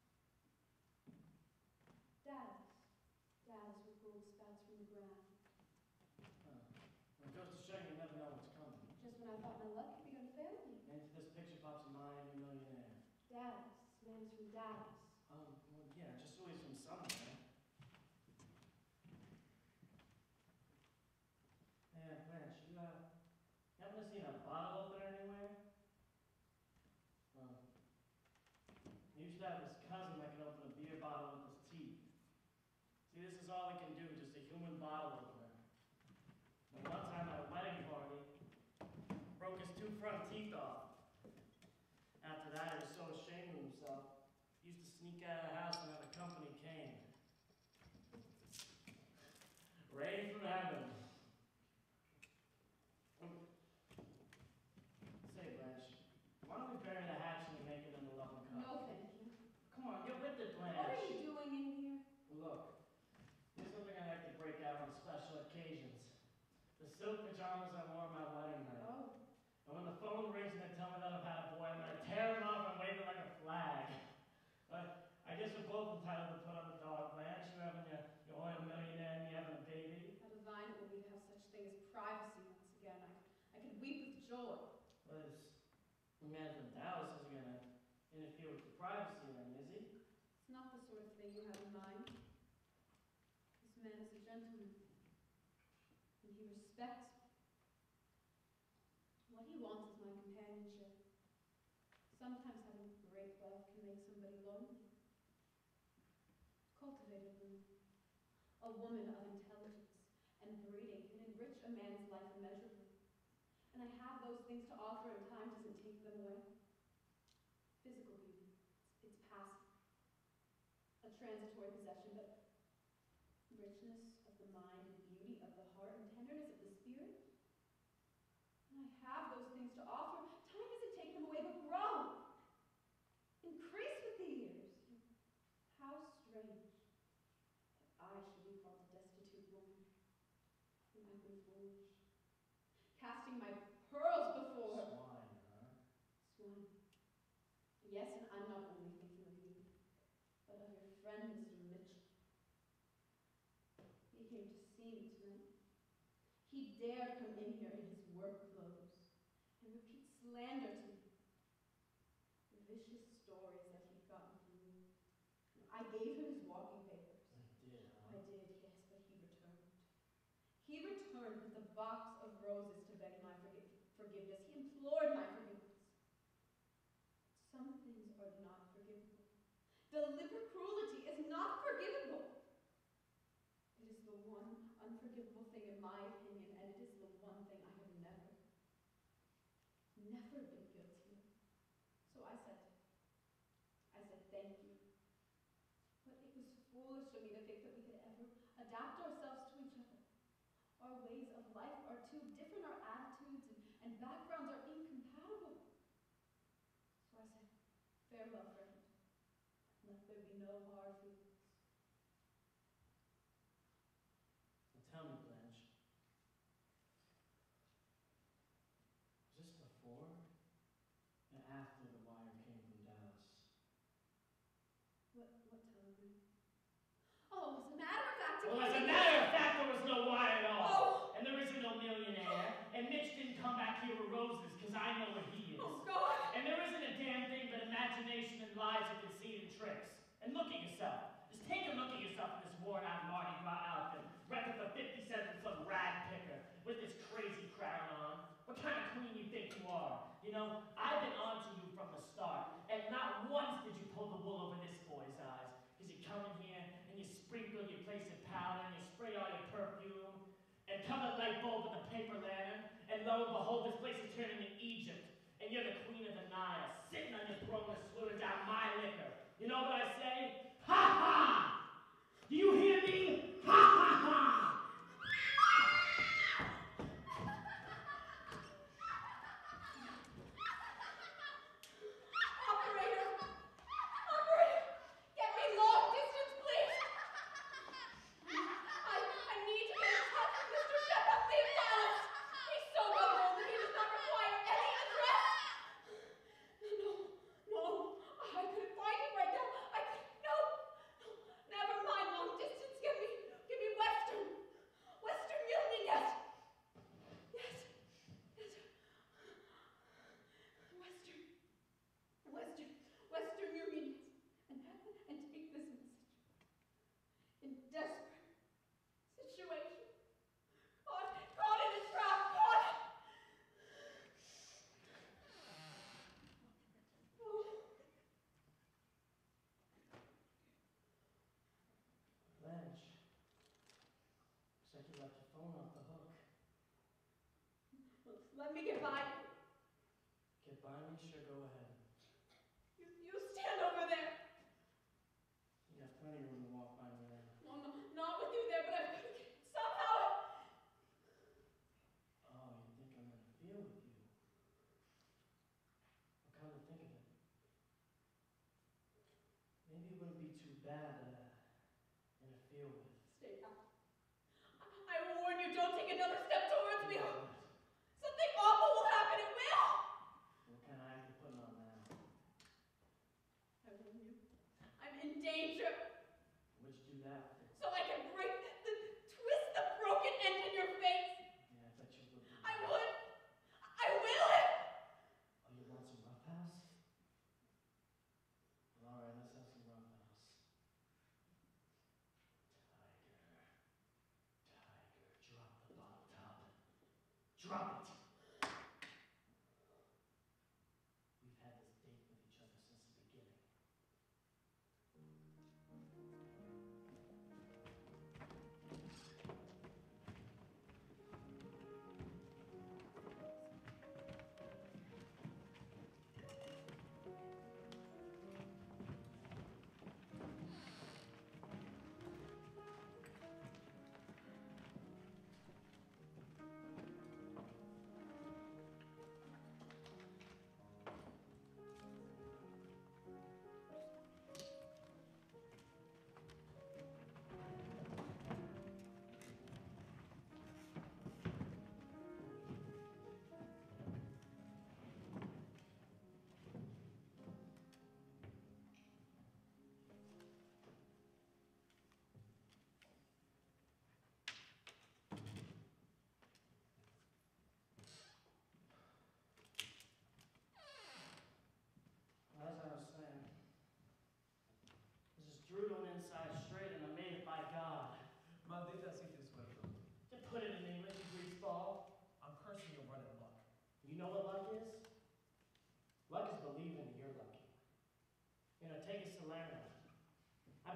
[SPEAKER 3] Dallas. Dallas with gold spouts from the ground.
[SPEAKER 2] Well, it goes to show you never know what's coming.
[SPEAKER 3] Just when I thought my luck had begun to fail me.
[SPEAKER 2] Into this picture pops a Miami millionaire.
[SPEAKER 3] Dallas. Man's from Dallas.
[SPEAKER 2] Well, yeah, just always from somewhere. Yeah, Blanche, you haven't seen a bottle opener anywhere? He used to have his cousin that could open a beer bottle with his teeth. See, this is all he can do, just a human bottle opener. And one time at a wedding party, broke his 2 front teeth off. After that, he was so ashamed of himself, he used to sneak out of the house whenever company came. Rain from heaven. Say, Blanche, why don't we bury the hatchet and make it into love and cup?
[SPEAKER 3] No, thank you.
[SPEAKER 2] Come on, get with it, Blanche.
[SPEAKER 3] What are you doing in here?
[SPEAKER 2] Look, here's something I like to break out on special occasions. The silk pajamas I wore on my wedding night.
[SPEAKER 3] Oh.
[SPEAKER 2] And when the phone rings and they tell me that I've had a boy, I'm gonna tear them off and wave it like a flag. But I guess we're both entitled to put on the dog, Blanche. You having your oil millionaire and me having a baby.
[SPEAKER 3] How divine it would be to have such thing as privacy once again. I could weep with joy.
[SPEAKER 2] Well, the man from Dallas isn't gonna interfere with the privacy then, is he?
[SPEAKER 3] It's not the sort of thing you have in mind. This man is a gentleman. And he respects me. What he wants is my companionship. Sometimes having great wealth can make somebody lonely. Cultivate a woman. A woman of intelligence and breeding can enrich a man's life immeasurably. And I have those things to offer, and time doesn't take them away. Physical beauty, it's passive. A transitory possession, but richness of the mind and beauty of the heart and tenderness of the spirit. And I have those things to offer. Time doesn't take them away, but grow. Increase with the years. How strange. acting foolish, casting my pearls before her.
[SPEAKER 2] Swine, huh?
[SPEAKER 3] Swine. Yes, and I'm not only thinking of you, but of your friend, Mr. Mitchell. He came to see me tonight. He dared come in here in his work clothes and repeat slander to me. The vicious stories that he'd gotten from you. I gave him his walking papers.
[SPEAKER 2] You did, huh?
[SPEAKER 3] I did, yes, but he returned. He returned with a box of roses to beg my forgiveness. He implored my forgiveness. Some things are not forgivable. Deliberate cruelty is not forgivable. It is the one unforgivable thing in my opinion, and it is the one thing I have never been guilty of. So I said thank you. But it was foolish of me to think that we could ever adapt ourselves to each other. Our ways of life are too different, our attitudes and backgrounds are incompatible. So I said, farewell, friend. Let there be no hard feelings.
[SPEAKER 2] Now tell me, Blanche. Was this before and after the wire came from Dallas?
[SPEAKER 3] What telegram? Oh, as a matter of fact,
[SPEAKER 2] Well, as a matter of fact, there was no wire at all.
[SPEAKER 3] Oh.
[SPEAKER 2] And there isn't no millionaire. And Mitch didn't come back here with roses, because I know what he is.
[SPEAKER 3] Oh, God!
[SPEAKER 2] And there isn't a damn thing but imagination and lies and conceit and tricks. And look at yourself. Just take a look at yourself in this worn-out Mardi Gras outfit, rented for 50 cents from some rag picker, with this crazy crown on. What kind of queen you think you are? You know, I've been on to you from the start, and not once did you pull the wool over this boy's eyes. Because you come in here, and you sprinkle your place with powder, and you spray all your perfume, and cover the light bulb with a paper lantern, and lo and behold, this place is turning to Egypt. And you're the queen of the Nile, sitting on your throne and slurring down my liquor. You know what I say? Ha ha! Do you hear me? Ha ha ha!
[SPEAKER 3] Operator! Operator! Get me long distance, please! I need to get in touch with Mr. Shepard of Dallas. He's so well-known that he does not require any address. No. I couldn't find him right now. No. Never mind long distance. Give me Western. Western Union, yes. Western Union, yes. And take this message. In desperate situation. Caught in a trap. Caught. Oh.
[SPEAKER 2] Blanche, looks like you left your phone off the hook.
[SPEAKER 3] Let me get by.
[SPEAKER 2] Get by me? Sure, go ahead.
[SPEAKER 3] You stand over there.
[SPEAKER 2] You got plenty of room to walk by me there.
[SPEAKER 3] No, not with you there, but I've got to get somehow.
[SPEAKER 2] Oh, you think I'm gonna feel with you? Well, come to think of it, maybe it wouldn't be too bad to interfere with.
[SPEAKER 3] Stay out. I warn you, don't take another step towards me. Something awful will happen. It will.
[SPEAKER 2] What kind of act you putting on now?
[SPEAKER 3] I warn you. I'm in danger.
[SPEAKER 2] What'd you do that for?
[SPEAKER 3] So I can twist the broken end in your face.
[SPEAKER 2] Yeah, I bet you would.
[SPEAKER 3] I would. I will.
[SPEAKER 2] Oh, you want some roughhouse? Well, all right, let's have some roughhouse. Tiger, drop the bottle top. Drop it. We've had this date with each other since the beginning.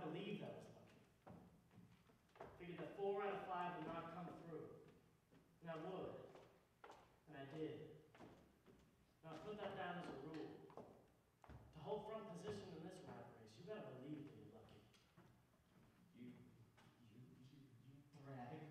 [SPEAKER 2] believed I was lucky. Figured that 4 out of 5 would not come through. And I would. And I did. Now put that down as a rule. To hold front position in this rat race, you gotta believe that you're lucky.
[SPEAKER 6] You brag.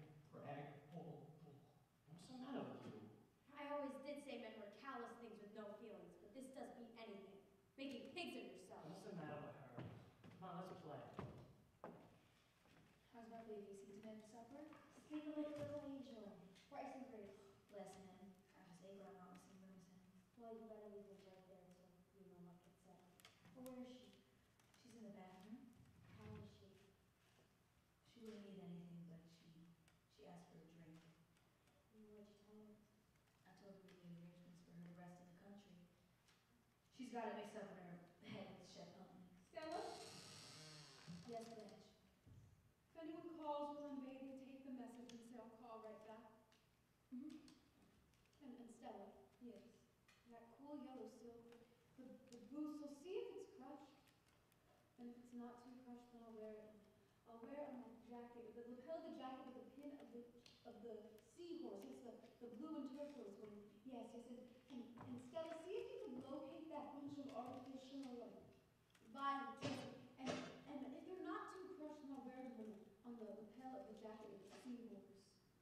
[SPEAKER 2] What's the matter with you?
[SPEAKER 9] I always did say men were callous things with no feelings, but this does beat anything. Making pigs of yourselves.
[SPEAKER 2] What's the matter with her? Come on, let's play.
[SPEAKER 4] How's my baby? Is he tonight for supper?
[SPEAKER 3] Sleeping like a little angel. Rice and grapes.
[SPEAKER 4] Bless him. I just ate what I'm not missing rooms in.
[SPEAKER 3] Well, you better leave it right there until you know what gets said. Well, where is she?
[SPEAKER 4] She's in the bathroom.
[SPEAKER 3] How is she?
[SPEAKER 4] She wouldn't eat anything, but she asked for a drink.
[SPEAKER 3] And what'd you tell her?
[SPEAKER 4] I told her we made arrangements for her to rest in the country. She's got it mixed up in her head with Chef Huntley.
[SPEAKER 9] Stella,
[SPEAKER 4] Yes, Blanche.
[SPEAKER 9] if anyone calls while I'm bathing, take the message and say I'll call right back.
[SPEAKER 4] Mm-hmm.
[SPEAKER 9] And Stella,
[SPEAKER 4] Yes.
[SPEAKER 9] that cool yellow silk, the boots, so see if it's crushed. And if it's not too crushed, then I'll wear it. I'll wear it on my jacket, the lapel of the jacket with the pin of the seahorse. It's the blue and turquoise one. Yes. And Stella, see if you can locate that bunch of artificial violets. And if they're not too crushed, then I'll wear them on the lapel of the jacket with the seahorse.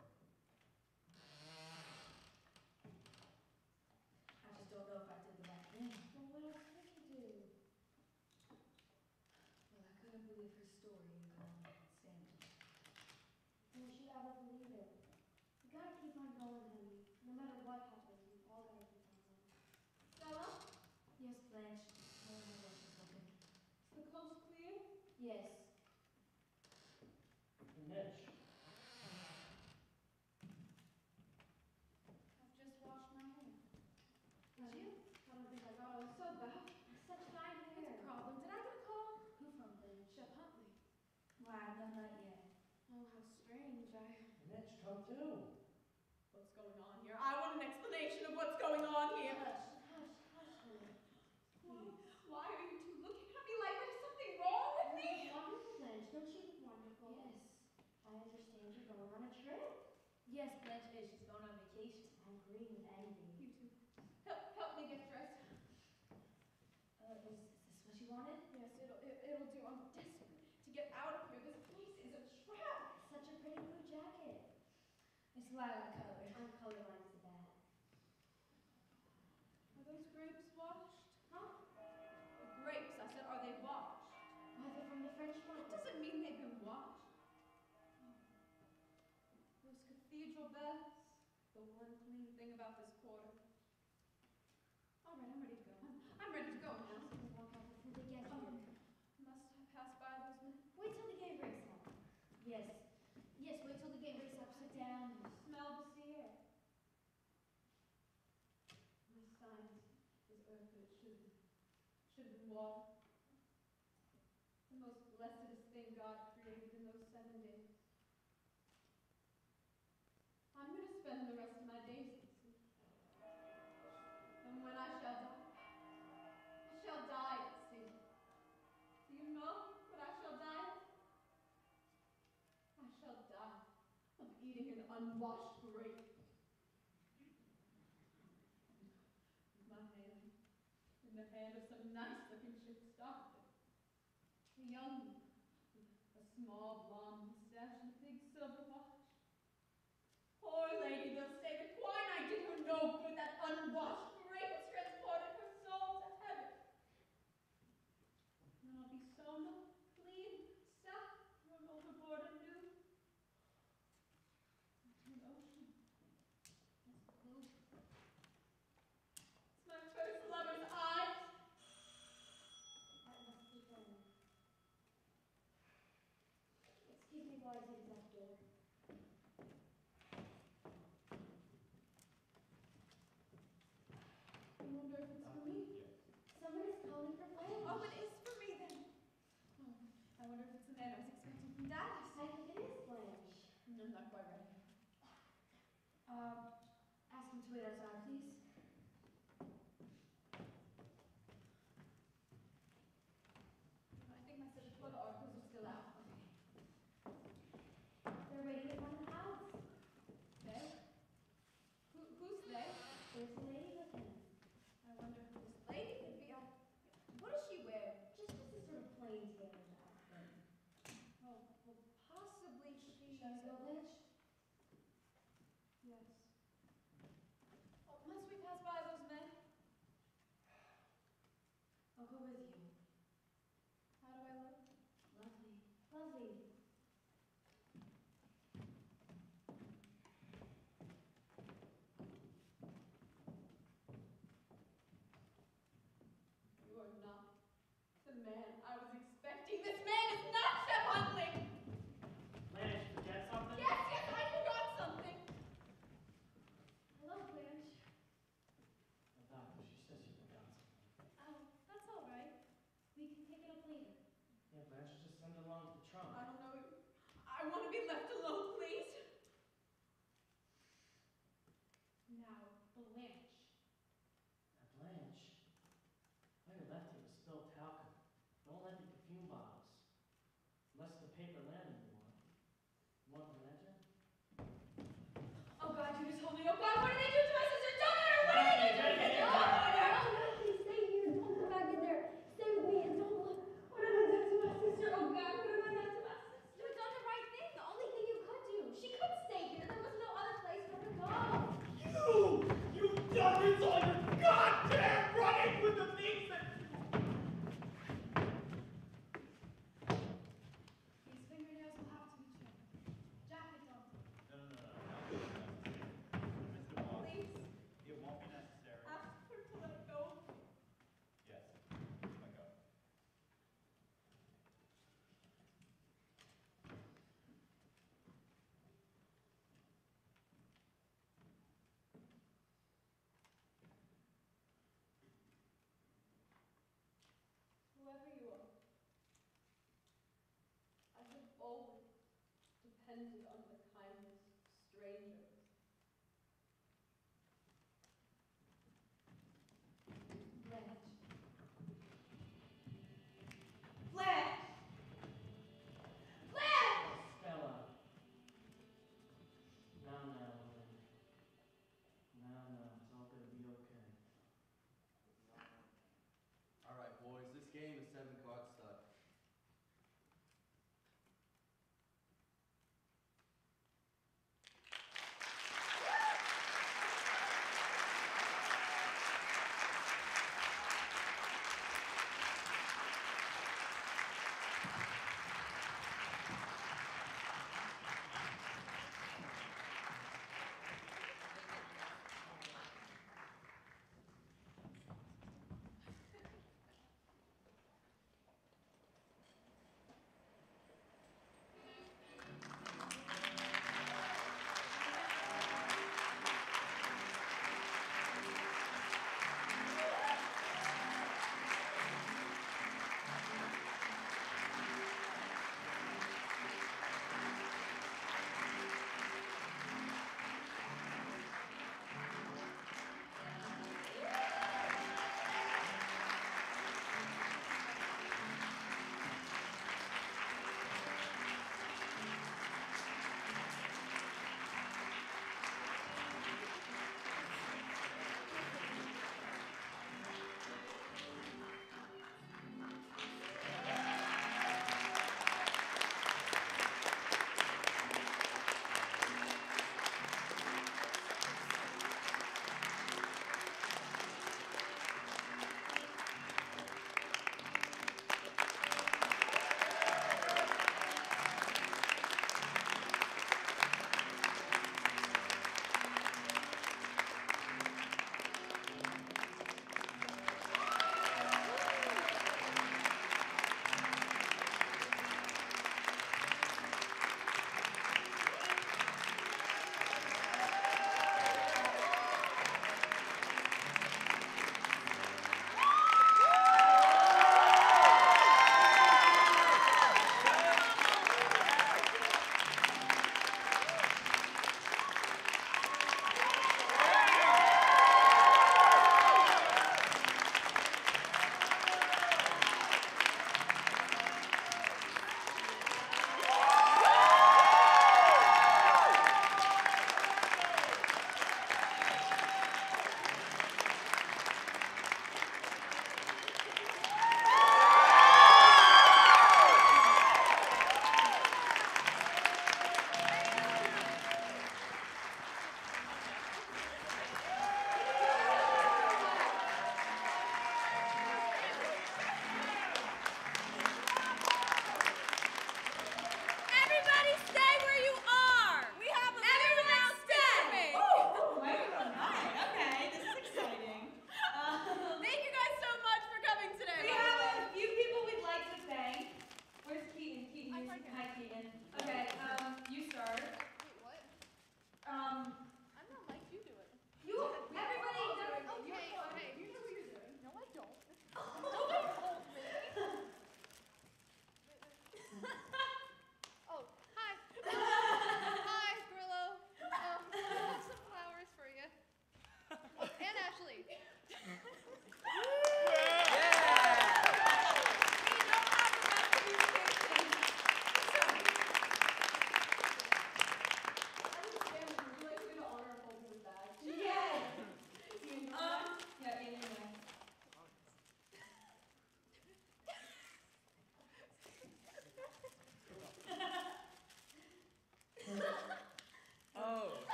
[SPEAKER 4] I just don't know if I did the right thing.
[SPEAKER 9] Well, what else could you do?
[SPEAKER 4] Well, I couldn't believe her story and go on with Stanley.
[SPEAKER 3] You should ever believe it. You gotta keep on going, honey. No matter what happens, you all gotta keep on going.
[SPEAKER 9] Stella,
[SPEAKER 4] Yes, Blanche. I don't know what she's looking.
[SPEAKER 9] is the coast clear?
[SPEAKER 4] Yes.
[SPEAKER 2] And Mitch,
[SPEAKER 9] I've just washed my hair.
[SPEAKER 3] Did you?
[SPEAKER 9] I don't think I got all so bad.
[SPEAKER 3] Such fine
[SPEAKER 9] What's the
[SPEAKER 3] hair.
[SPEAKER 9] problem? Did I get a call?
[SPEAKER 4] Who from Blanche?
[SPEAKER 9] Chef Huntley.
[SPEAKER 4] Why, no, not yet.
[SPEAKER 9] Oh, how strange.
[SPEAKER 2] Mitch, come too.
[SPEAKER 9] What's going on here? I want an explanation of what's going on here.
[SPEAKER 3] Hush, honey.
[SPEAKER 9] Why are you two looking at me like there's something wrong with me?
[SPEAKER 3] Wonderful, Blanche. Don't you look wonderful?
[SPEAKER 4] Yes.
[SPEAKER 3] I understand you're going on a trip.
[SPEAKER 4] Yes, Blanche is. She's going on vacation.
[SPEAKER 3] I agree with anything.
[SPEAKER 9] You two, help me get dressed.
[SPEAKER 4] Is this what you wanted?
[SPEAKER 9] Yes, it'll do. I'm desperate to get out of here. This place is a trap.
[SPEAKER 3] Such a pretty blue jacket.
[SPEAKER 4] It's lilac color.
[SPEAKER 3] I'm colorblind so bad.
[SPEAKER 9] Are those grapes washed?
[SPEAKER 3] Huh?
[SPEAKER 9] The grapes, I said, are they washed?
[SPEAKER 3] Why, they're from the French
[SPEAKER 9] What
[SPEAKER 3] market.
[SPEAKER 9] does it mean they've been washed? Those cathedral bells, the one clean thing about this quarter. All right, I'm ready to go. I'm ready to go now.
[SPEAKER 3] We'll walk out before they get here.
[SPEAKER 9] Must have passed by those men.
[SPEAKER 3] Wait till the game breaks up.
[SPEAKER 4] Yes. Yes, wait till the game breaks up. Sit down.
[SPEAKER 9] Smell the sea air. My science is earth, but it should have been water. The most blessedest thing God created in those 7 days. I'm going to spend the rest of my days at sea. And when I shall die at sea. Do you know what I shall die of? I shall die of eating an unwashed grape. With my hand in the hand of some nice-looking ship's doctor. A young one, with a small blonde mustache and a big silver watch. Poor lady, they'll say the quinine did her no good. That unwashed grape has transported her soul to heaven. And I'll be sewn up, clean, sacked, thrown overboard anew. Into an ocean. That's blue. It's my first lover's eyes.
[SPEAKER 3] That must be them. Excuse me while I take that door.
[SPEAKER 9] I wonder if it's for me.
[SPEAKER 3] Someone is calling for Blanche.
[SPEAKER 9] Oh, it is for me then. Oh, I wonder if it's the man I was expecting from Dallas.
[SPEAKER 3] I think it is Blanche.
[SPEAKER 9] I'm not quite ready.
[SPEAKER 4] Ask him to wait outside, please.
[SPEAKER 9] I think my 7 photo articles are still Shall we go, Blanche? Yes.
[SPEAKER 3] Oh, must we pass by those men?
[SPEAKER 9] I'll go with you.
[SPEAKER 3] How do I look?
[SPEAKER 9] Lovely. Lovely.
[SPEAKER 3] You are not the man I was expecting. This man is not Chef Huntley!
[SPEAKER 2] Blanche, forget something?
[SPEAKER 3] Yes, yes, I forgot something.
[SPEAKER 9] Hello, Blanche.
[SPEAKER 2] The doctor, she says you forgot something.
[SPEAKER 9] Oh, that's all right. We can pick it up later.
[SPEAKER 2] Yeah, Blanche, just send it along with the trunk.
[SPEAKER 3] I don't know. I want to be left alone, please.
[SPEAKER 9] Now, Blanche.
[SPEAKER 2] Now, Blanche, all you left here was spilled talcum. Don't let the perfume bottles. Unless the paper lantern you want. You want the lantern?
[SPEAKER 3] Oh God, you just told me. Oh God, what did they do to my sister? Don't let her. What did they do to my sister?
[SPEAKER 9] No, please stay here. Don't go back in there. Stay with me and don't look.
[SPEAKER 3] What have I done to my sister? Oh God, what have I done to my sister?
[SPEAKER 9] You've done the right thing. The only thing you could do. She could stay here. There was no other place for her to go.
[SPEAKER 5] You done this all your goddamn running with the things that...
[SPEAKER 9] These fingernails will have to be trimmed. Jacket on.
[SPEAKER 10] No. Miss Dubois,
[SPEAKER 3] Please,
[SPEAKER 10] it won't be necessary.
[SPEAKER 3] ask her to let go.
[SPEAKER 10] Yes, let go.
[SPEAKER 3] Whoever you are, I have always depended on the kindness of strangers.
[SPEAKER 9] Blanche.
[SPEAKER 3] Blanche! Blanche!
[SPEAKER 2] Stella. Now, woman. Now, it's all gonna be okay.
[SPEAKER 7] All right, boys, this game is 7-card stud.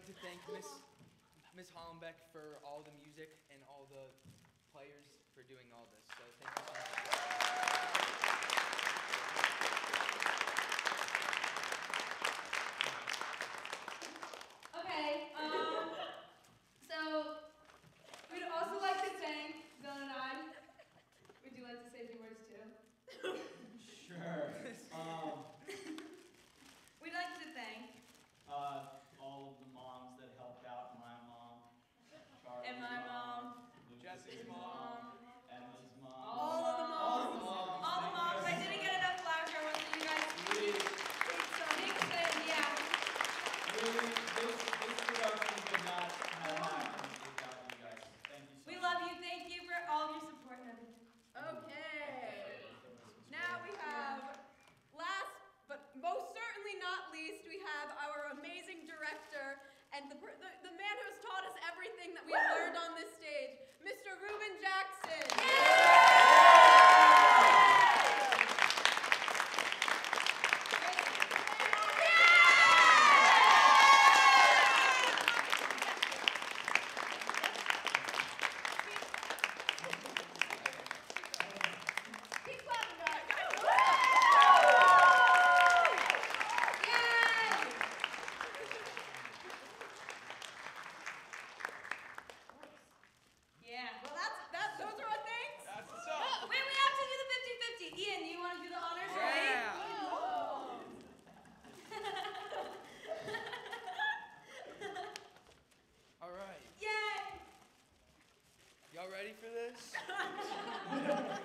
[SPEAKER 11] like to thank Miss Hollenbeck for all the music and all the players for doing all this. So thank you so much.
[SPEAKER 9] Okay, so we'd also like to thank Bill and I. Would you like to say a few words too?
[SPEAKER 6] Sure.
[SPEAKER 9] We'd like to thank
[SPEAKER 10] All of the moms that helped out. My mom, Charlie's
[SPEAKER 9] and my mom,
[SPEAKER 11] Jesse's mom,
[SPEAKER 10] Emma's mom.
[SPEAKER 9] all of the moms, all the moms. I didn't get enough flowers for everyone, so you guys please say yeah.
[SPEAKER 10] Really, this production could not have happened without you guys. Thank you so
[SPEAKER 9] We
[SPEAKER 10] much.
[SPEAKER 9] love you. Thank you for all of your support and everything. Okay. Now we have, last but most certainly not least, we have our amazing director and the man who has taught us everything that we have learned on this stage, Mr. Reuben Jackson. Keep clapping, guys. Yeah, well those are our things.
[SPEAKER 11] That's what's up.
[SPEAKER 9] Wait, we have to do the 50-50. Ian, do you want to do the honors?
[SPEAKER 11] Yeah. All right.
[SPEAKER 9] Yay!
[SPEAKER 11] Y'all ready for this?